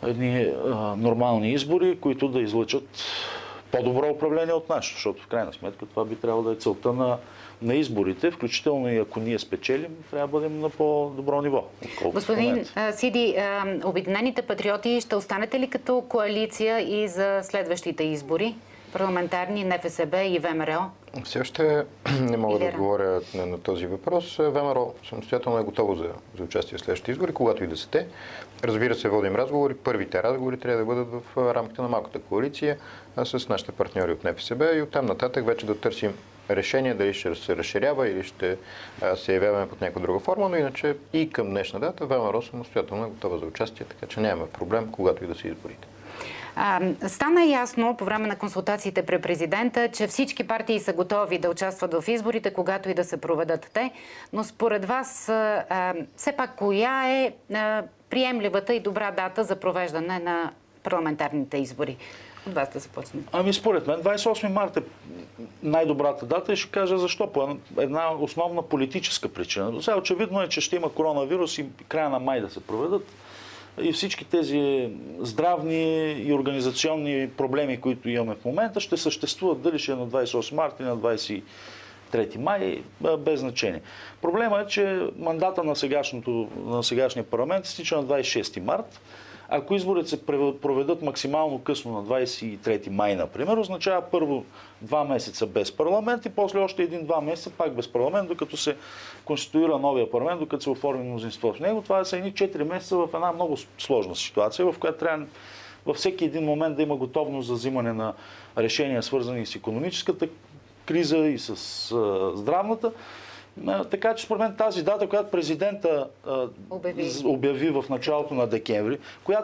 S5: едни нормални избори, които да излъчат по-добро управление от нас, защото в крайна сметка това би трябвало да е целта на изборите, включително и ако ние спечелим, трябва да бъдем на по-добро ниво.
S10: Господин Сиди, Обединените патриоти ще останете ли като коалиция и за следващите избори? Парламентарни, НФСБ и ВМРО?
S8: Все още не мога да отговоря на този въпрос. ВМРО самостоятелно е готово за участие в следващите избори, когато и да са те. Разбира се, водим разговори. Първите разговори трябва да бъдат в рамките на малката коалиция с нашите партньори от НФСБ и оттам нататък вече да търсим решение дали ще се разширява или ще се явяваме под някаква друга форма, но иначе и към днешна дата ВМРО самостоятелно е готова за участие, така че нямаме проблем, когато и да се изборите.
S10: Стана ясно по време на консултациите при президента, че всички партии са готови да участват в изборите, когато и да се проведат те, но според вас все пак коя е приемливата и добра дата за провеждане на парламентарните избори? От вас да започнем.
S5: Според мен 28 марта е най-добрата дата и ще кажа защо. По една основна политическа причина. Сега очевидно е, че ще има коронавирус и края на май да се проведат. И всички тези здравни и организационни проблеми, които имаме в момента, ще съществуват дали ще е на 28 марта или на 23 май, без значение. Проблемът е, че мандата на сегашния парламент стича на 26 март. Ако изборите се проведат максимално късно на 23 май, например, означава първо 2 месеца без парламент и после още 1-2 месеца пак без парламент, докато се конституира новия парламент, докато се оформи мнозинство в него. Това са едни 4 месеца в една много сложна ситуация, в която трябва във всеки един момент да има готовност за взимане на решения, свързани с икономическата криза и с здравната. Така че според мен тази дата, която президента обяви в началото на декември,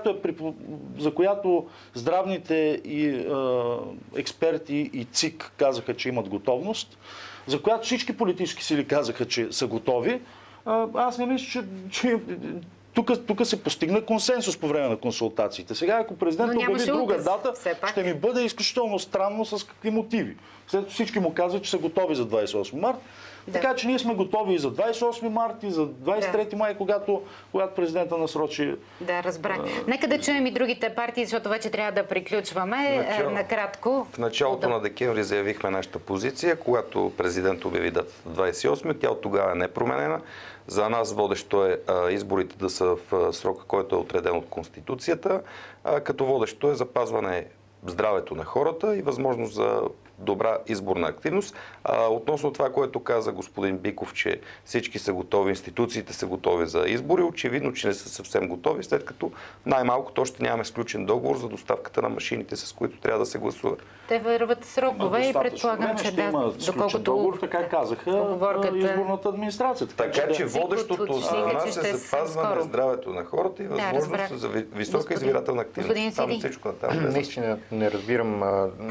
S5: за която здравните и експерти и ЦИК казаха, че имат готовност, за която всички политически сили казаха, че са готови, аз не мисля, че тук се постигна консенсус по време на консултациите. Сега, ако президентът обяви друга дата, ще ми бъде изключително странно с какви мотиви. След всички му казват, че са готови за 28 март. Да. Така че ние сме готови и за 28 марта, и за 23 май, когато президента насрочи.
S10: Да, разбрах. Нека да чуем и другите партии, защото вече трябва да приключваме. Накратко.
S6: В началото на декември заявихме нашата позиция, когато президент обяви датата 28, тя от тогава е непроменена. За нас водещо е изборите да са в срока, който е отреден от Конституцията, като водещо е запазване здравето на хората и възможност за добра изборна активност. Относно това, което каза господин Биков, че всички са готови, институциите са готови за избори, очевидно, че не са съвсем готови, след като най-малкото още нямаме сключен договор за доставката на машините, с които трябва да се гласува.
S10: Те върват срокове и предполагам, че
S5: доколкото договор, така казаха изборната администрация.
S6: Така че водещото за нас е запазване на здравето на хората и възможност за висока избирателна активност.
S8: Наистина не разбирам,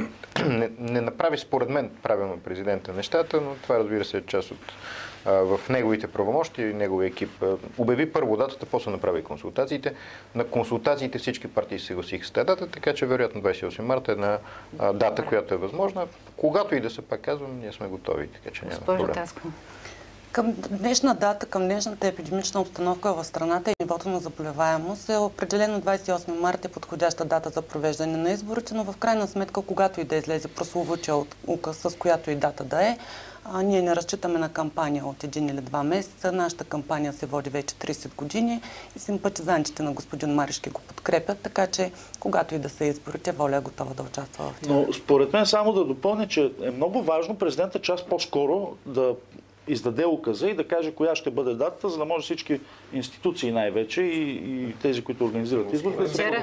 S8: не направи според мен правилно президента нещата, но това разбира се е част от в неговите правомощи и неговия екип. Обяви първо датата, после направи консултациите. На консултациите всички партии се съгласиха с тази дата, така че вероятно 28 марта е една дата, която е възможна. Когато и да се пак казвам, ние сме готови, така че няма проблем.
S7: Към днешна дата, към днешната епидемична обстановка в страната и нивото на заболеваемост е определено 28 марта е подходяща дата за провеждане на изборите, но в крайна сметка, когато и да излезе прословучия указ, с която и дата да е, ние не разчитаме на кампания от 1 или 2 месеца. Нашата кампания се води вече 30 години и симпатизантите на господин Марешки го подкрепят, така че когато и да са изборите, Воля е готова да участва в тях.
S5: Но според мен само да допълня, че е много важно президента част по-скоро да издаде указа и да каже коя ще бъде датата, за да може всички институции най-вече и тези, които организират изборите.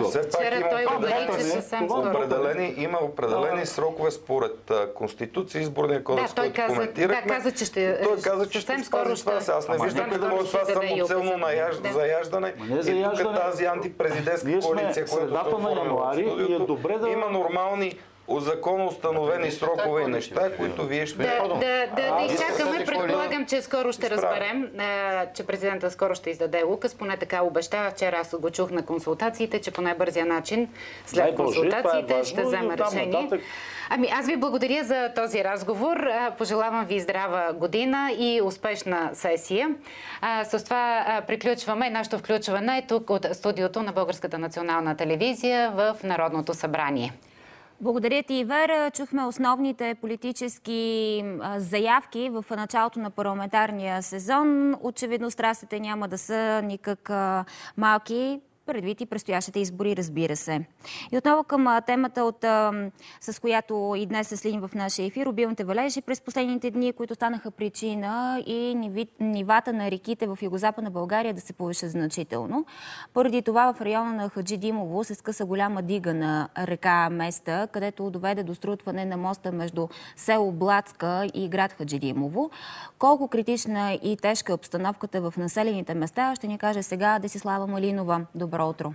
S6: Има определени срокове според Конституция, изборния кодекс, който коментирахме. Той каза, че ще спази това. Аз не виждам да може това самоцелно заяждане. И тук тази антипрезидентска коалиция, която се оформила в студиото, има нормални законно установени срокове и неща, които вие ще...
S10: Да изчакаме. Предполагам, че скоро ще разберем, че президента скоро ще издаде указ. Поне така обещава. Вчера аз го чух на консултациите, че по най-бързия начин след консултациите ще вземе решение. Ами аз ви благодаря за този разговор. Пожелавам ви здрава година и успешна сесия. С това приключваме нашето включване тук от студиото на Българската национална телевизия в Народното събрание.
S1: Благодаря ти, Ивер. Чухме основните политически заявки в началото на парламентарния сезон. Очевидно страстите няма да са никак малки, предвид и предстоящите избори, разбира се. И отново към темата, с която и днес се следим в нашия ефир, обилните валежи през последните дни, които станаха причина и нивата на реките в югозападна България да се повишат значително. Поради това в района на Хаджидимово се скъса голяма дига на река Места, където доведе до срутване на моста между село Блатска и град Хаджидимово. Колко критична и тежка е обстановката в населените места, ще ни каже сега Десислава Малинова. Добро утро!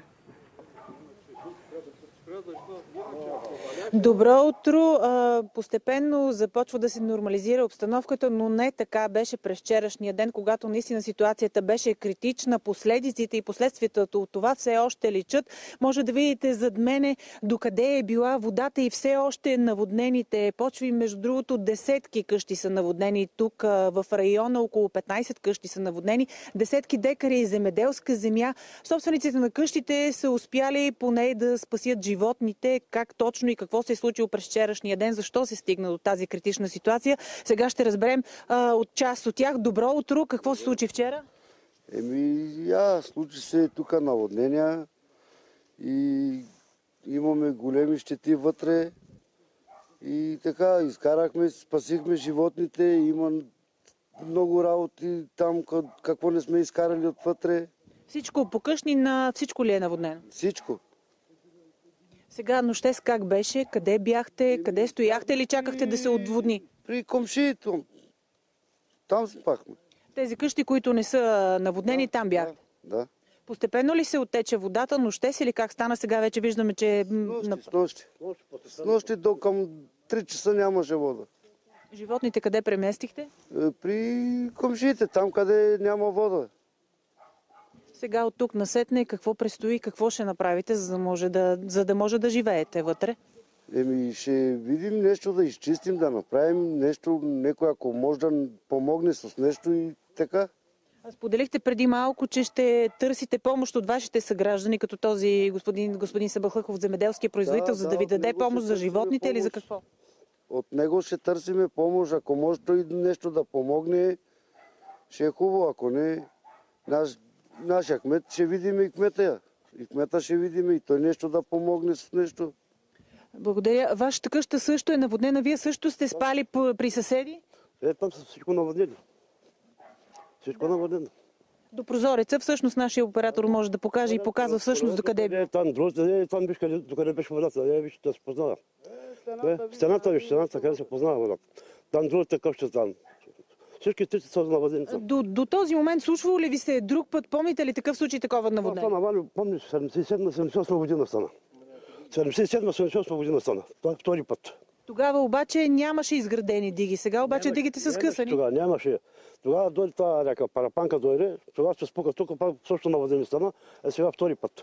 S4: Добро утро! Постепенно започва да се нормализира обстановката, но не така беше през вчерашния ден, когато наистина ситуацията беше критична. Последиците и последствията от това все още личат. Може да видите зад мене докъде е била водата и все още наводнените почви. Между другото, десетки къщи са наводнени тук в района, около 15 къщи са наводнени. Десетки декари земеделска земя. Собствениците на къщите са успяли поне да спасят животните. Как точно и какво се е случило през вчерашния ден, защо се стигна до тази критична ситуация. Сега ще разберем от част от тях. Добро утро! Какво се случи вчера?
S19: Случи се тук наводнения и имаме големи щети вътре. И така, изкарахме, спасихме животните. Има много работи там, какво не сме изкарали отвътре.
S4: Всичко по къщни, на всичко ли е наводнено?
S19: Всичко.
S4: Сега нощес как беше? Къде бяхте? Къде стояхте или чакахте да се отводни?
S19: При комшиите. Там спахме.
S4: Тези къщи, които не са наводнени, там бяхте?
S19: Да.
S4: Постепенно ли се оттече водата? Нощес или как стана? Сега вече виждаме, че...
S19: С нощи до към 3 часа нямаше вода.
S4: Животните къде преместихте?
S19: При комшиите, там къде няма вода.
S4: Сега от тук насетне какво предстои, какво ще направите, за да може да живеете вътре?
S19: Ще видим нещо да изчистим, да направим нещо, някой ако може да помогне с нещо и така.
S4: Споделихте преди малко, че ще търсите помощ от вашите съграждани, като този господин Сабахлъков, земеделския производител, за да ви даде помощ за животните или за какво?
S19: От него ще търсиме помощ, ако може той нещо да помогне, ще е хубаво, ако не, нашия кмет ще видим и кмета. И кмета ще видим и той нещо да помогне с нещо.
S4: Благодаря. Вашата къща също е наводнена. Вие също сте спали при съседи?
S19: Там са всичко наводнено. Всичко наводнено.
S4: До прозореца всъщност нашия оператор може да покаже и показва всъщност докъде е.
S19: Там виж докъде беше водата. Виж да се познава. Стената, къде се познава водата. Там другата къща там. Всички трите са наводнени.
S4: До този момент случвало ли ви се друг път? Помните ли такъв случай, такова наводнение?
S19: Помня, 77-78 година стана. 77-78 година стана. Това е втори път.
S4: Тогава обаче нямаше изградени диги. Сега обаче дигите са скъсани.
S19: Тогава нямаше. Тогава дойде тази река, Парапанка дойде. Тогава се спука тук, също наводнение стана. Сега втори път.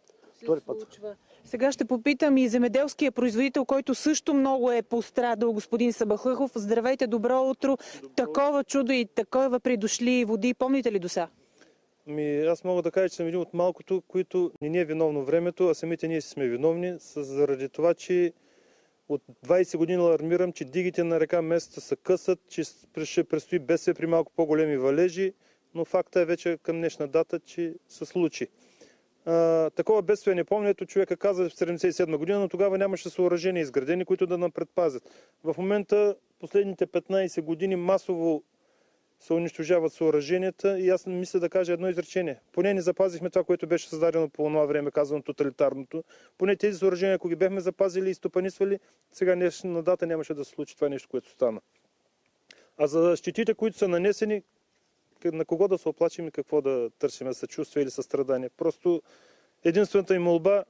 S4: Сега ще попитам и земеделския производител, който също много е пострадал, господин Сабахлъков. Здравейте, добро утро. Такова чудо и такова придошли води. Помните ли до сега?
S23: Аз мога да кажа, че съм един от малкото, които не ни е виновно времето, а самите ние сме виновни, заради това, че от 20 години алармирам, че дигите на река Места се късат, че ще предстои бедствие при малко по-големи валежи, но факта е вече към днешна дата, че се случи. Такова бедствие не помня, ето човека каза в 1977 година, но тогава нямаше съоръжения изградени, които да нам предпазят. В момента, последните 15 години масово се унищожават съоръженията и аз мисля да кажа едно изречение. Поне не запазихме това, което беше създадено по това време, казано тоталитарното. Поне тези съоръжения, ако ги бяхме запазили и стопанисвали, сега днешна дата нямаше да се случи това нещо, което стана. А за щетите, които са нанесени, на кого да се оплачем и какво да търсим, съчувствие или състрадание. Просто единствената им молба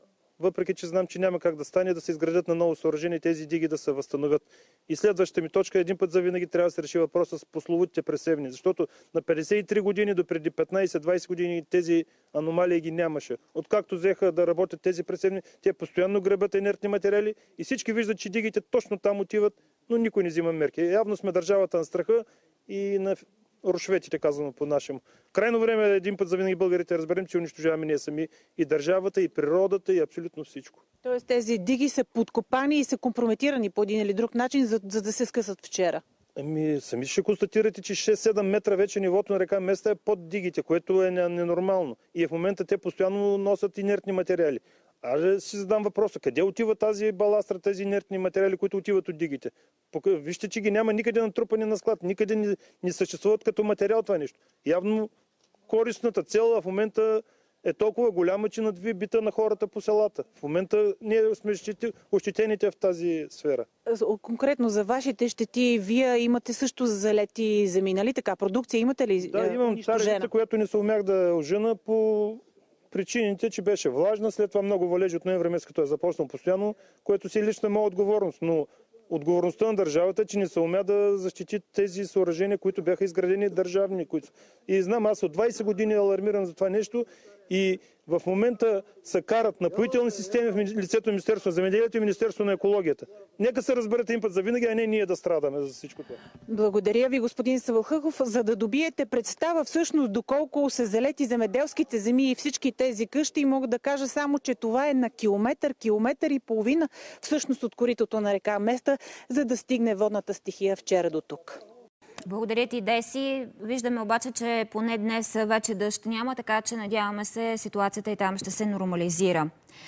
S23: въпреки че знам, че няма как да стане, да се изградят на ново съоръжение и тези диги да се възстановят. И следващата ми точка, един път завинаги трябва да се реши въпроса с прословутите пресевни, защото на 53 години до преди 15-20 години тези аномалии ги нямаше. Откакто взеха да работят тези пресевни, те постоянно гребат инертни материали и всички виждат, че дигите точно там отиват, но никой не взима мерки. Явно сме държавата на страха и на рушветите, казано по нашему. Крайно време е един път завинаги българите разберем, че унищожаваме ние сами и държавата, и природата, и абсолютно всичко.
S4: Тоест тези диги са подкопани и са компрометирани по един или друг начин, за да се скъсат вчера.
S23: Сами ще констатирате, че 6-7 метра вече нивото на река Места е под дигите, което е ненормално. И в момента те постоянно носят инертни материали. Аз си задам въпроса, къде отива тази баластра, тези инертни материали, които отиват от дигите? Вижте, че ги няма никъде натрупани на склад, никъде не съществуват като материал това нещо. Явно корисната цел в момента е толкова голяма, че надви бита на хората по селата. В момента ние сме ощетените в тази сфера.
S4: Конкретно за вашите щети, вие имате също залети земи, нали така? Продукция имате ли?
S23: Да, имам царевица, която не се умях да ожена по причините, че беше влажна, след това много валежи от ноември месец, като е започнал постоянно, което си лична моя отговорност. Но отговорността на държавата е, че не се умя да защити тези съоръжения, които бяха изградени държавни. И знам, аз от 20 години алармирам за това нещо и в момента се карат напоителни системи в лицето на Министерството на земеделието и Министерството на екологията. Нека се разберат един път завинаги, а не ние да страдаме за всичко това.
S4: Благодаря ви, господин Савълхъгов, за да добиете представа всъщност доколко са залети земеделските земи и всички тези къщи. И мога да кажа само, че това е на километър и половина всъщност от коритото на река Места, за да стигне водната стихия вчера до тук.
S1: Благодаря ти, Деси. Виждаме обаче, че поне днес вече дъжд няма, така че надяваме се ситуацията и там ще се нормализира.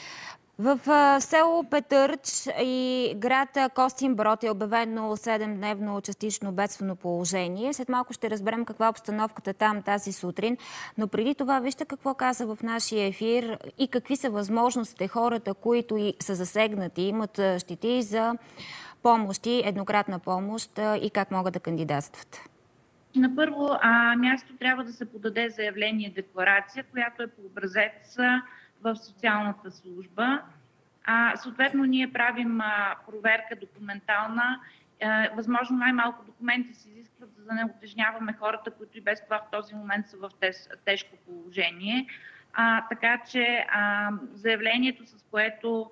S1: В село Петърч и град Костинброд е обявено 7-дневно частично бедствено положение. След малко ще разберем каква е обстановката там тази сутрин, но преди това вижте какво каза в нашия ефир и какви са възможностите хората, които са засегнати, имат щети за помощи, еднократна помощ и как могат да кандидатстват.
S2: На първо място трябва да се подаде заявление-декларация, която е по образец в социалната служба. Съответно, ние правим проверка документална. Възможно най-малко документи се изискват, за да не утежняваме хората, които и без това в този момент са в тежко положение. Така че заявлението, с което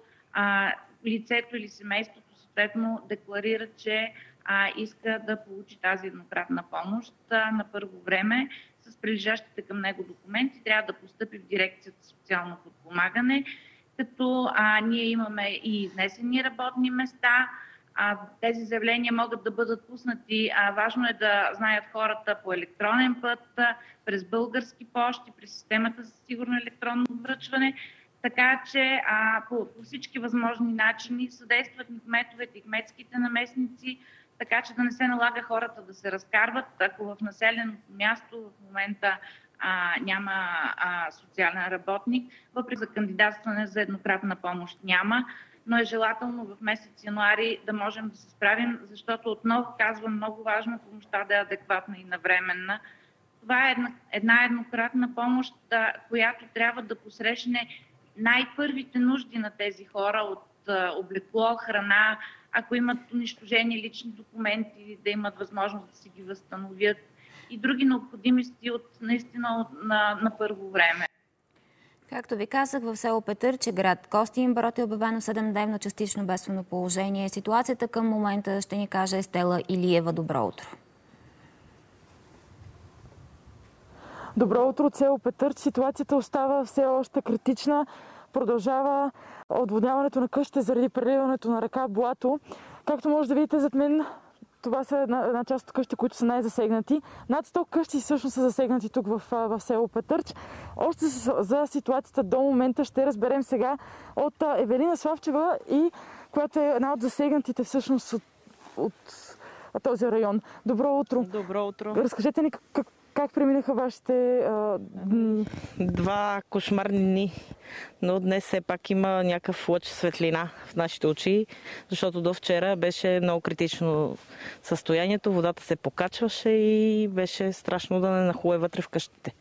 S2: лицето или семейството съответно декларира, че иска да получи тази еднократна помощ на първо време, с прилежащите към него документи трябва да постъпи в дирекцията социално подпомагане, като ние имаме и изнесени работни места. Тези заявления могат да бъдат пуснати. Важно е да знаят хората по електронен път, през български пощи, през системата за сигурно електронно връчване. Така че по всички възможни начини съдействат ни кметовете и кметските наместници, така че да не се налага хората да се разкарват. Ако в населеното място в момента няма социален работник, въпреки за кандидатстване за еднократна помощ няма, но е желателно в месец януари да можем да се справим, защото отново казвам, много важно помощта да е адекватна и навременна. Това е една еднократна помощ, която трябва да посрещне най-първите нужди на тези хора от облекло, храна, ако имат унищожени лични документи, да имат възможност да си ги възстановят и други необходимости наистина на първо време.
S1: Както ви казах, в село Петърче, град Костинброд е обявено 7-дневно частично бедствено положение. Ситуацията към момента ще ни каже Стела Илиева. Добро утро.
S14: Добро утро от село Петърч. Ситуацията остава все още критична. Продължава отводняването на къщите заради преливането на река Блато. Както може да видите зад мен, това са една част от къщите, които са най-засегнати. Над 100 къщи всъщност са засегнати тук в село Петърч. Още за ситуацията до момента ще разберем сега от Евелина Славчева, която е една от засегнатите всъщност от този район. Добро утро!
S9: Добро утро!
S14: Разкажете ни как преминаха вашите дни?
S9: Два кошмарни дни, но днес все пак има някакъв лъч светлина в нашите очи, защото до вчера беше много критично състоянието, водата се покачваше и беше страшно да не нахлуе вътре в къщите.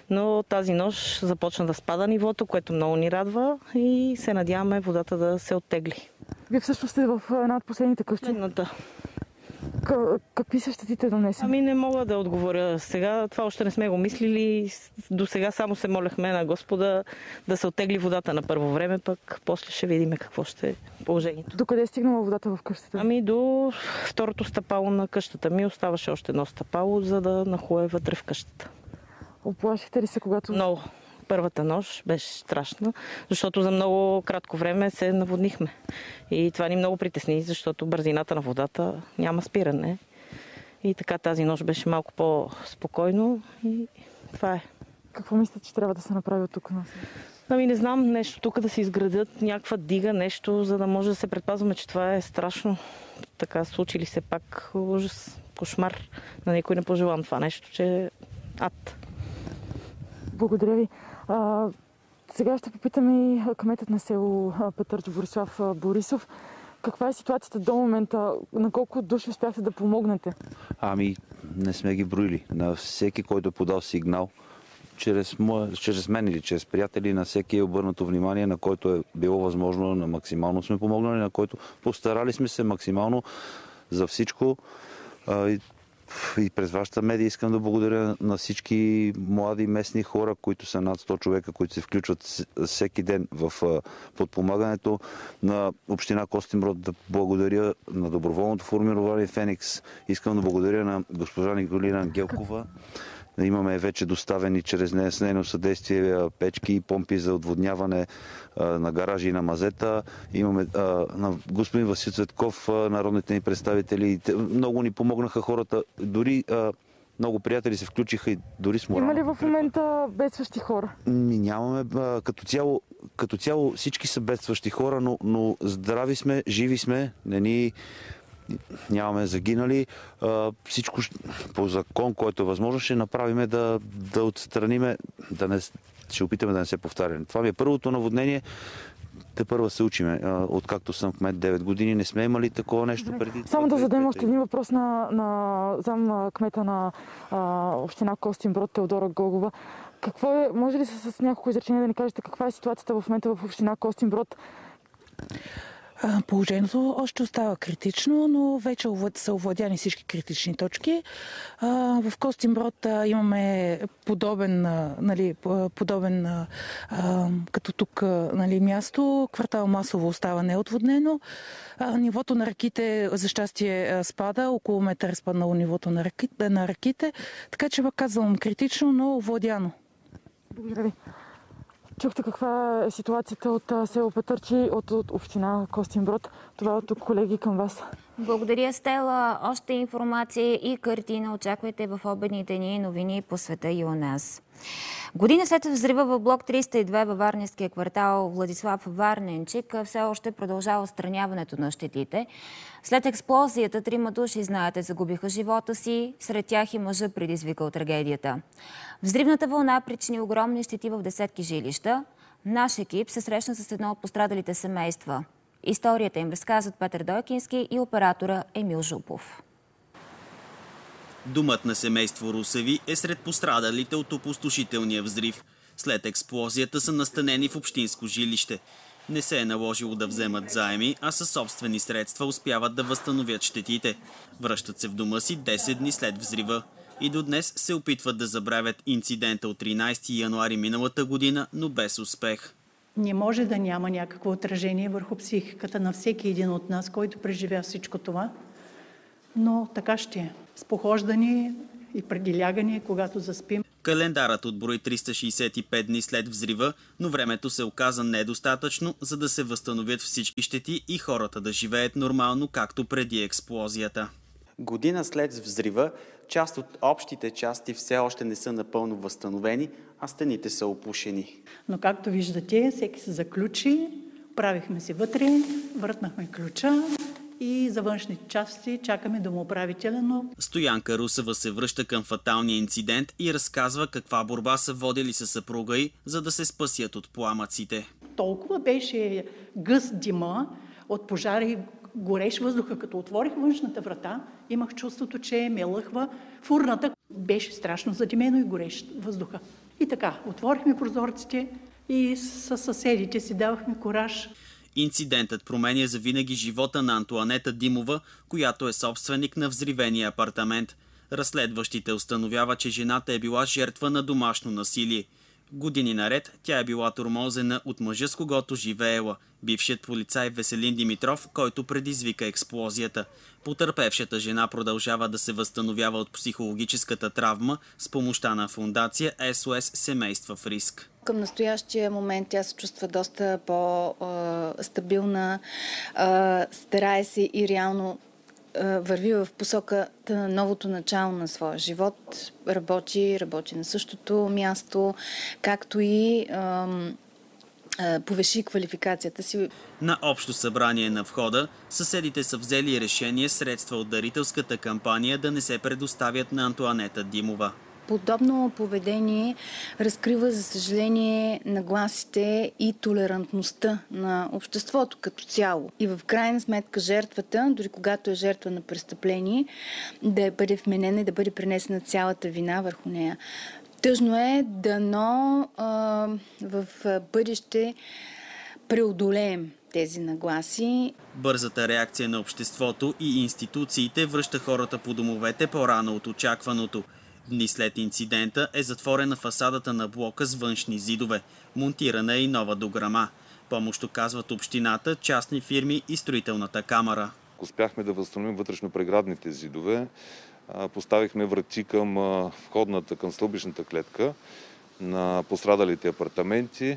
S9: Но тази нощ започна да спада нивото, което много ни радва и се надяваме водата да се оттегли.
S14: Вие всъщност сте в една от последните къщи.
S9: Следната.
S14: Какви са щетите донесени?
S9: Ами не мога да отговоря сега. Това още не сме го мислили. До сега само се молехме на Господа да се оттегли водата на първо време, пък после ще видим какво ще е положението.
S14: Докъде е стигнала водата в къщата?
S9: Ами до второто стъпало на къщата ми. Оставаше още едно стъпало, за да нахуе вътре в къщата.
S14: Оплашихте ли се, когато...
S9: Много. Първата нощ беше страшна, защото за много кратко време се наводнихме. И това ни много притесни, защото бързината на водата няма спиране. И така тази нощ беше малко по-спокойно и това е.
S14: Какво мислите, че трябва да се направи от тук на сега?
S9: Ами не знам, нещо тук да се изградят, някаква дига, нещо, за да може да се предпазваме, че това е страшно. Така случи ли се пак ужас, кошмар. На никой не пожелавам това нещо, че е ад.
S14: Благодаря ви. Сега ще попитам и кметът на село Петърч Борислав Борисов. Каква е ситуацията до момента? На колко души успяхте да помогнете?
S11: Ами, не сме ги броили. На всеки, който е подал сигнал, чрез мен или чрез приятели, на всеки е обърнато внимание, на който е било възможно, на максимално сме помогнали, на който постарали сме се максимално за всичко. И през вашата медия искам да благодаря на всички млади местни хора, които са над 100 човека, които се включват всеки ден в подпомагането. На община Костинброд да благодаря, на доброволното формирование Феникс. Искам да благодаря на госпожа Николина Ангелкова. Имаме вече доставени чрез нея с нейно съдействие печки и помпи за отводняване на гаражи и на мазета. Имаме на господин Васил Цветков, народните ни представители. Много ни помогнаха хората. Дори много приятели се включиха и дори с морална.
S14: Има ли в момента бедстващи хора?
S11: Нямаме. Като цяло всички са бедстващи хора, но здрави сме, живи сме. Нямаме загинали. Всичко по закон, който е възможно, ще направим да отстраниме, ще опитаме да не се повтаряме. Това ми е първото наводнение. Тепърва се учиме. Откакто съм кмет 9 години, не сме имали такова нещо преди.
S14: Само да зададем още един въпрос на зам кмета на община Костинброд Теодора Гогова. Може ли с няколко изречения да ни кажете каква е ситуацията в момента в община Костинброд?
S12: Положението още остава критично, но вече са овладяни всички критични точки. В Костинброд имаме подобен като тук място. Квартал Масово остава неотводнено. Нивото на реките, за щастие, спада. Около метър е спаднало нивото на реките. Така че казвам критично, но овладяно.
S14: Благодаря ви. Чухте каква е ситуацията от село Петърчи, от община Костинброд. Това от тук, колеги, към вас.
S1: Благодаря, Стела. Още информация и картина очаквайте в обедните ни новини по света и у нас. Година след взрива в блок 302 във Варненския квартал Владислав Варненчик все още продължава отстраняването на щетите. След експлозията 3 души, знаете, загубиха живота си. Сред тях и мъжа, предизвикал трагедията. Взривната вълна причини огромни щети в десетки жилища. Наш екип се срещна с едно от пострадалите семейства. Историята им разказват Петър Дойкински и оператора Емил Жупов.
S15: Домът на семейство Русеви е сред пострадалите от опустошителния взрив. След експлозията са настанени в общинско жилище. Не се е наложило да вземат заеми, а със собствени средства успяват да възстановят щетите. Връщат се в дома си 10 дни след взрива. И до днес се опитват да забравят инцидента от 13 януари миналата година, но без успех.
S24: Не може да няма някакво отражение върху психиката на всеки един от нас, който преживя всичко това. Но така ще е. С похождане и преди лягане, когато заспим.
S15: Календарът отброи 365 дни след взрива, но времето се оказа недостатъчно, за да се възстановят всички щети и хората да живеят нормално, както преди експлозията.
S25: Година след взрива, част от общите части все още не са напълно възстановени, а стените са опушени.
S24: Но както виждате, всеки се заключи, правихме се вътре, въртнахме ключа и за външните части чакаме домоуправителя, но...
S15: Стоянка Русева се връща към фаталния инцидент и разказва каква борба са водили със съпруга й, за да се спасят от пламъците.
S24: Толкова беше гъст дима от пожари, горещ въздуха. Като отворих външната врата, имах чувството, че ме лъхва. Фурната беше страшно задимено и горещ въздуха. И така, отворихме прозорците и с съседите си давахме кураж.
S15: Инцидентът променя завинаги живота на Антоанета Димова, която е собственик на взривения апартамент. Разследващите установяват, че жената е била жертва на домашно насилие. Години наред тя е била тормозена от мъжа, с когото живеела, бившият полицай Веселин Димитров, който предизвика експлозията. Потърпевшата жена продължава да се възстановява от психологическата травма с помощта на фондация СОС Семейства в риск.
S16: Към настоящия момент тя се чувства доста по-стабилна, старае се и реално върви в посоката на новото начало на своя живот. Работи на същото място, както и повиши квалификацията си.
S15: На общо събрание на входа съседите са взели решение средства от дарителската кампания да не се предоставят на Антоанета Димова.
S16: Подобно поведение разкрива, за съжаление, нагласите и толерантността на обществото като цяло. И в крайна сметка жертвата, дори когато е жертва на престъпление, да бъде вменена и да бъде пренесена цялата вина върху нея. Тъжно е, дано в бъдеще преодолеем тези нагласи.
S15: Бързата реакция на обществото и институциите връща хората по домовете по-рано от очакваното. Дни след инцидента е затворена фасадата на блока с външни зидове. Монтирана е и нова дограма. Помощ оказват общината, частни фирми и строителната камара.
S17: Успяхме да възстановим вътрешно-преградните зидове. Поставихме врати към входната, към стълбищната клетка на пострадалите апартаменти.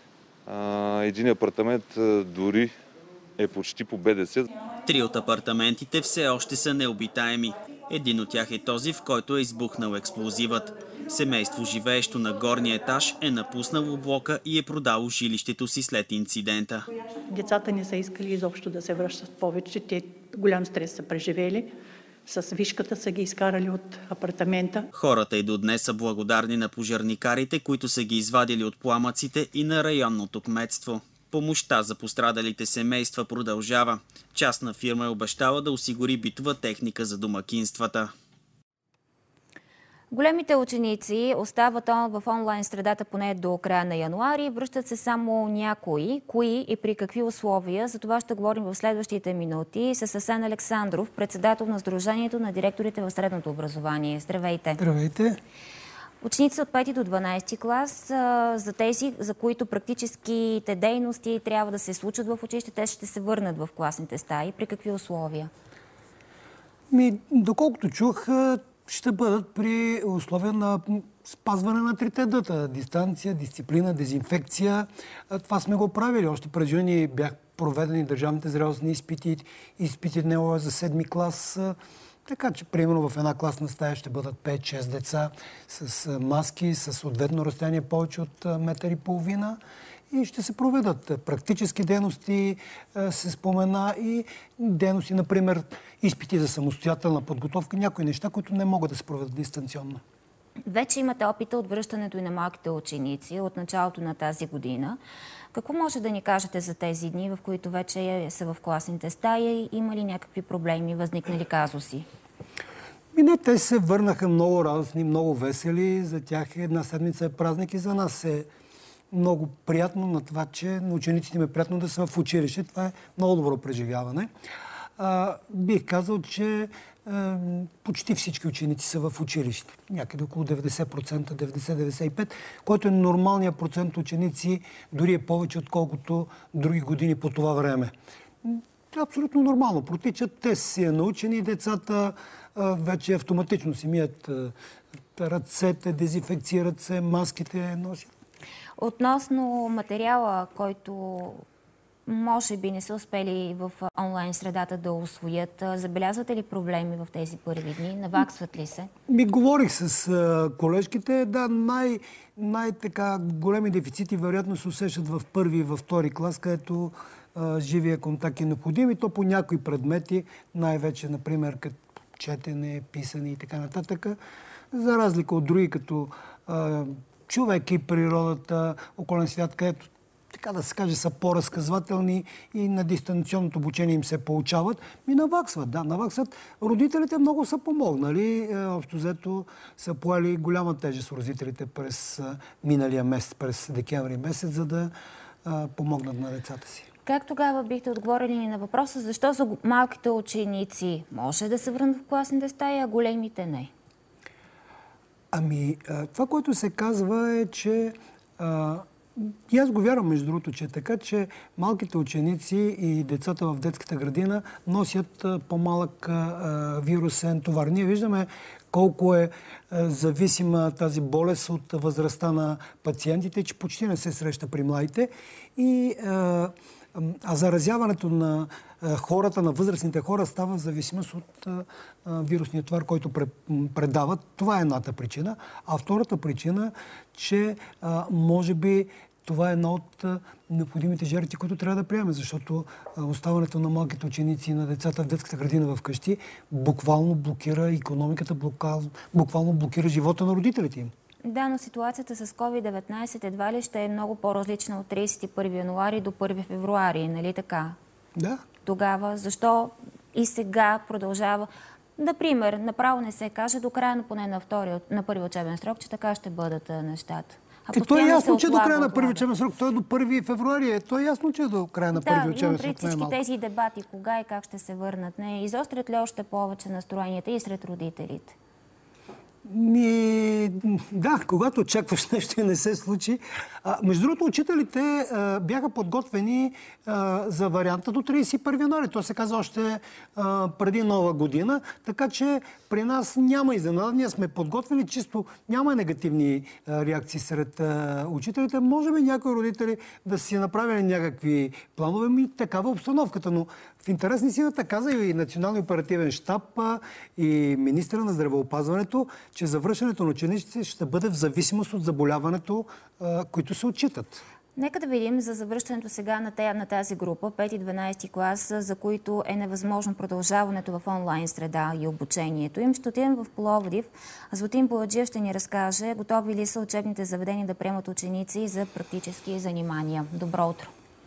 S17: Един апартамент дори е почти по БДС.
S15: 3 от апартаментите все още са необитаеми. Един от тях е този, в който е избухнал експлозивът. Семейство, живеещо на горния етаж, е напуснало блока и е продало жилището си след инцидента.
S24: Децата не са искали изобщо да се връщат повече. Те голям стрес са преживели. С вишката са ги изкарали от апартамента.
S15: Хората и до днес са благодарни на пожарникарите, които са ги извадили от пламъците, и на районното кметство. Помощта за пострадалите семейства продължава. Частна фирма е обещала да осигури битова техника за домакинствата.
S1: Големите ученици остават в онлайн средата поне до края на януари. Връщат се само някои. Кои и при какви условия? За това ще говорим в следващите минути с Асен Александров, председател на Сдружението на директорите в средното образование. Здравейте!
S18: Здравейте!
S1: Ученици от 5 до 12 клас, за тези, за които практическите дейности трябва да се случат в училище, те ще се върнат в класните стаи. При какви условия?
S18: Доколкото чух, ще бъдат при условия на спазване на 3 дата. Дистанция, дисциплина, дезинфекция. Това сме го правили. Още през юни бях проведени държавните зрелостни изпити НЕО за 7 клас. Така че, примерно, в една класна стая ще бъдат 5-6 деца с маски, с съответно разстояние повече от 1,5 метра. И ще се проведат практически дейности, се спомена, и дейности, например, изпити за самостоятелна подготовка, някои неща, които не могат да се проведат дистанционно.
S1: Вече имате опита от връщането и на малките ученици от началото на тази година. Какво може да ни кажете за тези дни, в които вече са в класните стаи? Има ли някакви проблеми, възникнали казуси?
S18: Не, те се върнаха много радостни, много весели. За тях една седмица е празник и за нас е много приятно на това, че на учениците им е приятно да са в училище. Това е много добро преживяване. Бих казал, че почти всички ученици са в училище. Някъде около 90%, 90-95%, който е нормалният процент ученици, дори е повече, отколкото други години по това време. Това е абсолютно нормално. Протичат, те си научени, децата вече автоматично си мият ръцете, дезинфекцират се, маските носят.
S1: Относно материала, който може би не са успели в онлайн средата да усвоят, забелязвате ли проблеми в тези първи дни? Наваксват ли се?
S18: Говорих с колежките. Да, най-така големи дефицити вероятно се усещат в първи и във втори клас, където живия контакт е необходим, и то по някои предмети, най-вече, например, като четене, писане и така нататък, за разлика от други, като човек и природата, околен свят, където така да се каже, са по-разказвателни и на дистанционното обучение им се получават, наваксват. Да, наваксват. Родителите много са помогнали. Общо взето са поели голяма тежест родителите през миналия месец, през декември месец, за да помогнат на децата си.
S1: Как тогава бихте отговорили на въпроса, защо за малките ученици може да се върнат в класните стаи, а големите не?
S18: Това, което се казва е, че и аз го вярвам, между другото, че така, че малките ученици и децата в детската градина носят по-малък вирусен товар. Ние виждаме колко е зависима тази болест от възрастта на пациентите, че почти не се среща при младите. А заразяването на хората, на възрастните хора, става в зависимост от вирусния товар, който предават. Това е едната причина. А втората причина, че може би това е една от необходимите жертви, които трябва да приемем, защото оставането на малките ученици и на децата в детската градина вкъщи буквално блокира икономиката, буквално блокира живота на родителите им.
S1: Да, но ситуацията с COVID-19 едва ли ще е много по-различна от 31 януари до 1 февруари, нали така?
S18: Да.
S1: Тогава защо и сега продължава? Например, направо не се каже до края поне на първи учебен срок, че така ще бъдат нещата.
S18: То е ясно, че до края на първи учебен срок, той е до 1 февруари. То е ясно, че до края на първи учебен срок.
S1: Да, всички тези дебати, кога и как ще се върнат, не изострят ли още повече настроенията и сред родителите?
S18: Да, когато очакваш нещо и не се случи. Между другото, учителите бяха подготвени за варианта до 31 януари. То се каза още преди Нова година. Така че при нас няма изненада. Ние сме подготвени, чисто няма негативни реакции сред учителите. Може би някои родители да си направили някакви планове, такава обстановката. Но в интерес на силата каза и Националния оперативен щаб и министъра на здравеопазването, че завръщането на учениците ще бъде в зависимост от заболяването, които се отчитат.
S1: Нека да видим за завръщането сега на тази група, 5 и 12 клас, за които е невъзможно продължаването в онлайн среда и обучението им. Ще отидем в Пловдив. Златин Паладжиев ще ни разкаже готови ли са учебните заведения да приемат ученици за практически занимания. Добро утро!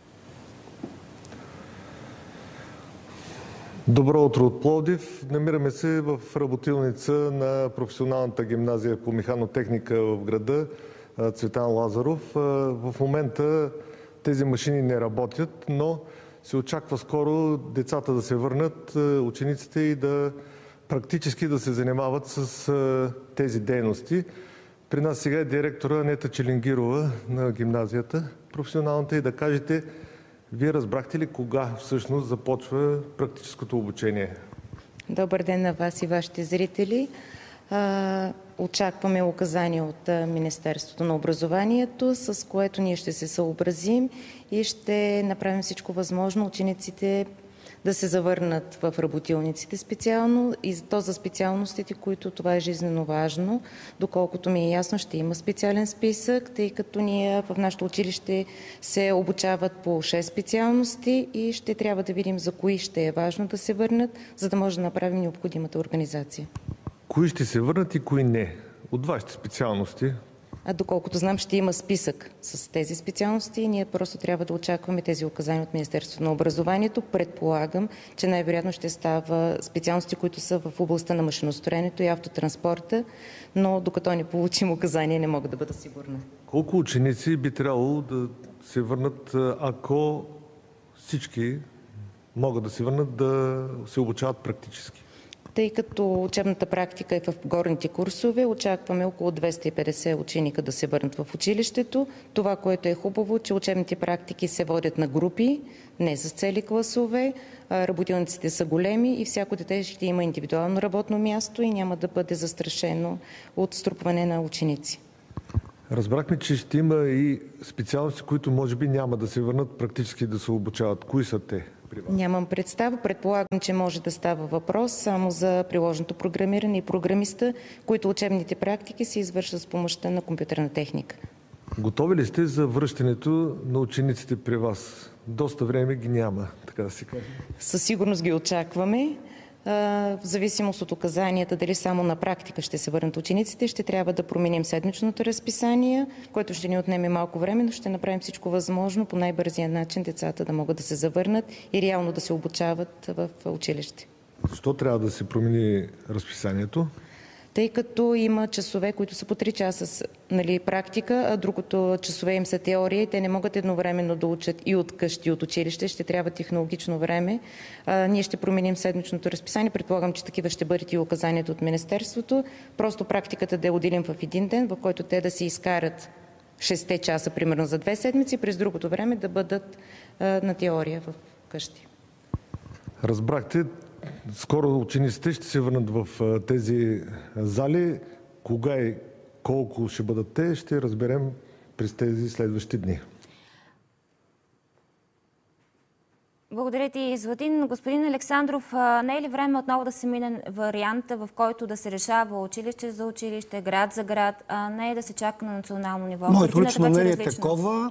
S3: Добро утро от Пловдив. Намираме се в работилница на професионалната гимназия по механотехника в града Цветан Лазаров. В момента тези машини не работят, но се очаква скоро децата да се върнат, учениците и практически да се занимават с тези дейности. При нас сега е директора Анета Челингирова на гимназията професионалната и да кажете, вие разбрахте ли кога всъщност започва практическото обучение?
S13: Добър ден на вас и вашите зрители. Очакваме указания от Министерството на образованието, с което ние ще се съобразим и ще направим всичко възможно учениците да се завърнат в работилниците специално и то за специалностите, които това е жизненно важно. Доколкото ми е ясно, ще има специален списък, тъй като ние в нашето училище се обучават по 6 специалности и ще трябва да видим за кои ще е важно да се върнат, за да може да направим необходимата организация.
S3: Кои ще се върнат и кои не? От вашите специалности?
S13: Доколкото знам, ще има списък с тези специалности и ние просто трябва да очакваме тези указания от Министерството на образованието. Предполагам, че най-вероятно ще става специалности, които са в областта на машиностроенето и автотранспорта, но докато не получим указания, не мога да бъда сигурна.
S3: Колко ученици би трябвало да се върнат, ако всички могат да се върнат да се обучават практически?
S13: Тъй като учебната практика е в горните курсове, очакваме около 250 ученика да се върнат в училището. Това, което е хубаво, че учебните практики се водят на групи, не с цели класове. Работилниците са големи и всяко дете ще има индивидуално работно място и няма да бъде застрашено от струпване на ученици.
S3: Разбрахме, че ще има и специалности, които може би няма да се върнат практически да се обучават. Кои са те?
S13: Нямам представа. Предполагам, че може да става въпрос само за приложното програмиране и програмиста, които учебните практики се извършват с помощта на компютърна техника.
S3: Готови ли сте за връщането на учениците при вас? Доста време ги няма, така да се каже.
S13: Със сигурност ги очакваме. В зависимост от указанията, дали само на практика ще се върнат учениците, ще трябва да променим седмичното разписание, което ще ни отнеме малко време, но ще направим всичко възможно по най-бързия начин децата да могат да се завърнат и реално да се обучават в училище.
S3: Защо трябва да се промени разписанието?
S13: Тъй като има часове, които са по 3 часа практика, а другото часове им са теория и те не могат едновременно да учат и от къщи, и от училище. Ще трябва технологично време. Ние ще променим седмичното разписание. Предполагам, че такива ще бъдат и указанията от Министерството. Просто практиката да я отделим в един ден, в който те да се изкарат 6 часа, примерно за 2 седмици, през другото време да бъдат на теория в къщи.
S3: Разбрахте, скоро учениците ще се върнат в тези зали. Кога и колко ще бъдат те, ще разберем през тези следващи дни.
S1: Благодаря ти, Златин. Господин Александров, не е ли време отново да се мине варианта, в който да се решава училище за училище, град за град, а не да се чака на национално ниво?
S18: Моето лично мнение е такова.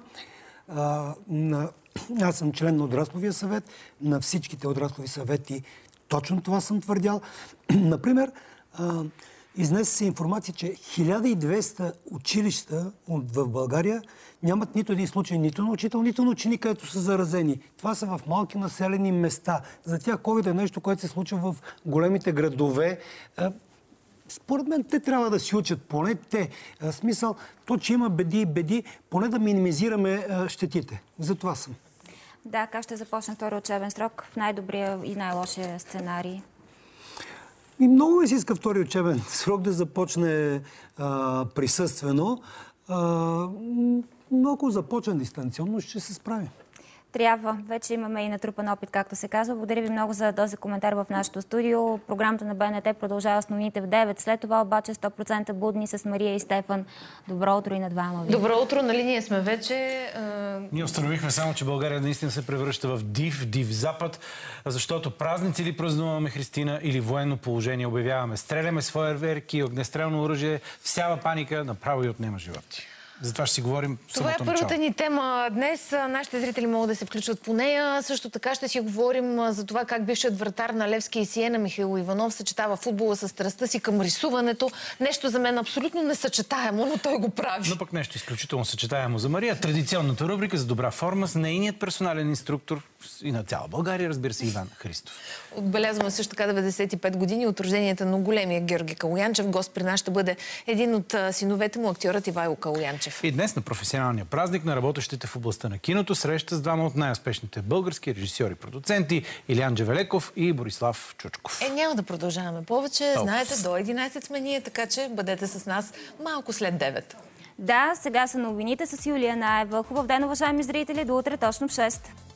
S18: Аз съм член на отрасловия съвет, на всичките отраслови съвети точно това съм твърдял. Например, изнесе се информация, че 1200 училища в България нямат нито един случай, нито на учител, нито на ученик, където са заразени. Това са в малки населени места. За тях COVID е нещо, което се случва в големите градове. Според мен те трябва да си учат, поне те. Смисъл, то, че има беди и беди, поне да минимизираме щетите. За това съм.
S1: Да, как ще започне втори учебен срок в най-добрия и най-лошия сценарий?
S18: И много ми се иска втори учебен срок да започне присъствено. Но ако започне дистанционно, ще се справим.
S1: Трябва. Вече имаме и натрупан опит, както се казва. Благодаря ви много за този коментар в нашото студио. Програмата на БНТ продължава с новините в 9. След това обаче 100% будни с Мария и Стефан. Добро утро и на двама ви.
S7: Добро утро, на линия сме вече.
S8: Ние установихме само, че България наистина се превръща в див запад, защото празници ли празнуваме, Христина, или военно положение обявяваме. Стреляме с фойерверки, огнестрелно оръжие, всява паника, направо и отнема животи. За това ще си говорим в
S7: това е първата ни тема днес. Нашите зрители могат да се включват по нея. Също така ще си говорим за това как бившият вратар на Левски и Сиена Михаил Иванов съчетава футбола с страстта си към рисуването. Нещо за мен абсолютно несъчетаемо, но той го прави.
S8: Но пък нещо изключително съчетаемо за Мария. Традиционната рубрика за добра форма с нейният персонален инструктор и на цяла България, разбира се, Иван Христов.
S7: Отбелязваме също така 95 години от рождението на големия Георги Калоянчев. Гост при нас ще бъде един от синовете му, актьорът Ивайло Калоянчев.
S8: И днес на професионалния празник на работещите в областта на киното среща с двама от най-успешните български режисьори-продуценти Илиян Джевелеков и Борислав Чучков.
S7: Няма да продължаваме повече. Знаете, до 11 сме ние, така че бъдете с нас малко след 9.
S1: Да, сега са новините с Юлия Наева. Хубав ден, уважаеми зрители. До утре точно в 6.